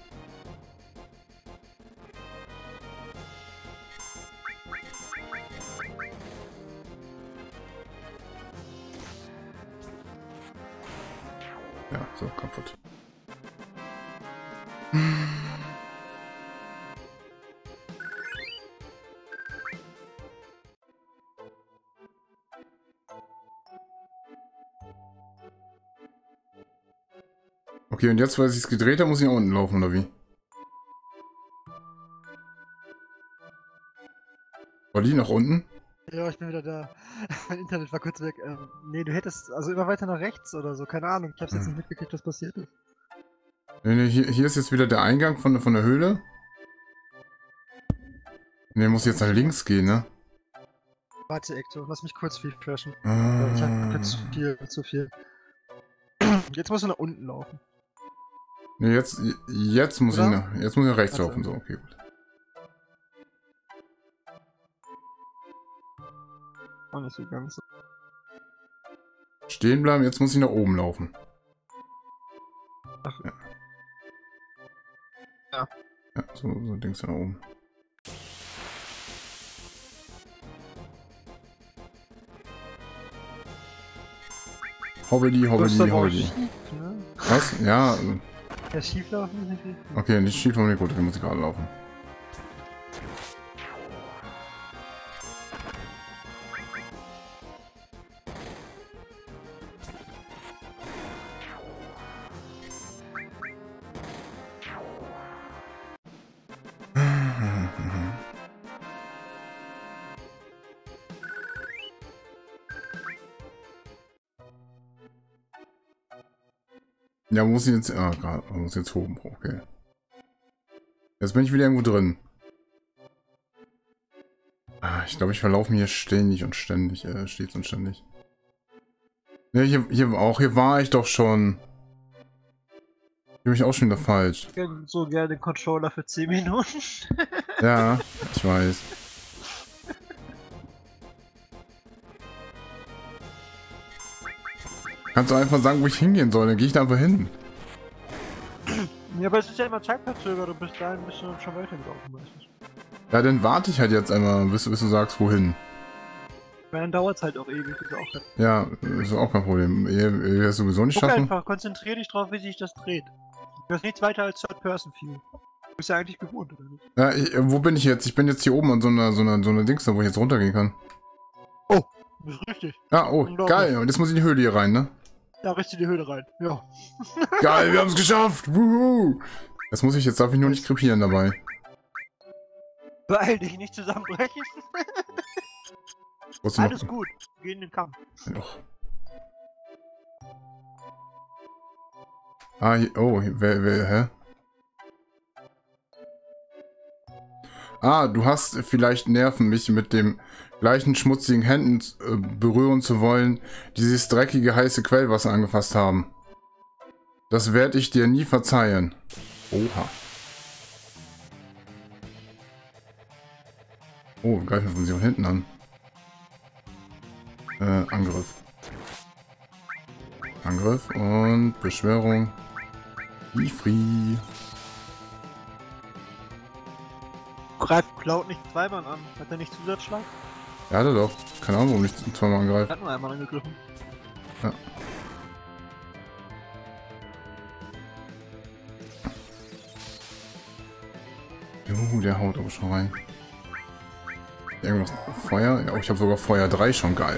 Ja, so, kaputt. Okay, und jetzt, weil ich es gedreht habe, muss ich nach unten laufen, oder wie? War die nach unten? Ja, ich bin wieder da. Mein Internet war kurz weg. Ähm, nee, du hättest also immer weiter nach rechts oder so, keine Ahnung. Ich hab's jetzt Hm. nicht mitgekriegt, was passiert ist. Nee, nee, hier, hier ist jetzt wieder der Eingang von, von der Höhle. Ne, muss jetzt nach links gehen, ne? Warte, Ecto, lass mich kurz refreshen. Ah. Ich hab jetzt zu viel, zu viel. Jetzt musst du nach unten laufen. Ne, jetzt, jetzt muss Oder? ich nach, jetzt muss ich nach rechts Also. laufen, so, okay, gut. Auch nicht so ganz. Stehen bleiben, jetzt muss ich nach oben laufen. Ach. Ja. Ja. Ja, so, so Dings nach oben. Hobbidi, hobbidi, hobbidi. Schief, ne? Was? Ja, also, Ja, schief laufen ist nicht richtig. okay, nicht schief von mir, gut, dann muss ich gerade laufen. Ja, muss ich jetzt. Ah, gerade. Muss jetzt oben. Okay. Jetzt bin ich wieder irgendwo drin. Ah, ich glaube, ich verlaufe mir hier ständig und ständig. Äh, stets und ständig. Ne, hier, hier auch. Hier war ich doch schon. Hier bin ich auch schon wieder falsch. Ich hätte so gerne den Controller für zehn Minuten. Ja, ich weiß. Kannst du einfach sagen, wo ich hingehen soll? Dann gehe ich da einfach hin. Ja, aber es ist ja immer zeitverzögert und bis dahin bist du schon weitergelaufen, meistens. Ja, dann warte ich halt jetzt einmal, bis, bis du sagst, wohin. Weil dann dauert es halt auch ewig, ist auch halt. Ja, ist auch kein Problem. Ihr, ihr werdet es sowieso nicht Guck schaffen. einfach, konzentrier dich drauf, wie sich das dreht. Du hast nichts weiter als Third-Person-View. Du bist ja eigentlich gewohnt, oder nicht? Ja, ich, wo bin ich jetzt? Ich bin jetzt hier oben an so einer, so einer, so einer Dings, da wo ich jetzt runtergehen kann. Oh, das ist richtig. Ja, oh, geil. Und jetzt muss ich in die Höhle hier rein, ne? Da richte in die Höhle rein. Ja. Geil, wir haben es geschafft! Wuhu! Das muss ich jetzt, darf ich nur nicht krepieren dabei. Beeil dich, nicht zusammenbrechen. Was noch? Alles gut, geh in den Kampf. Och. Ah, hier, oh, hier, wer, wer, hä? Ah, du hast vielleicht Nerven, mich mit dem gleichen schmutzigen Händen äh, berühren zu wollen, die dieses dreckige, heiße Quellwasser angefasst haben. Das werde ich dir nie verzeihen. Oha. Oh, wir greifen von sie von hinten an. Äh, Angriff. Angriff und Beschwörung. Ifri. Greif Cloud nicht zweimal an. Hat er nicht Zusatzschlag? Ja, hat er doch. Keine Ahnung, warum nicht zweimal Er angreift. hat nur einmal angegriffen. Ja. Juhu, der haut aber schon rein. Irgendwas. Feuer? Ja, oh, ich habe sogar Feuer drei schon. Geil.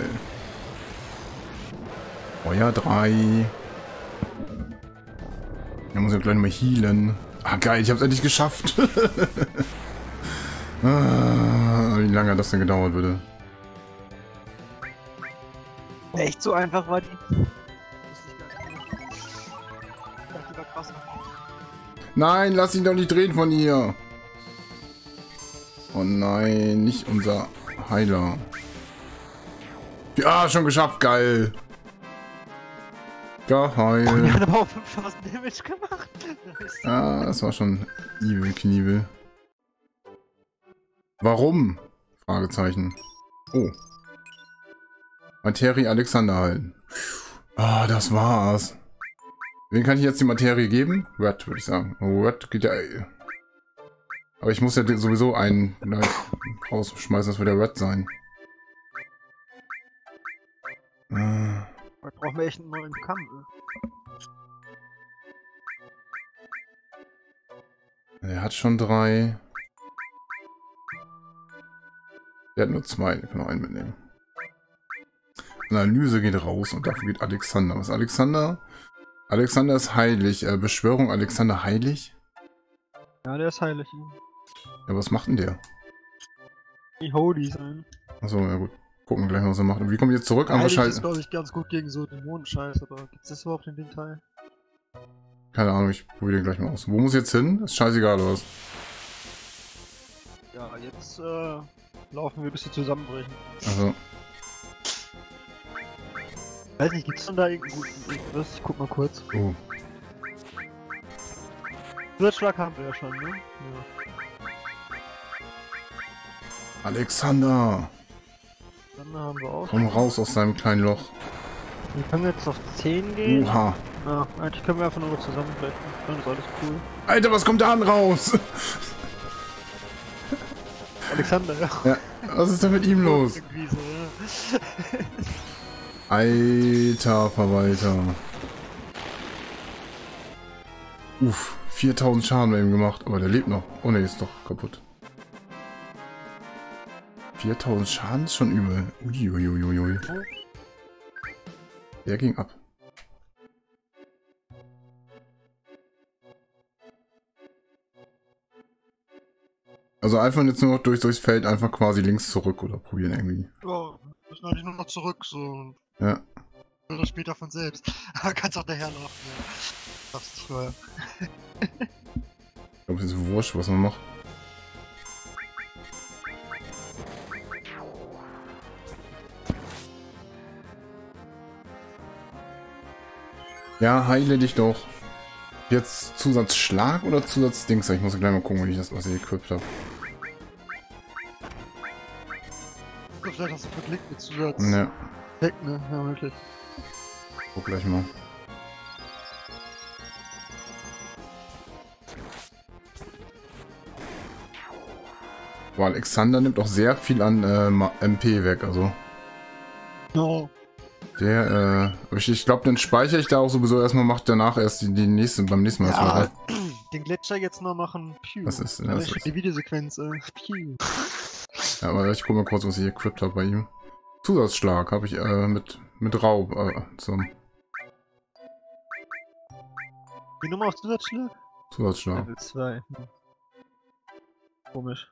Feuer drei. Da muss ich gleich mal healen. Ah, geil, ich habe es endlich geschafft. Ah, wie lange hat das denn gedauert, bitte? Echt so einfach war die? Wusste ich gar nicht. Ich dachte, die war krasser. Nein, lass ihn doch nicht drehen von ihr. Oh nein, nicht unser Heiler. Ja, schon geschafft, geil. Oh, Geil. die hat aber auch fünftausend Damage gemacht. Nice. Ah, das war schon evil Knievel. Warum? Fragezeichen. Oh. Materie Alexander halten. Ah, das war's. Wen kann ich jetzt die Materie geben? Red, würde ich sagen. Oh, Red geht ja... Aber ich muss ja sowieso einen rausschmeißen, das wird der Red sein. Ah. Jetzt brauchen wir echt einen neuen Kampf. Er hat schon drei. Der hat nur zwei, der kann noch einen mitnehmen. Analyse geht raus und dafür geht Alexander. Was ist Alexander? Alexander ist heilig. Äh, Beschwörung Alexander heilig? Ja, der ist heilig. Ja, was macht denn der? Die Holy sein. Achso, ja gut. Gucken wir gleich mal, was er macht. Und wie kommen wir jetzt zurück? Heilig Wahrscheinlich... ist, glaube ich, ganz gut gegen so Dämonenscheiß, aber gibt's das überhaupt in dem Teil? Keine Ahnung, ich probiere den gleich mal aus. Wo muss ich jetzt hin? Ist scheißegal, oder was? Ja, jetzt äh, laufen wir, bis sie zusammenbrechen. Also, Weiß nicht, gibt's denn da irgendwas? Ich guck mal kurz. oh. Würzschlag haben wir ja schon, ne? Ja. Alexander! Dann haben wir auch. Komm raus aus deinem kleinen Loch. Wir können jetzt auf zehn gehen. Oha. Ja, eigentlich können wir einfach nur noch zusammenbrechen. Dann ist alles cool. Alter, was kommt da an raus? Alexander, ja. Ja, was ist denn mit ihm los? Irgendwie so, ja. Alter Verwalter. Uff, viertausend Schaden bei ihm gemacht, aber der lebt noch. Oh ne, ist doch kaputt. viertausend Schaden ist schon übel. Uiuiuiui. Der ging ab. Also einfach jetzt nur noch durch durchs Feld einfach quasi links zurück oder probieren irgendwie. Ja, müssen eigentlich nur noch zurück, so. Ja. Oder später von selbst. Aber kannst auch daherlaufen, ja. Darfst nicht vorher. Ich glaube, es ist wurscht, was man macht. Ja, heile dich doch. Jetzt Zusatzschlag oder Zusatzdings? Ich muss gleich mal gucken, wenn ich das was ich equipped habe. Vielleicht hast du verklickt mit Zusatz. Ne, Weg, ne? Ja, wirklich. guck gleich mal. Boah, Alexander nimmt auch sehr viel an äh, M P weg, also. No. Der, äh, ich, ich glaube, dann speichere ich da auch sowieso erstmal, macht danach erst die, die nächste, beim nächsten Mal. Ja, erstmal. den Gletscher jetzt noch machen. Piu. Was ist denn Ja, das? das? Die Videosequenz, äh. Piu. Ja, aber ich guck mal kurz, was ich equipped habe bei ihm. Zusatzschlag habe ich äh, mit, mit Raub äh, zusammen. Die Nummer auf Zusatzschlag? Zusatzschlag. Level zwei. Hm. Komisch.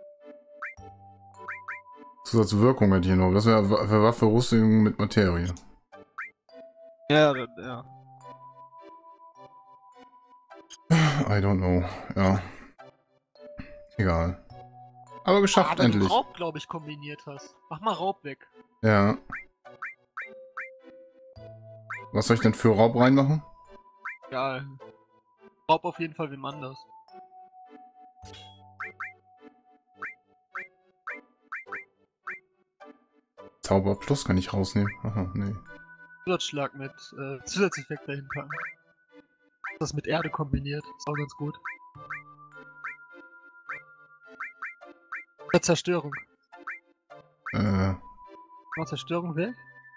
Zusatzwirkung hat hier noch. Das wäre für Waffe Rüstung mit Materie. Ja, ja, ja. I don't know. Ja. Egal. Aber geschafft, ah, weil endlich. du Raub, glaube ich, kombiniert hast. Mach mal Raub weg. Ja. Was soll ich denn für Raub reinmachen? Ja. Raub auf jeden Fall wem anders. Zauber Plus kann ich rausnehmen. Aha, nee. Zusatzschlag mit äh, Zusatzeffekt dahinter. Das mit Erde kombiniert. Ist auch ganz gut. Oder Zerstörung. Äh. Mach Zerstörung weg.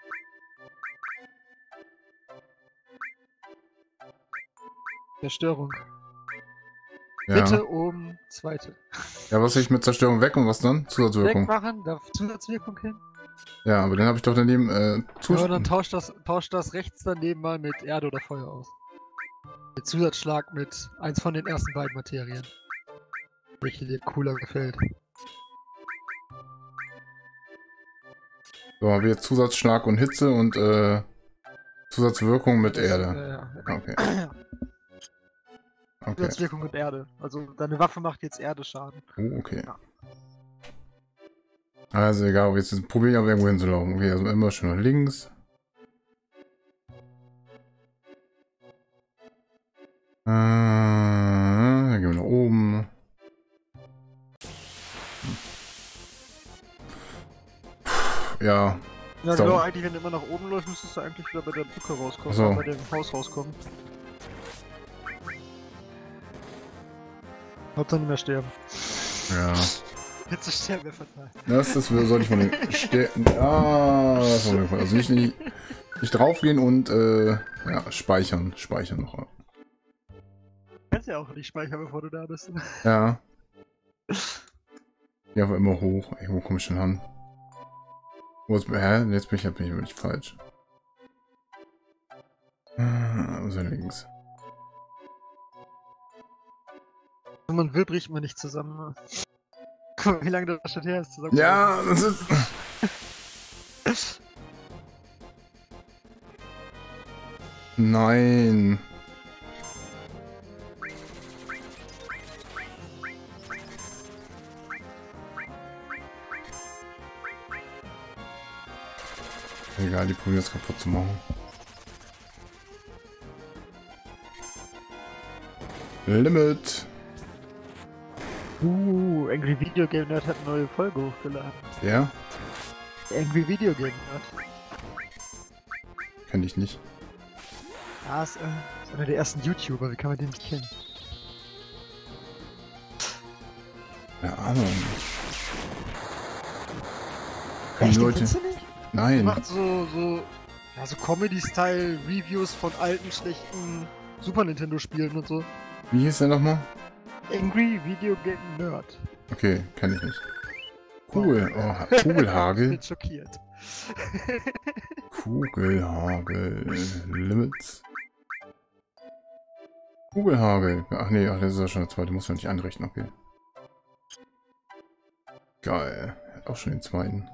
Zerstörung. Ja. Bitte um zweite. Ja, was soll ich mit Zerstörung weg und was dann? Zusatzwirkung. Wegmachen, da Zusatzwirkung hin. Ja, aber dann habe ich doch daneben äh, Ja, Zus- dann tauscht das, tauscht das rechts daneben mal mit Erde oder Feuer aus. Mit Zusatzschlag mit eins von den ersten beiden Materien. Welche dir cooler gefällt. So, habe ich jetzt Zusatzschlag und Hitze und äh, Zusatzwirkung mit Das- Erde. Ja, ja. Okay. Okay. Zusatzwirkung mit Erde. Also deine Waffe macht jetzt Erde-Schaden. Oh, okay. Ja. Also egal, aber jetzt probiere ich aber irgendwo hinzulaufen. Okay, also immer schön nach links. Äh, dann gehen wir nach oben. Puh, ja. Ja, So. genau, eigentlich, wenn du immer nach oben läufst, müsstest du eigentlich wieder bei der Brücke rauskommen, So. bei dem Haus rauskommen. Hauptsache nicht mehr sterben. Ja. Jetzt ist sterben wir fatal. Das, das soll ich von den Sternen. Ah, das soll ich von. Also nicht, nicht, nicht draufgehen und äh, ja, speichern. Speichern noch. kannst ja auch nicht speichern, bevor du da bist. Ja. Ja, aber immer hoch. Ey, wo komme ich schon an? Wo ist, hä? Jetzt bin ich, bin ich wirklich falsch. Ah, also links. Wenn man will, bricht man nicht zusammen. Guck mal, wie lange das schon her ist zusammen. Ja, das ist... Nein. Egal, die probieren es kaputt zu machen. Limit. Uh, Angry Video Game Nerd hat eine neue Folge hochgeladen. Ja? Angry Video Game Nerd. Kenn ich nicht. Ah, ist, äh, ist einer der ersten YouTuber, wie kann man den nicht kennen? Keine Ahnung. Echt, den Leute. kennst du nicht? Der Nein. macht so, so, ja, so Comedy-Style-Reviews von alten, schlechten Super Nintendo-Spielen und so. Wie hieß der nochmal? Angry Video Game Nerd. Okay, kenn ich nicht. Kugel. Oh, Kugelhagel. Ich bin schockiert. Kugelhagel. Limits. Kugelhagel. Ach nee, ach, das ist ja schon der zweite. Muss man nicht einrichten, okay. Geil. Hat auch schon den zweiten.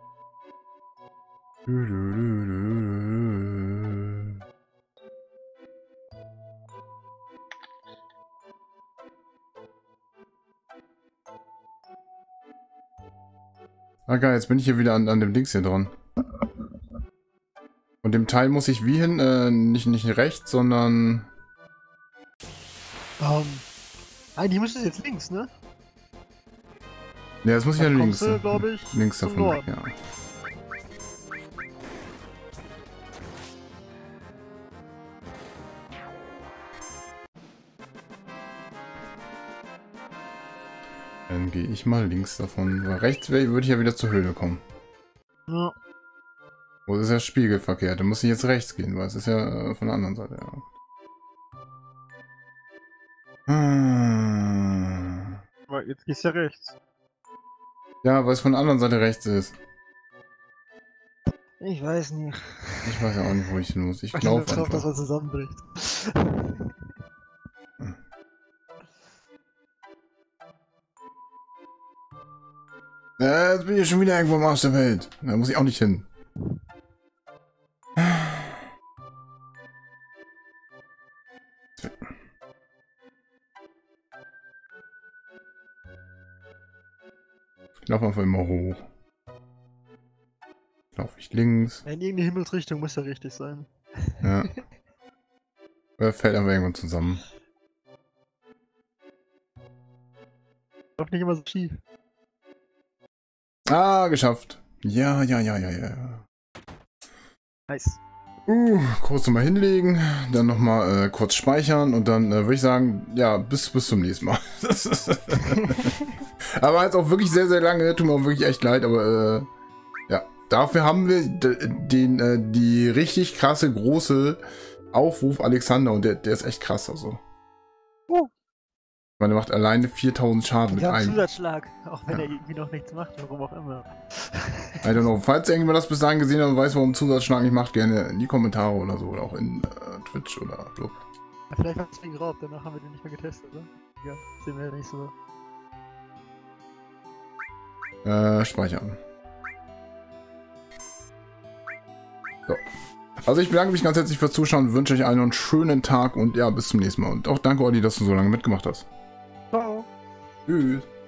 Ah geil, jetzt bin ich hier wieder an, an dem Dings hier dran. Und dem Teil muss ich wie hin? Äh, nicht, nicht rechts, sondern... Um, eigentlich müsste es jetzt links, ne? Ne, das muss ich ja Dann links. kommst du, glaub ich, links zum davon, Norden. ja. Dann gehe ich mal links davon. Weil rechts würde ich ja wieder zur Höhle kommen. Ja. Wo ist ja spiegelverkehrt? Da muss ich jetzt rechts gehen, weil es ist ja äh, von der anderen Seite. Ja. Ah. Aber jetzt gehst du ja rechts. Ja, weil es von der anderen Seite rechts ist. Ich weiß nicht. Ich weiß ja auch nicht, wo ich hin muss. Ich Ich laufe drauf, dass einfach. er zusammenbricht. Äh, jetzt bin ich schon wieder irgendwo im Arsch der Welt. Da muss ich auch nicht hin. Ich laufe einfach immer hoch. Laufe ich links. In irgendeine Himmelsrichtung muss ja richtig sein. Ja. Oder fällt einfach irgendwann zusammen. Läuft nicht immer so schief. Ah, geschafft. Ja, ja, ja, ja, ja. Nice. Uh, kurz nochmal hinlegen, dann nochmal äh, kurz speichern und dann äh, würde ich sagen, ja, bis, bis zum nächsten Mal. Aber jetzt auch wirklich sehr, sehr lange, tut mir auch wirklich echt leid, aber äh, ja, dafür haben wir den, äh, die richtig krasse, große Aufruf Alexander und der, der ist echt krass, also. Uh. Ich meine, der macht alleine viertausend Schaden mit Wir haben einem. Zusatzschlag, auch wenn Ja. er irgendwie noch nichts macht, warum auch immer. I don't know. Falls irgendjemand das bis dahin gesehen hat und weiß, warum Zusatzschlag nicht macht, gerne in die Kommentare oder so. Oder auch in äh, Twitch oder so. Ja, vielleicht war es wegen Raub, danach haben wir den nicht mehr getestet, oder? Ja, sehen wir ja nicht so. Äh, speichern. So. Also ich bedanke mich ganz herzlich fürs Zuschauen, wünsche euch allen noch einen schönen Tag und ja, bis zum nächsten Mal. Und auch danke, Olli, dass du so lange mitgemacht hast. Ciao. Tschüss.